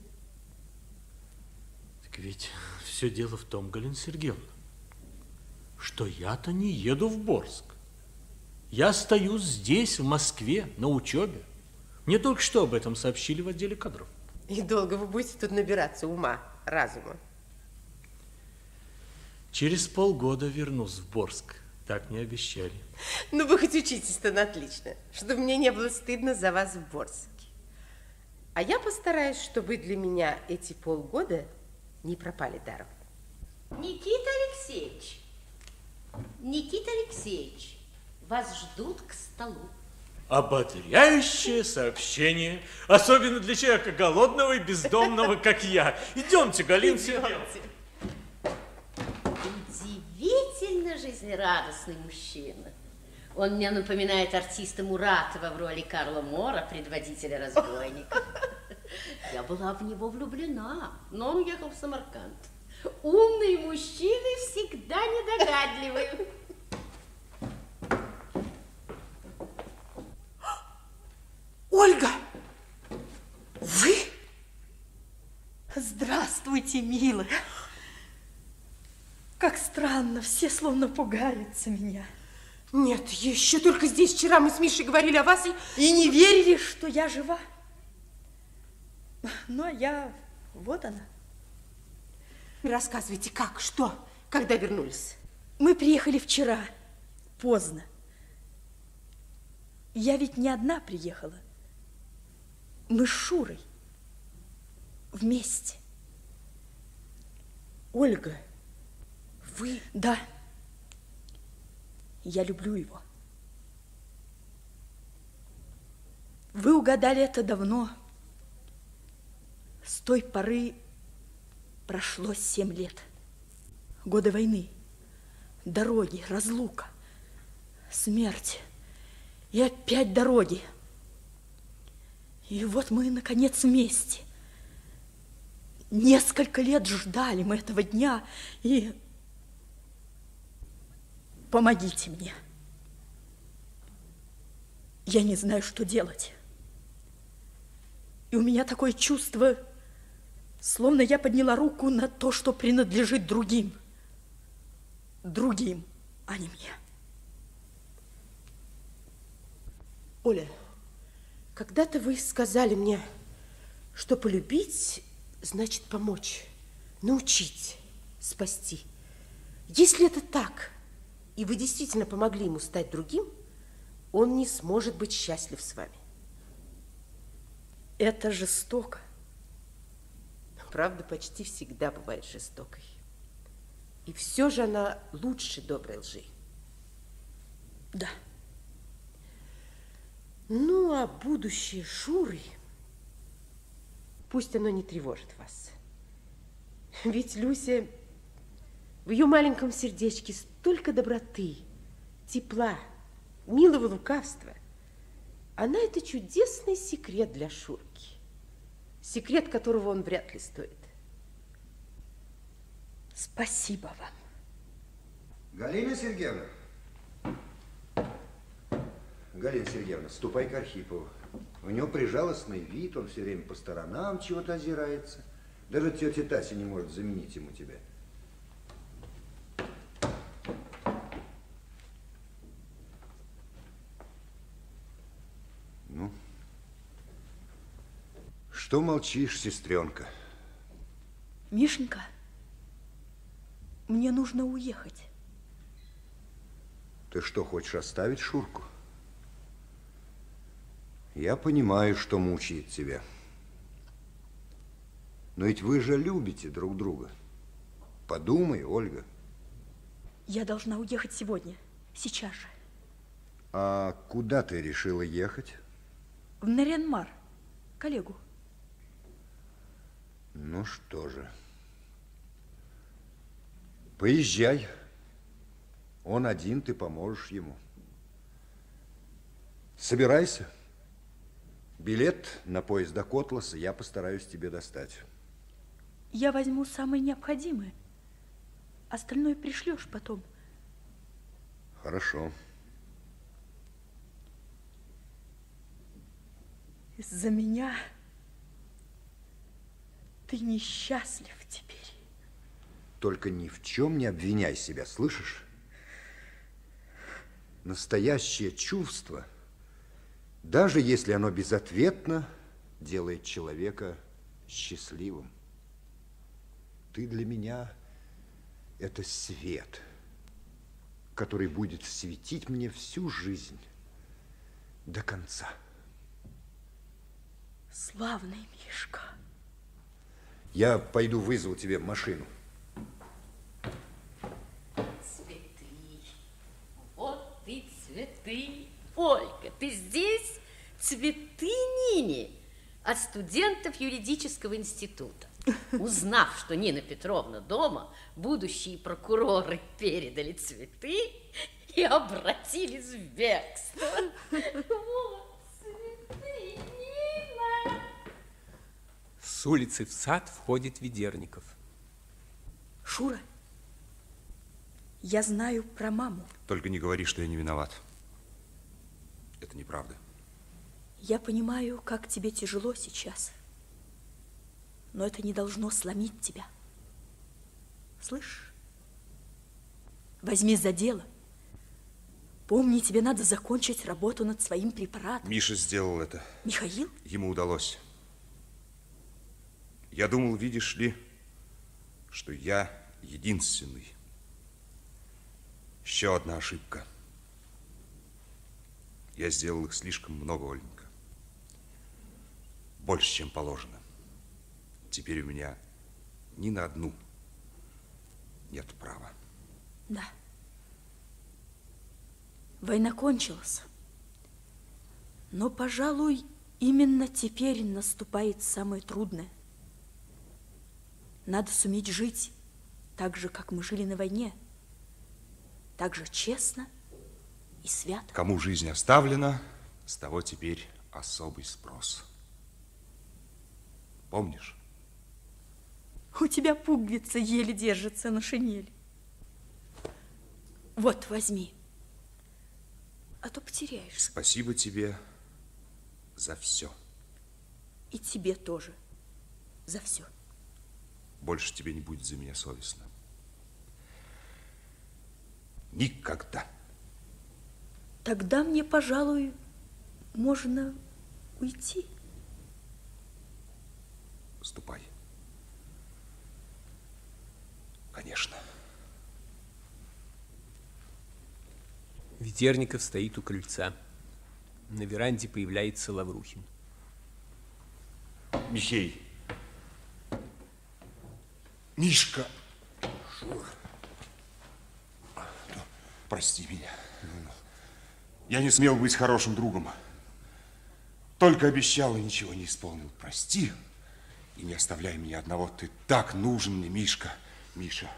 Так ведь все дело в том, Галина Сергеевна, что я-то не еду в Борск. Я остаюсь здесь, в Москве, на учебе. Мне только что об этом сообщили в отделе кадров. И долго вы будете тут набираться ума, разума? Через полгода вернусь в Борск. Так не обещали. Ну, вы хоть учитесь-то на отлично, чтобы мне не было стыдно за вас в Борске. А я постараюсь, чтобы для меня эти полгода не пропали даром. Никита Алексеевич, вас ждут к столу. Ободряющее сообщение, особенно для человека голодного и бездомного, как я. Идемте, Галина Сергеевна. Удивительно жизнерадостный мужчина. Он мне напоминает артиста Муратова в роли Карла Мора, предводителя разбойников. Я была в него влюблена, но он ехал в Самарканд. Умные мужчины всегда недогадливые. Ольга! Вы? Здравствуйте, милая. Как странно, все словно пугаются меня. Нет, еще только здесь вчера мы с Мишей говорили о вас и не верили, что я жива. Но я... Вот она. Рассказывайте, как, что, когда вернулись? Мы приехали вчера, поздно. Я ведь не одна приехала. Мы с Шурой вместе. Ольга, вы... Да. Я люблю его. Вы угадали это давно. С той поры прошло 7 лет. Годы войны, дороги, разлука, смерть и опять дороги. И вот мы, наконец, вместе. Несколько лет ждали мы этого дня, и... Помогите мне. Я не знаю, что делать. И у меня такое чувство, словно я подняла руку на то, что принадлежит другим. Другим, а не мне. Оля, когда-то вы сказали мне, что полюбить значит помочь, научить, спасти. Если это так, и вы действительно помогли ему стать другим, он не сможет быть счастлив с вами. Это жестоко. Правда почти всегда бывает жестокой. И все же она лучше доброй лжи. Да. Ну, а будущее Шуры, пусть оно не тревожит вас. Ведь Люся, в ее маленьком сердечке столько доброты, тепла, милого лукавства. Она – это чудесный секрет для Шурки. Секрет, которого он вряд ли стоит. Спасибо вам. Галина Сергеевна. Галина Сергеевна, ступай к Архипову. У него прижалостный вид, он все время по сторонам чего-то озирается. Даже тетя Тася не может заменить ему тебя. Ну, что молчишь, сестренка? Мишенька, мне нужно уехать. Ты что, хочешь оставить Шурку? Я понимаю, что мучает тебя. Но ведь вы же любите друг друга. Подумай, Ольга. Я должна уехать сегодня, сейчас же. А куда ты решила ехать? В Нарьян-Мар, коллегу. Ну что же. Поезжай. Он один, ты поможешь ему. Собирайся. Билет на поезд до Котласа я постараюсь тебе достать. Я возьму самое необходимое. Остальное пришлешь потом. Хорошо. Из-за меня ты несчастлив теперь. Только ни в чем не обвиняй себя, слышишь? Настоящее чувство, даже если оно безответно, делает человека счастливым. Ты для меня – это свет, который будет светить мне всю жизнь до конца. Славный Мишка. Я пойду вызову тебе машину. Цветы. Вот и цветы. Ольга, ты здесь? Цветы Нине от студентов юридического института. Узнав, что Нина Петровна дома, будущие прокуроры передали цветы и обратились в бегство. Вот цветы, Нина. улицы в сад входит Ведерников. Шура, я знаю про маму. Только не говори, что я не виноват. Это неправда. Я понимаю, как тебе тяжело сейчас. Но это не должно сломить тебя. Слышь? Возьмись за дело. Помни, тебе надо закончить работу над своим препаратом. Миша сделал это. Михаил? Ему удалось. Я думал, видишь ли, что я единственный. Еще одна ошибка. Я сделал их слишком много, Оленька. Больше, чем положено. Теперь у меня ни на одну нет права. Да. Война кончилась. Но, пожалуй, именно теперь наступает самое трудное. Надо суметь жить так же, как мы жили на войне. Так же честно и свято. Кому жизнь оставлена, с того теперь особый спрос. Помнишь? У тебя пуговица еле держится на шинели. Вот, возьми. А то потеряешь. Спасибо тебе за все. И тебе тоже за все. Больше тебе не будет за меня совестно. Никогда. Тогда мне, пожалуй, можно уйти. Ступай. Конечно. Ведерников стоит у крыльца. На веранде появляется Лаврухин. Михей. Мишка. Шура. Прости меня. Я не смел быть хорошим другом. Только обещал и ничего не исполнил. Прости и не оставляй меня одного. Ты так нужен мне, Мишка. Миша,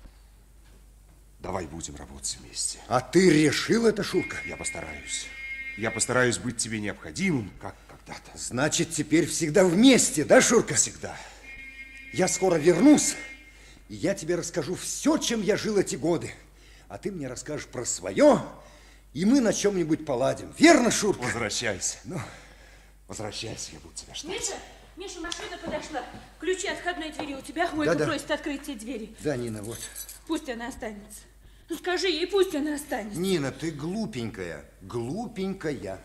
давай будем работать вместе. А ты решил это, Шурка? Я постараюсь. Я постараюсь быть тебе необходимым, как когда-то. Значит, теперь всегда вместе, да, Шурка? Всегда. Я скоро вернусь, и я тебе расскажу все, чем я жил эти годы. А ты мне расскажешь про свое, и мы на чем-нибудь поладим. Верно, Шурка? Возвращайся. Ну, возвращайся, я буду тебя ждать. Миша, машина подошла. Ключи от входной двери у тебя. Да. Просит открыть те двери. Да, Нина, вот. Пусть она останется. Ну, скажи ей, пусть она останется. Нина, ты глупенькая. Глупенькая.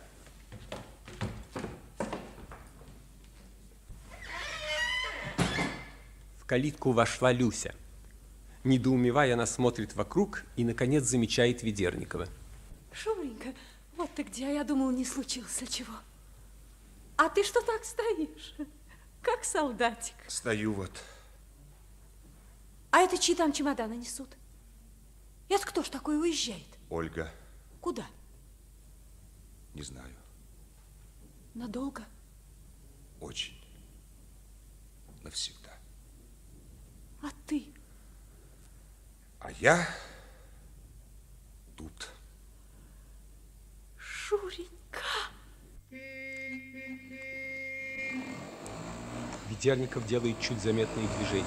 В калитку вошла Люся. Недоумевая, она смотрит вокруг и, наконец, замечает Ведерникова. Шуренька, вот ты где, а я думала, не случилось чего. А ты что так стоишь? Как солдатик. Стою вот. А это чьи там чемоданы несут? Это кто ж такой уезжает? Ольга. Куда? Не знаю. Надолго? Очень. Навсегда. А ты? А я тут. Шуренька. Ведерников делает чуть заметные движения.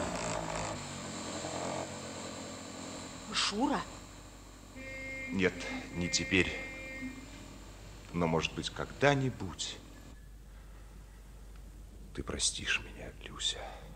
Шура? Нет, не теперь. Но, может быть, когда-нибудь ты простишь меня, Люся.